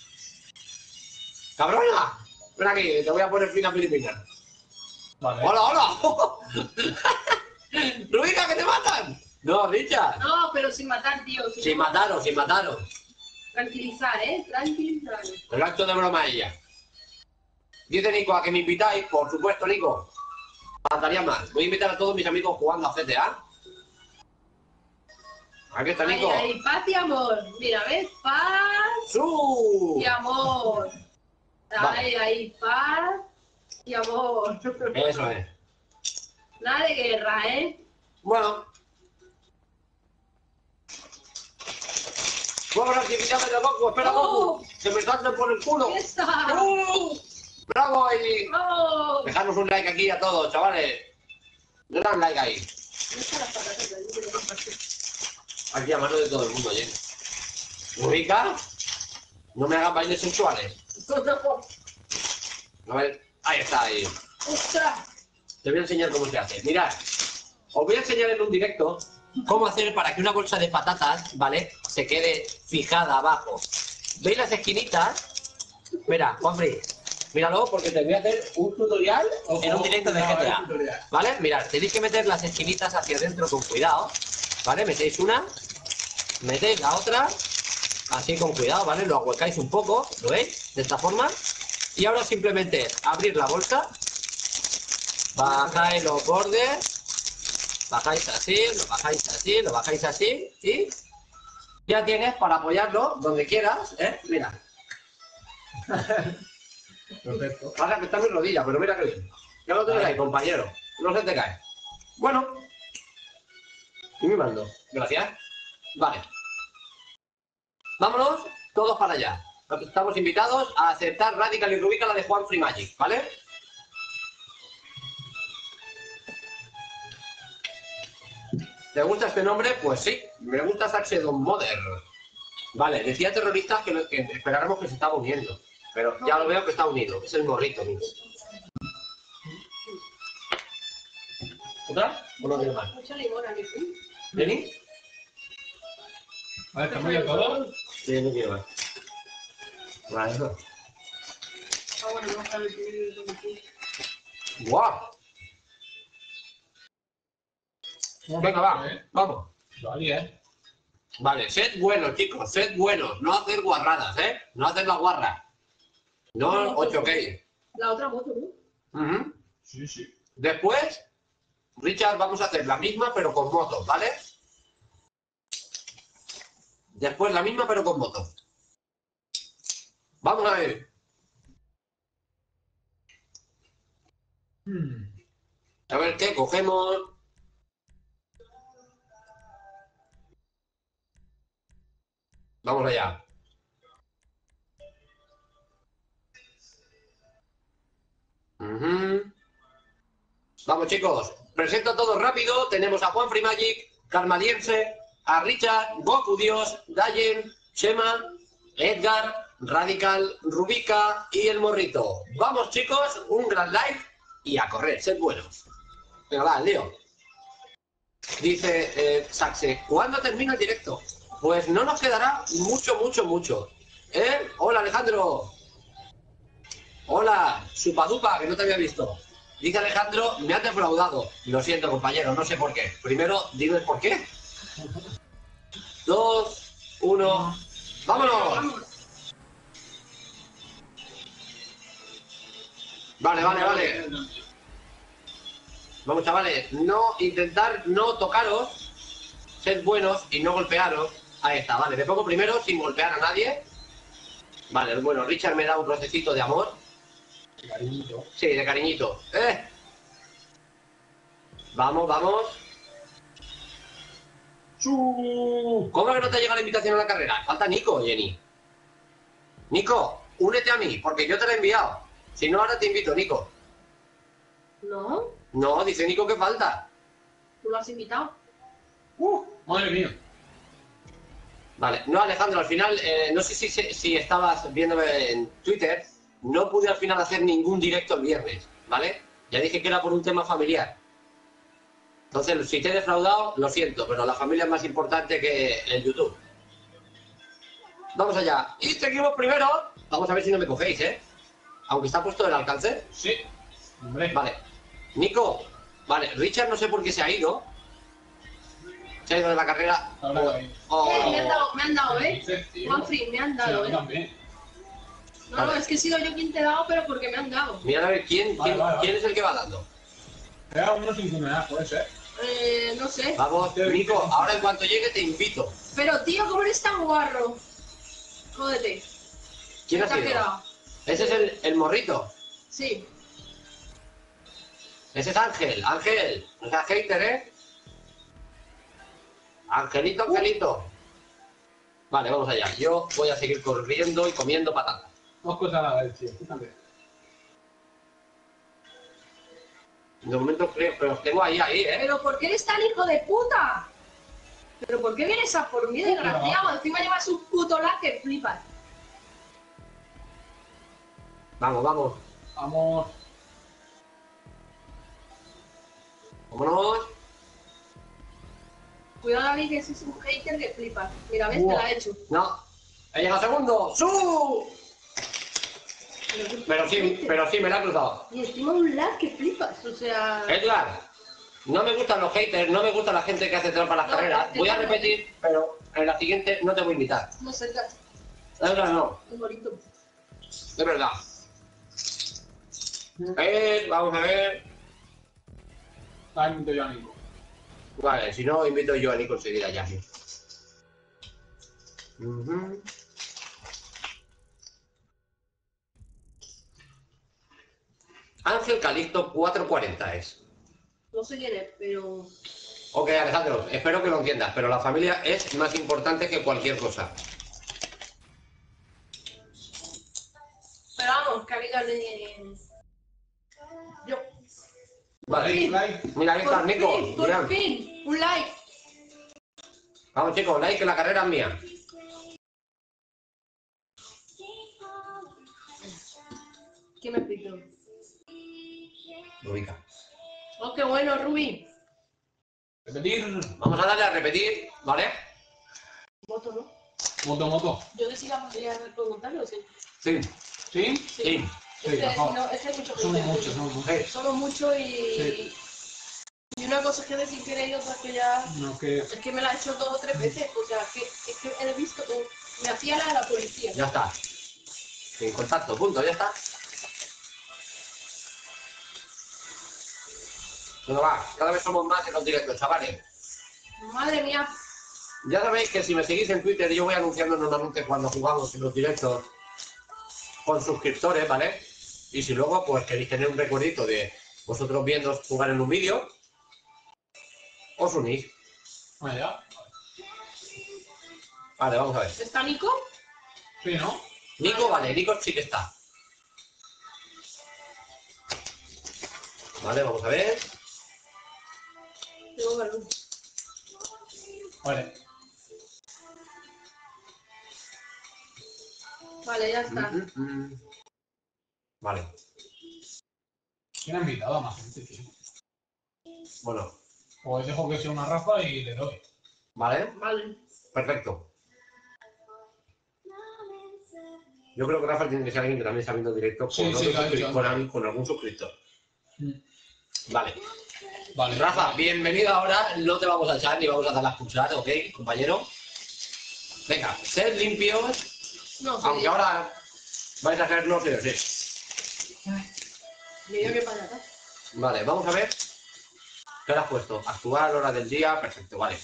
¡Cabrona! Ven aquí, te voy a poner fin a Filipinas. Vale. ¡Hola, hola! ¡Rubica, que te matan! No, Richard. No, pero sin matar, tío. Sin mataros, sin mataros. Tranquilizar, ¿eh? Tranquilizar. El acto de broma a ella. Dice Nico, a que me invitáis, por supuesto, Nico. Faltaría más. Voy a invitar a todos mis amigos jugando a GTA. Aquí está Nico. Ahí, paz y amor. Mira, ¿ves? Paz ¡Su! y amor. Vale. Ahí, paz y amor. Eso es. Nada de guerra, ¿eh? Bueno. Fuego las actividades de Goku, espera Goku. Que me salten por el culo. ¡Fiesta! ¡Bravo! Y ¡Vamos! dejadnos un like aquí a todos, chavales. Le dan like ahí. ¿Dónde están las patatas de ahí que te compartí? Aquí a mano de todo el mundo, oye. ¿Ubica? No me hagan bailes sensuales. A ver, ahí está, ahí. ¡Ostras! Te voy a enseñar cómo se hace. Mirad, os voy a enseñar en un directo cómo hacer para que una bolsa de patatas, ¿vale? Se quede fijada abajo. ¿Veis las esquinitas? Mira, Juanfrey, míralo porque te voy a hacer un tutorial en un directo de GTA. ¿Vale? Mirad, tenéis que meter las esquinitas hacia adentro con cuidado. ¿Vale? Metéis una, metéis la otra, así con cuidado, ¿vale? Lo ahuecáis un poco, ¿lo veis? De esta forma. Y ahora simplemente abrir la bolsa, bajáis los bordes, bajáis así, lo bajáis así, lo bajáis así y ya tienes para apoyarlo donde quieras, ¿eh? Mira. Perfecto. Ahora que está mi rodilla, pero mira que bien. Ya lo tienes ahí, compañero. No se te cae. Bueno. Y mi mando. Gracias. Vale. Vámonos todos para allá. Estamos invitados a aceptar Radical y Rubica la de Juan Free Magic, ¿vale? ¿Te gusta este nombre? Pues sí, me gusta Saxedon Mother. Vale, decía terroristas que esperáramos que se estaba uniendo. Pero ya lo veo que está unido, es el morrito, mira. ¿Otra? ¿O no tiene más? Mucho limón aquí, sí. ¿Lenny? Vale, ¿estamos ya todos? Sí, no quiero más. Vale, eso. Ah, bueno, no está el ¡Guau! Venga, va, vamos. Vale, Vale, sed buenos, chicos, sed buenos. No hacer guarradas, ¿eh? No hacer la guarra. No 8K. La otra moto, ¿no? Ujú. Sí, sí. Después, Richard, vamos a hacer la misma pero con motos, ¿vale? Después la misma pero con motos. Vamos a ver. A ver qué cogemos. Vamos allá. Vamos, chicos. Presento a todos rápido. Tenemos a Juan Free Magic, Carmaliense, a Richard, Goku Dios, Dayen, Chema, Edgar, Radical, Rubica y el Morrito. Vamos, chicos, un gran like y a correr, sed buenos. Venga, va, Leo. Dice Saxe, ¿cuándo termina el directo? Pues no nos quedará mucho. Hola, Alejandro. Hola, Supadupa, que no te había visto. Dice Alejandro, me has defraudado. Lo siento, compañero, no sé por qué. Primero, dime por qué. 2, 1, ¡vámonos! Vale. Vamos, chavales, intentar no tocaros, sed buenos y no golpearos. Ahí está, vale, me pongo primero sin golpear a nadie. Vale, bueno, Richard me da un procesito de amor. De cariñito. Sí, de cariñito. Vamos. ¿Cómo que no te llega la invitación a la carrera? Falta Nico, Jenny. Nico, únete a mí, porque yo te la he enviado. Si no, ahora te invito, Nico. ¿No? No, dice Nico que falta. ¿Tú lo has invitado? Madre mía. Vale, no, Alejandro, al final, no sé si estabas viéndome en Twitter, no pude al final hacer ningún directo el viernes, ¿vale? Ya dije que era por un tema familiar. Entonces, si te he defraudado, lo siento, pero la familia es más importante que el YouTube. Vamos allá. Y seguimos primero. Vamos a ver si no me cogéis, ¿eh? Aunque está puesto el alcance. Sí. Hombre. Vale. Nico. Vale, Richard no sé por qué se ha ido. Se ha ido de la carrera. Me han dado, Juanfrey, me han dado, También. No, es que he sido yo quien te he dado, pero porque me han dado. Mira a ver quién es el que va dando. Era uno sin comer, puede ser. No sé. Vamos, Nico, ahora en cuanto llegue te invito. Pero tío, ¿cómo eres tan guarro? Jódete. ¿Quién ha ¿Qué te sido? quedado? Ese es el morrito. Sí. Ese es Ángel. Ángel, no seas hater, ¿eh? Angelito. Vale, vamos allá. Yo voy a seguir corriendo y comiendo patatas. Dos cosas a la vez, tío. Fíjate. De momento creo, pero os tengo ahí, ¿eh? ¿Pero por qué eres tan hijo de puta? ¿Pero por qué vienes a por mí, desgraciado? Encima llevas un puto lag que flipas. Vamos. Vamos. Vámonos. Cuidado, David, que ese es un hater que flipas. Mira, ves, te la he hecho. No. He llegado segundo. ¡Su! Pero sí, me la ha cruzado. Y encima un lag que flipas, o sea... Edgar, no me gustan los haters, no me gusta la gente que hace trampa en las carreras. Voy a repetir, pero en la siguiente no te voy a invitar. No sé, Edgar. Edgar, no. Es bonito. De verdad. Vamos a ver. Invito yo a Nico. Vale, si no, invito yo a Nico enseguida ya. Ángel Calixto 440 es. No sé quién es, pero... Ok, Alejandro, espero que lo entiendas, pero la familia es más importante que cualquier cosa. Pero vamos, que habido yo. Vale. Like. Mira, ahí está Nico. Por fin, un like. Vamos, chicos, like, que la carrera es mía. ¿Qué me pidió? Rubica. Oh, qué bueno, Rubi. Repetir. Vamos a darle a repetir, ¿vale? Moto, ¿no? Moto. Yo que sí la podría preguntarlo, sí. Sí. ¿Sí? Sí. Es que, mejor. no, es que hay mucho que Somos decir. muchos. Somos muchos y... Sí. Y una cosa es que decir que y otra que ya... No, que... Es que me la he hecho 2 o 3 veces, o sea, es que he visto que me hacía la de la policía. Ya está. En contacto, punto, ya está. Bueno, va, cada vez somos más en los directos, chavales. Madre mía. Ya sabéis que si me seguís en Twitter, yo voy anunciando normalmente cuando jugamos en los directos con suscriptores, ¿vale? Y si luego, pues queréis tener un recuerdito de Vosotros viendo jugar en un vídeo, os unís. Vaya. Vale, vamos a ver. ¿Está Nico? Sí, ¿no? Nico, vale, Nico sí que está. Vale, vamos a ver. Tengo balón. Vale. Vale, ya está. Vale, ¿Quién ha invitado a más gente, tío? bueno, Pues dejo que sea una Rafa y le doy. vale, Vale. perfecto. Yo creo que Rafa tiene que ser alguien que también está viendo directo con, Sí, sí, lo ha hecho con algún suscriptor. Vale. Vale. Rafa, bienvenido ahora. No te vamos a echar ni vamos a dar la expulsar, ¿ok, compañero? Venga, sed limpios, No, sí. aunque ahora vais a hacerlo sí o sí. Mira qué patata. Vale, vamos a ver. ¿Qué le has puesto? Actuar a la hora del día, perfecto, vale.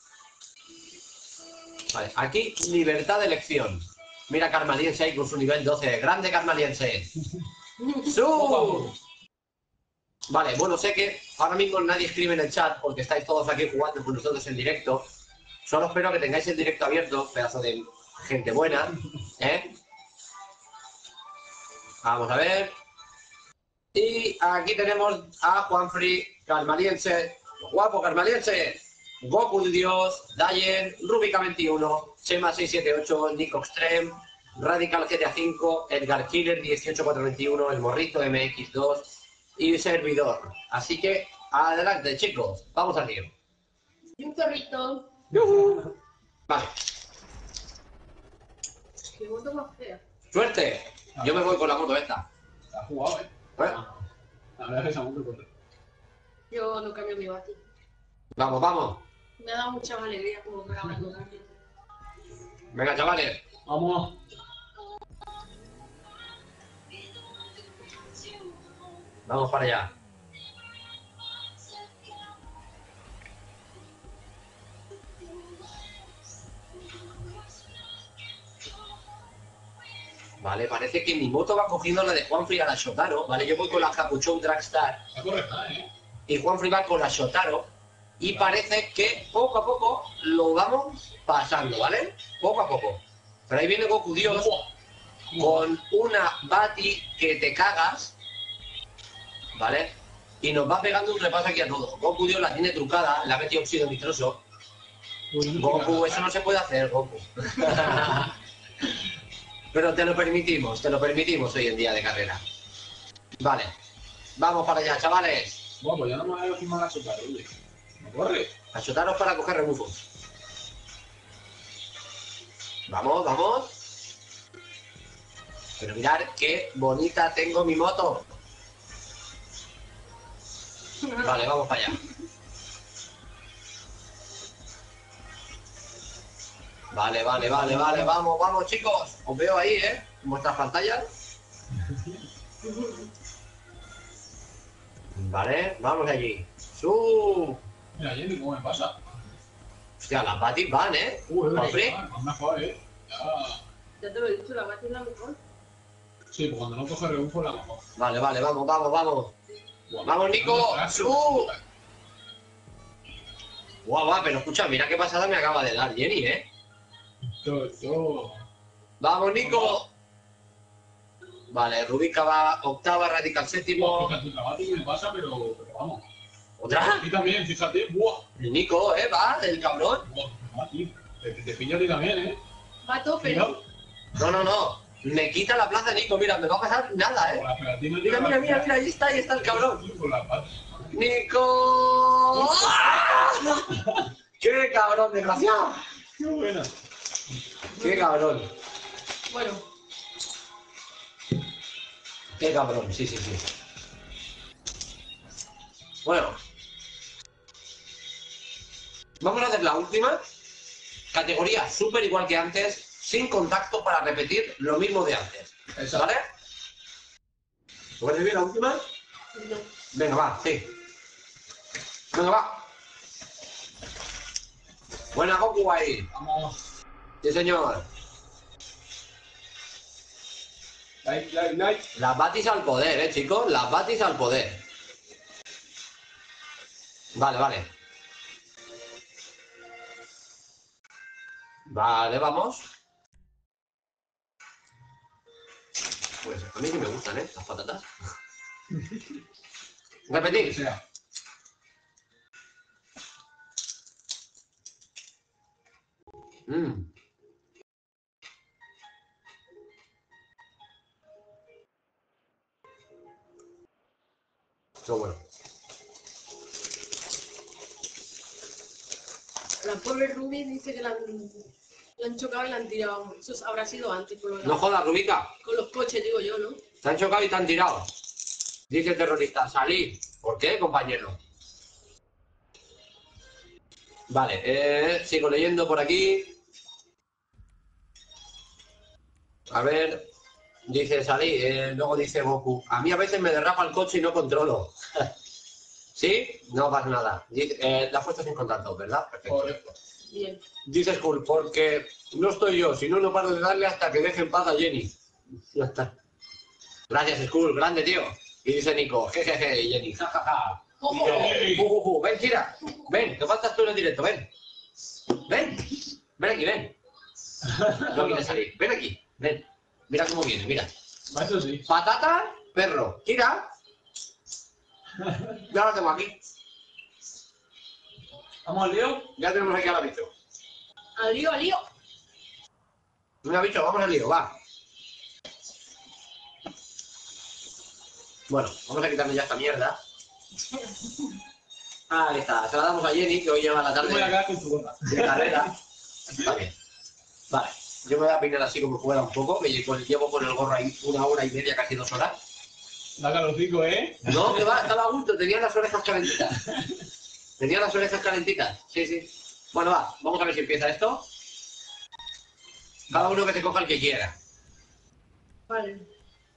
Vale, aquí libertad de elección. Mira Carmaliense ahí con su nivel 12. Grande Carmaliense. ¡Su! Vale, bueno, sé que ahora mismo nadie escribe en el chat porque estáis todos aquí jugando con nosotros en directo. Solo espero que tengáis el directo abierto, pedazo de gente buena, ¿eh? Vamos a ver. Y aquí tenemos a Juanfrey, Carmaliense, guapo Carmaliense, Goku Dios, Dayen, Rubica 21, Chema 678, Nico Extreme, Radical GTA 5, Edgar Killer 18421, El Morrito MX2 y Servidor. Así que adelante, chicos, vamos al lío. Y un perrito. Vale, Qué moto más fea. suerte. Yo me voy con la moto esta. Se ha jugado, ¿eh? La verdad es que se ha montado corre. Yo no cambio mi bati. Vamos, vamos. Me ha dado mucha alegría como me abandonar. Venga, chavales. Vamos. Vamos para allá. Vale, parece que mi moto va cogiendo la de Juanfrey a la Shotaro, ¿vale? Yo voy con la Capuchón Dragstar Está correcta, ¿eh? y Juanfrey va con la Shotaro y parece que poco a poco lo vamos pasando, ¿vale? Poco a poco. Pero ahí viene Goku Dios con una Bati que te cagas, ¿vale? Y nos va pegando un repaso aquí a todo. Goku Dios la tiene trucada, le ha metido óxido nitroso. Goku, eso no se puede hacer, Goku. Pero te lo permitimos hoy en día de carrera. Vale, vamos para allá, chavales. Bueno, pues ya no me voy a firmar la chupa, ¿eh? No corre. Achotaros para coger rebufos. Vamos, vamos. Pero mirad qué bonita tengo mi moto. Vale, vamos para allá. Vale, vamos chicos. Os veo ahí, ¿eh? En vuestras pantallas. Vale, vamos allí. Mira, Jenny, ¿cómo me pasa? Hostia, las batis van, ¿eh? Juanfrey. Más mejor, ¿eh? Ya te lo he dicho, la bati es la mejor. Sí, pues cuando no coge rebufo la mejor. Vale, vamos. Guau, ¡Vamos, Nico! ¡Su! Guau, pero escucha, mira qué pasada me acaba de dar Jenny, ¿eh? Esto. ¡Vamos, Nico! Vale, Rubica va octava, Radical séptimo. Fíjate, la Bati me pasa, pero vamos. ¿Otra? Y también, fíjate. ¡Buah! El Nico, va, el cabrón. ¡Buah! Bati. Te pilla a ti también, ¿eh? Va a tope. Cuidado. No. Me quita la plaza, Nico, mira, me va a pasar nada, Con ¿eh? las pegatinas. Mira, ahí está el cabrón. Con las patas. ¡Nico! ¡Ah! ¡Qué cabrón, desgraciado! ¡Qué buena! ¡Qué cabrón! Bueno, ¡Qué cabrón! Sí. Bueno. Vamos a hacer la última. Categoría súper igual que antes, sin contacto para repetir lo mismo de antes. Exacto. ¿Vale? ¿Puedes vivir la última? no. Venga, va, sí. Venga, va. Buena Goku ahí. Vamos. Sí, señor. Like. Las batis al poder, chicos. Las batis al poder. Vale, vale. Vale, vamos. Pues a mí sí me gustan, ¿eh? Las patatas. O Repetir. sea, Mmm. Qué bueno. La pobre Ruby dice que la han chocado y la han tirado. Eso habrá sido antes por lo No jodas, Rubica. con los coches, digo yo, ¿no? Te han chocado y te han tirado. Dice el terrorista, salí. ¿Por qué, compañero? Vale, sigo leyendo por aquí. A ver, dice salí. Luego dice Goku, a mí a veces me derrapa el coche y no controlo. ¿Sí? No pasa nada. La puesto sin contacto, ¿verdad? Perfecto. correcto. Bien. Dice Skull, porque no estoy yo, si no, no paro de darle hasta que deje en paz a Jenny. Ya está. Gracias, Skull, grande, tío. Y dice Nico, jejeje, y Jenny, jajaja. Ojo. Ven, Kira, ven, que faltas tú en el directo, ven. Ven, ven aquí, ven. No quieres salir, ven aquí, ven. Mira cómo viene, mira. Eso sí. Patata, perro. Kira. Ya lo tengo aquí. ¿Vamos al lío? Ya tenemos aquí a la bicho. Al lío, al lío. Mira, bicho, vamos al lío, va. Bueno, vamos a quitarle ya esta mierda. Ahí está, se la damos a Jenny, que hoy lleva la Voy a tarde quedar con tu gorra. de carrera. Está bien. Vale, yo me voy a peinar así como pueda un poco, que llevo con el gorro ahí 1 hora y media, casi 2 horas. Da calorcico, ¿eh? No, que va, estaba a gusto, tenía las orejas calentitas. Tenía las orejas calentitas, sí, sí. Bueno, va, vamos a ver si empieza esto. Cada uno que se coja el que quiera. Vale.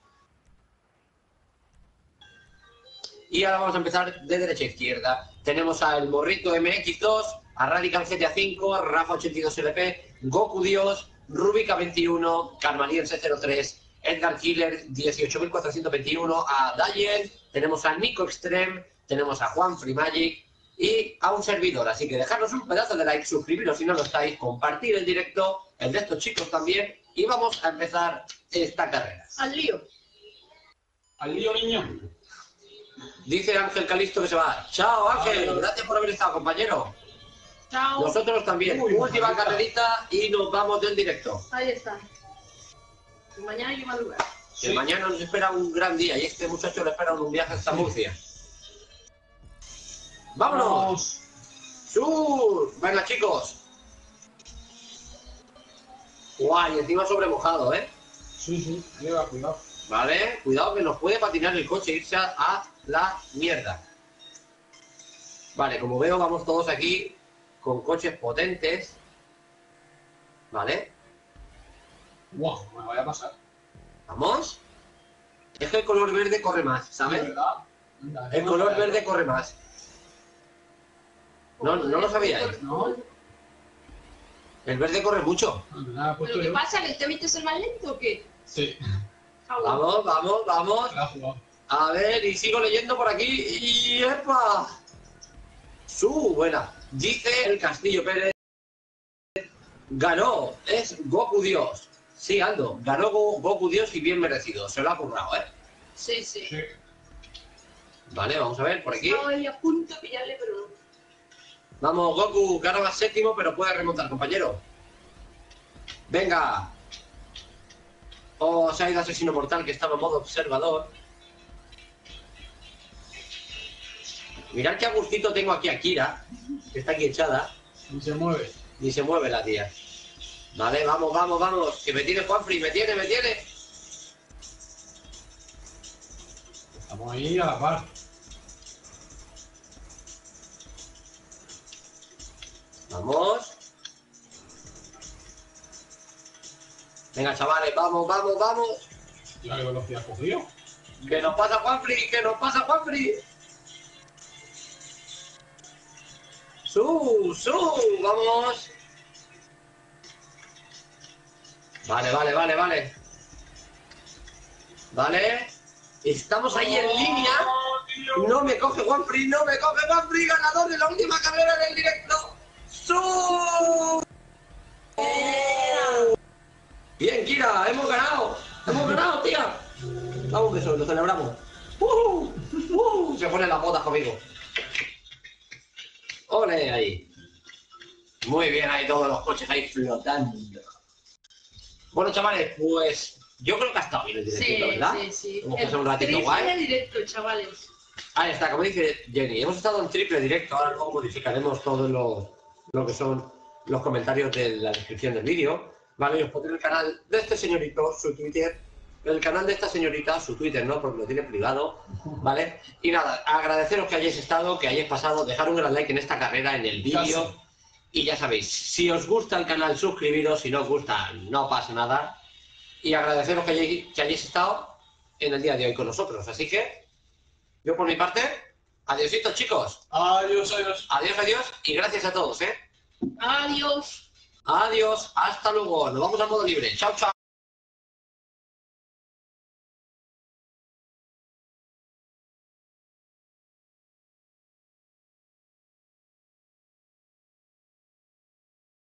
Y ahora vamos a empezar de derecha a izquierda. Tenemos al Morrito MX2, a Radical GTA 5, Rafa 82LP, Goku Dios, Rubica 21, Carmaliense 03, Edgar Killer 18421, a Dayen, tenemos a Nico Extreme, tenemos a Juan Free Magic y a un servidor. Así que dejadnos un pedazo de like, suscribiros si no lo estáis, compartir el directo, el de estos chicos también, y vamos a empezar esta carrera. Al lío. Al lío, niño. Dice Ángel Calisto que se va. Chao, Ángel. Gracias por haber estado, compañero. Chao. Nosotros también. Uy, Última maravilla. carrerita y nos vamos del directo. Ahí está. Y mañana hay que madrugar. Que mañana nos espera un gran día y este muchacho le espera un viaje hasta Murcia. ¡Vámonos! ¡Sur! Venga, chicos. Guay, encima sobre mojado, ¿eh? Sí, sí, lleva cuidado. Vale, cuidado que nos puede patinar el coche e irse a la mierda. Vale, como veo, vamos todos aquí con coches potentes. Vale, Wow, me vaya a pasar. vamos. Es que el color verde corre más, ¿De ¿sabes? verdad? Venga, El color verde corre más. No lo sabíais. No, El verde corre mucho. nada, puesto ¿Pero qué yo. pasa? ¿Que este es el más lento o qué? Sí, Vamos, vamos, vamos. la ha jugado. A ver, y sigo leyendo por aquí. ¡Y epa! Buena. Dice el Castillo Pérez. Ganó. Es Goku Dios. Sí, Aldo. Ganó Goku Dios y bien merecido. Se lo ha currado, ¿eh? Sí, sí. Sí. Vale, vamos a ver por aquí. Estaba ahí a punto de pillarle, pero no. Vamos, Goku. Gana más séptimo, pero puede remontar, compañero. Venga. Oh, se ha ido Asesino Mortal, que estaba en modo observador. Mirad qué agustito tengo aquí a Kira, que está aquí echada. Y se mueve. Ni se mueve la tía. Vale, vamos, vamos, vamos. Que me tiene Juanfrey, me tiene. Estamos ahí a la par. Vamos. Venga, chavales, vamos, vamos, vamos. Ya qué velocidad ha cogido. Que nos pasa Juanfrey, que nos pasa Juanfrey. Vamos. Vale. Vale. Estamos ahí en línea. No me coge Juanfrey, no me coge Juanfrey, ganador de la última carrera del directo. ¡Su! Bien, Kira, hemos ganado, tía. Dame un beso, lo celebramos. Se pone las botas conmigo. ¡Ole ahí! Muy bien, ahí todos los coches ahí flotando. Bueno, chavales, pues yo creo que ha estado bien el directo, ¿verdad? Sí. Hemos pasado un ratito guay. El directo, chavales. Ahí está, como dice Jenny, hemos estado en triple directo, ahora luego modificaremos todo lo que son los comentarios de la descripción del vídeo, ¿vale? Y os pondré el canal de este señorito, su Twitter, el canal de esta señorita, su Twitter, ¿no? Porque lo tiene privado, ¿vale? Y nada, agradeceros que hayáis estado, que hayáis pasado, dejar un gran like en esta carrera, en el vídeo. Y ya sabéis, si os gusta el canal, suscribiros, si no os gusta, no pasa nada. Y agradeceros que hayáis estado en el día de hoy con nosotros. Así que, yo por mi parte, adiósito, chicos. Adiós. Adiós, y gracias a todos, ¿eh? Adiós. Adiós, hasta luego. Nos vamos al modo libre. Chao, chao.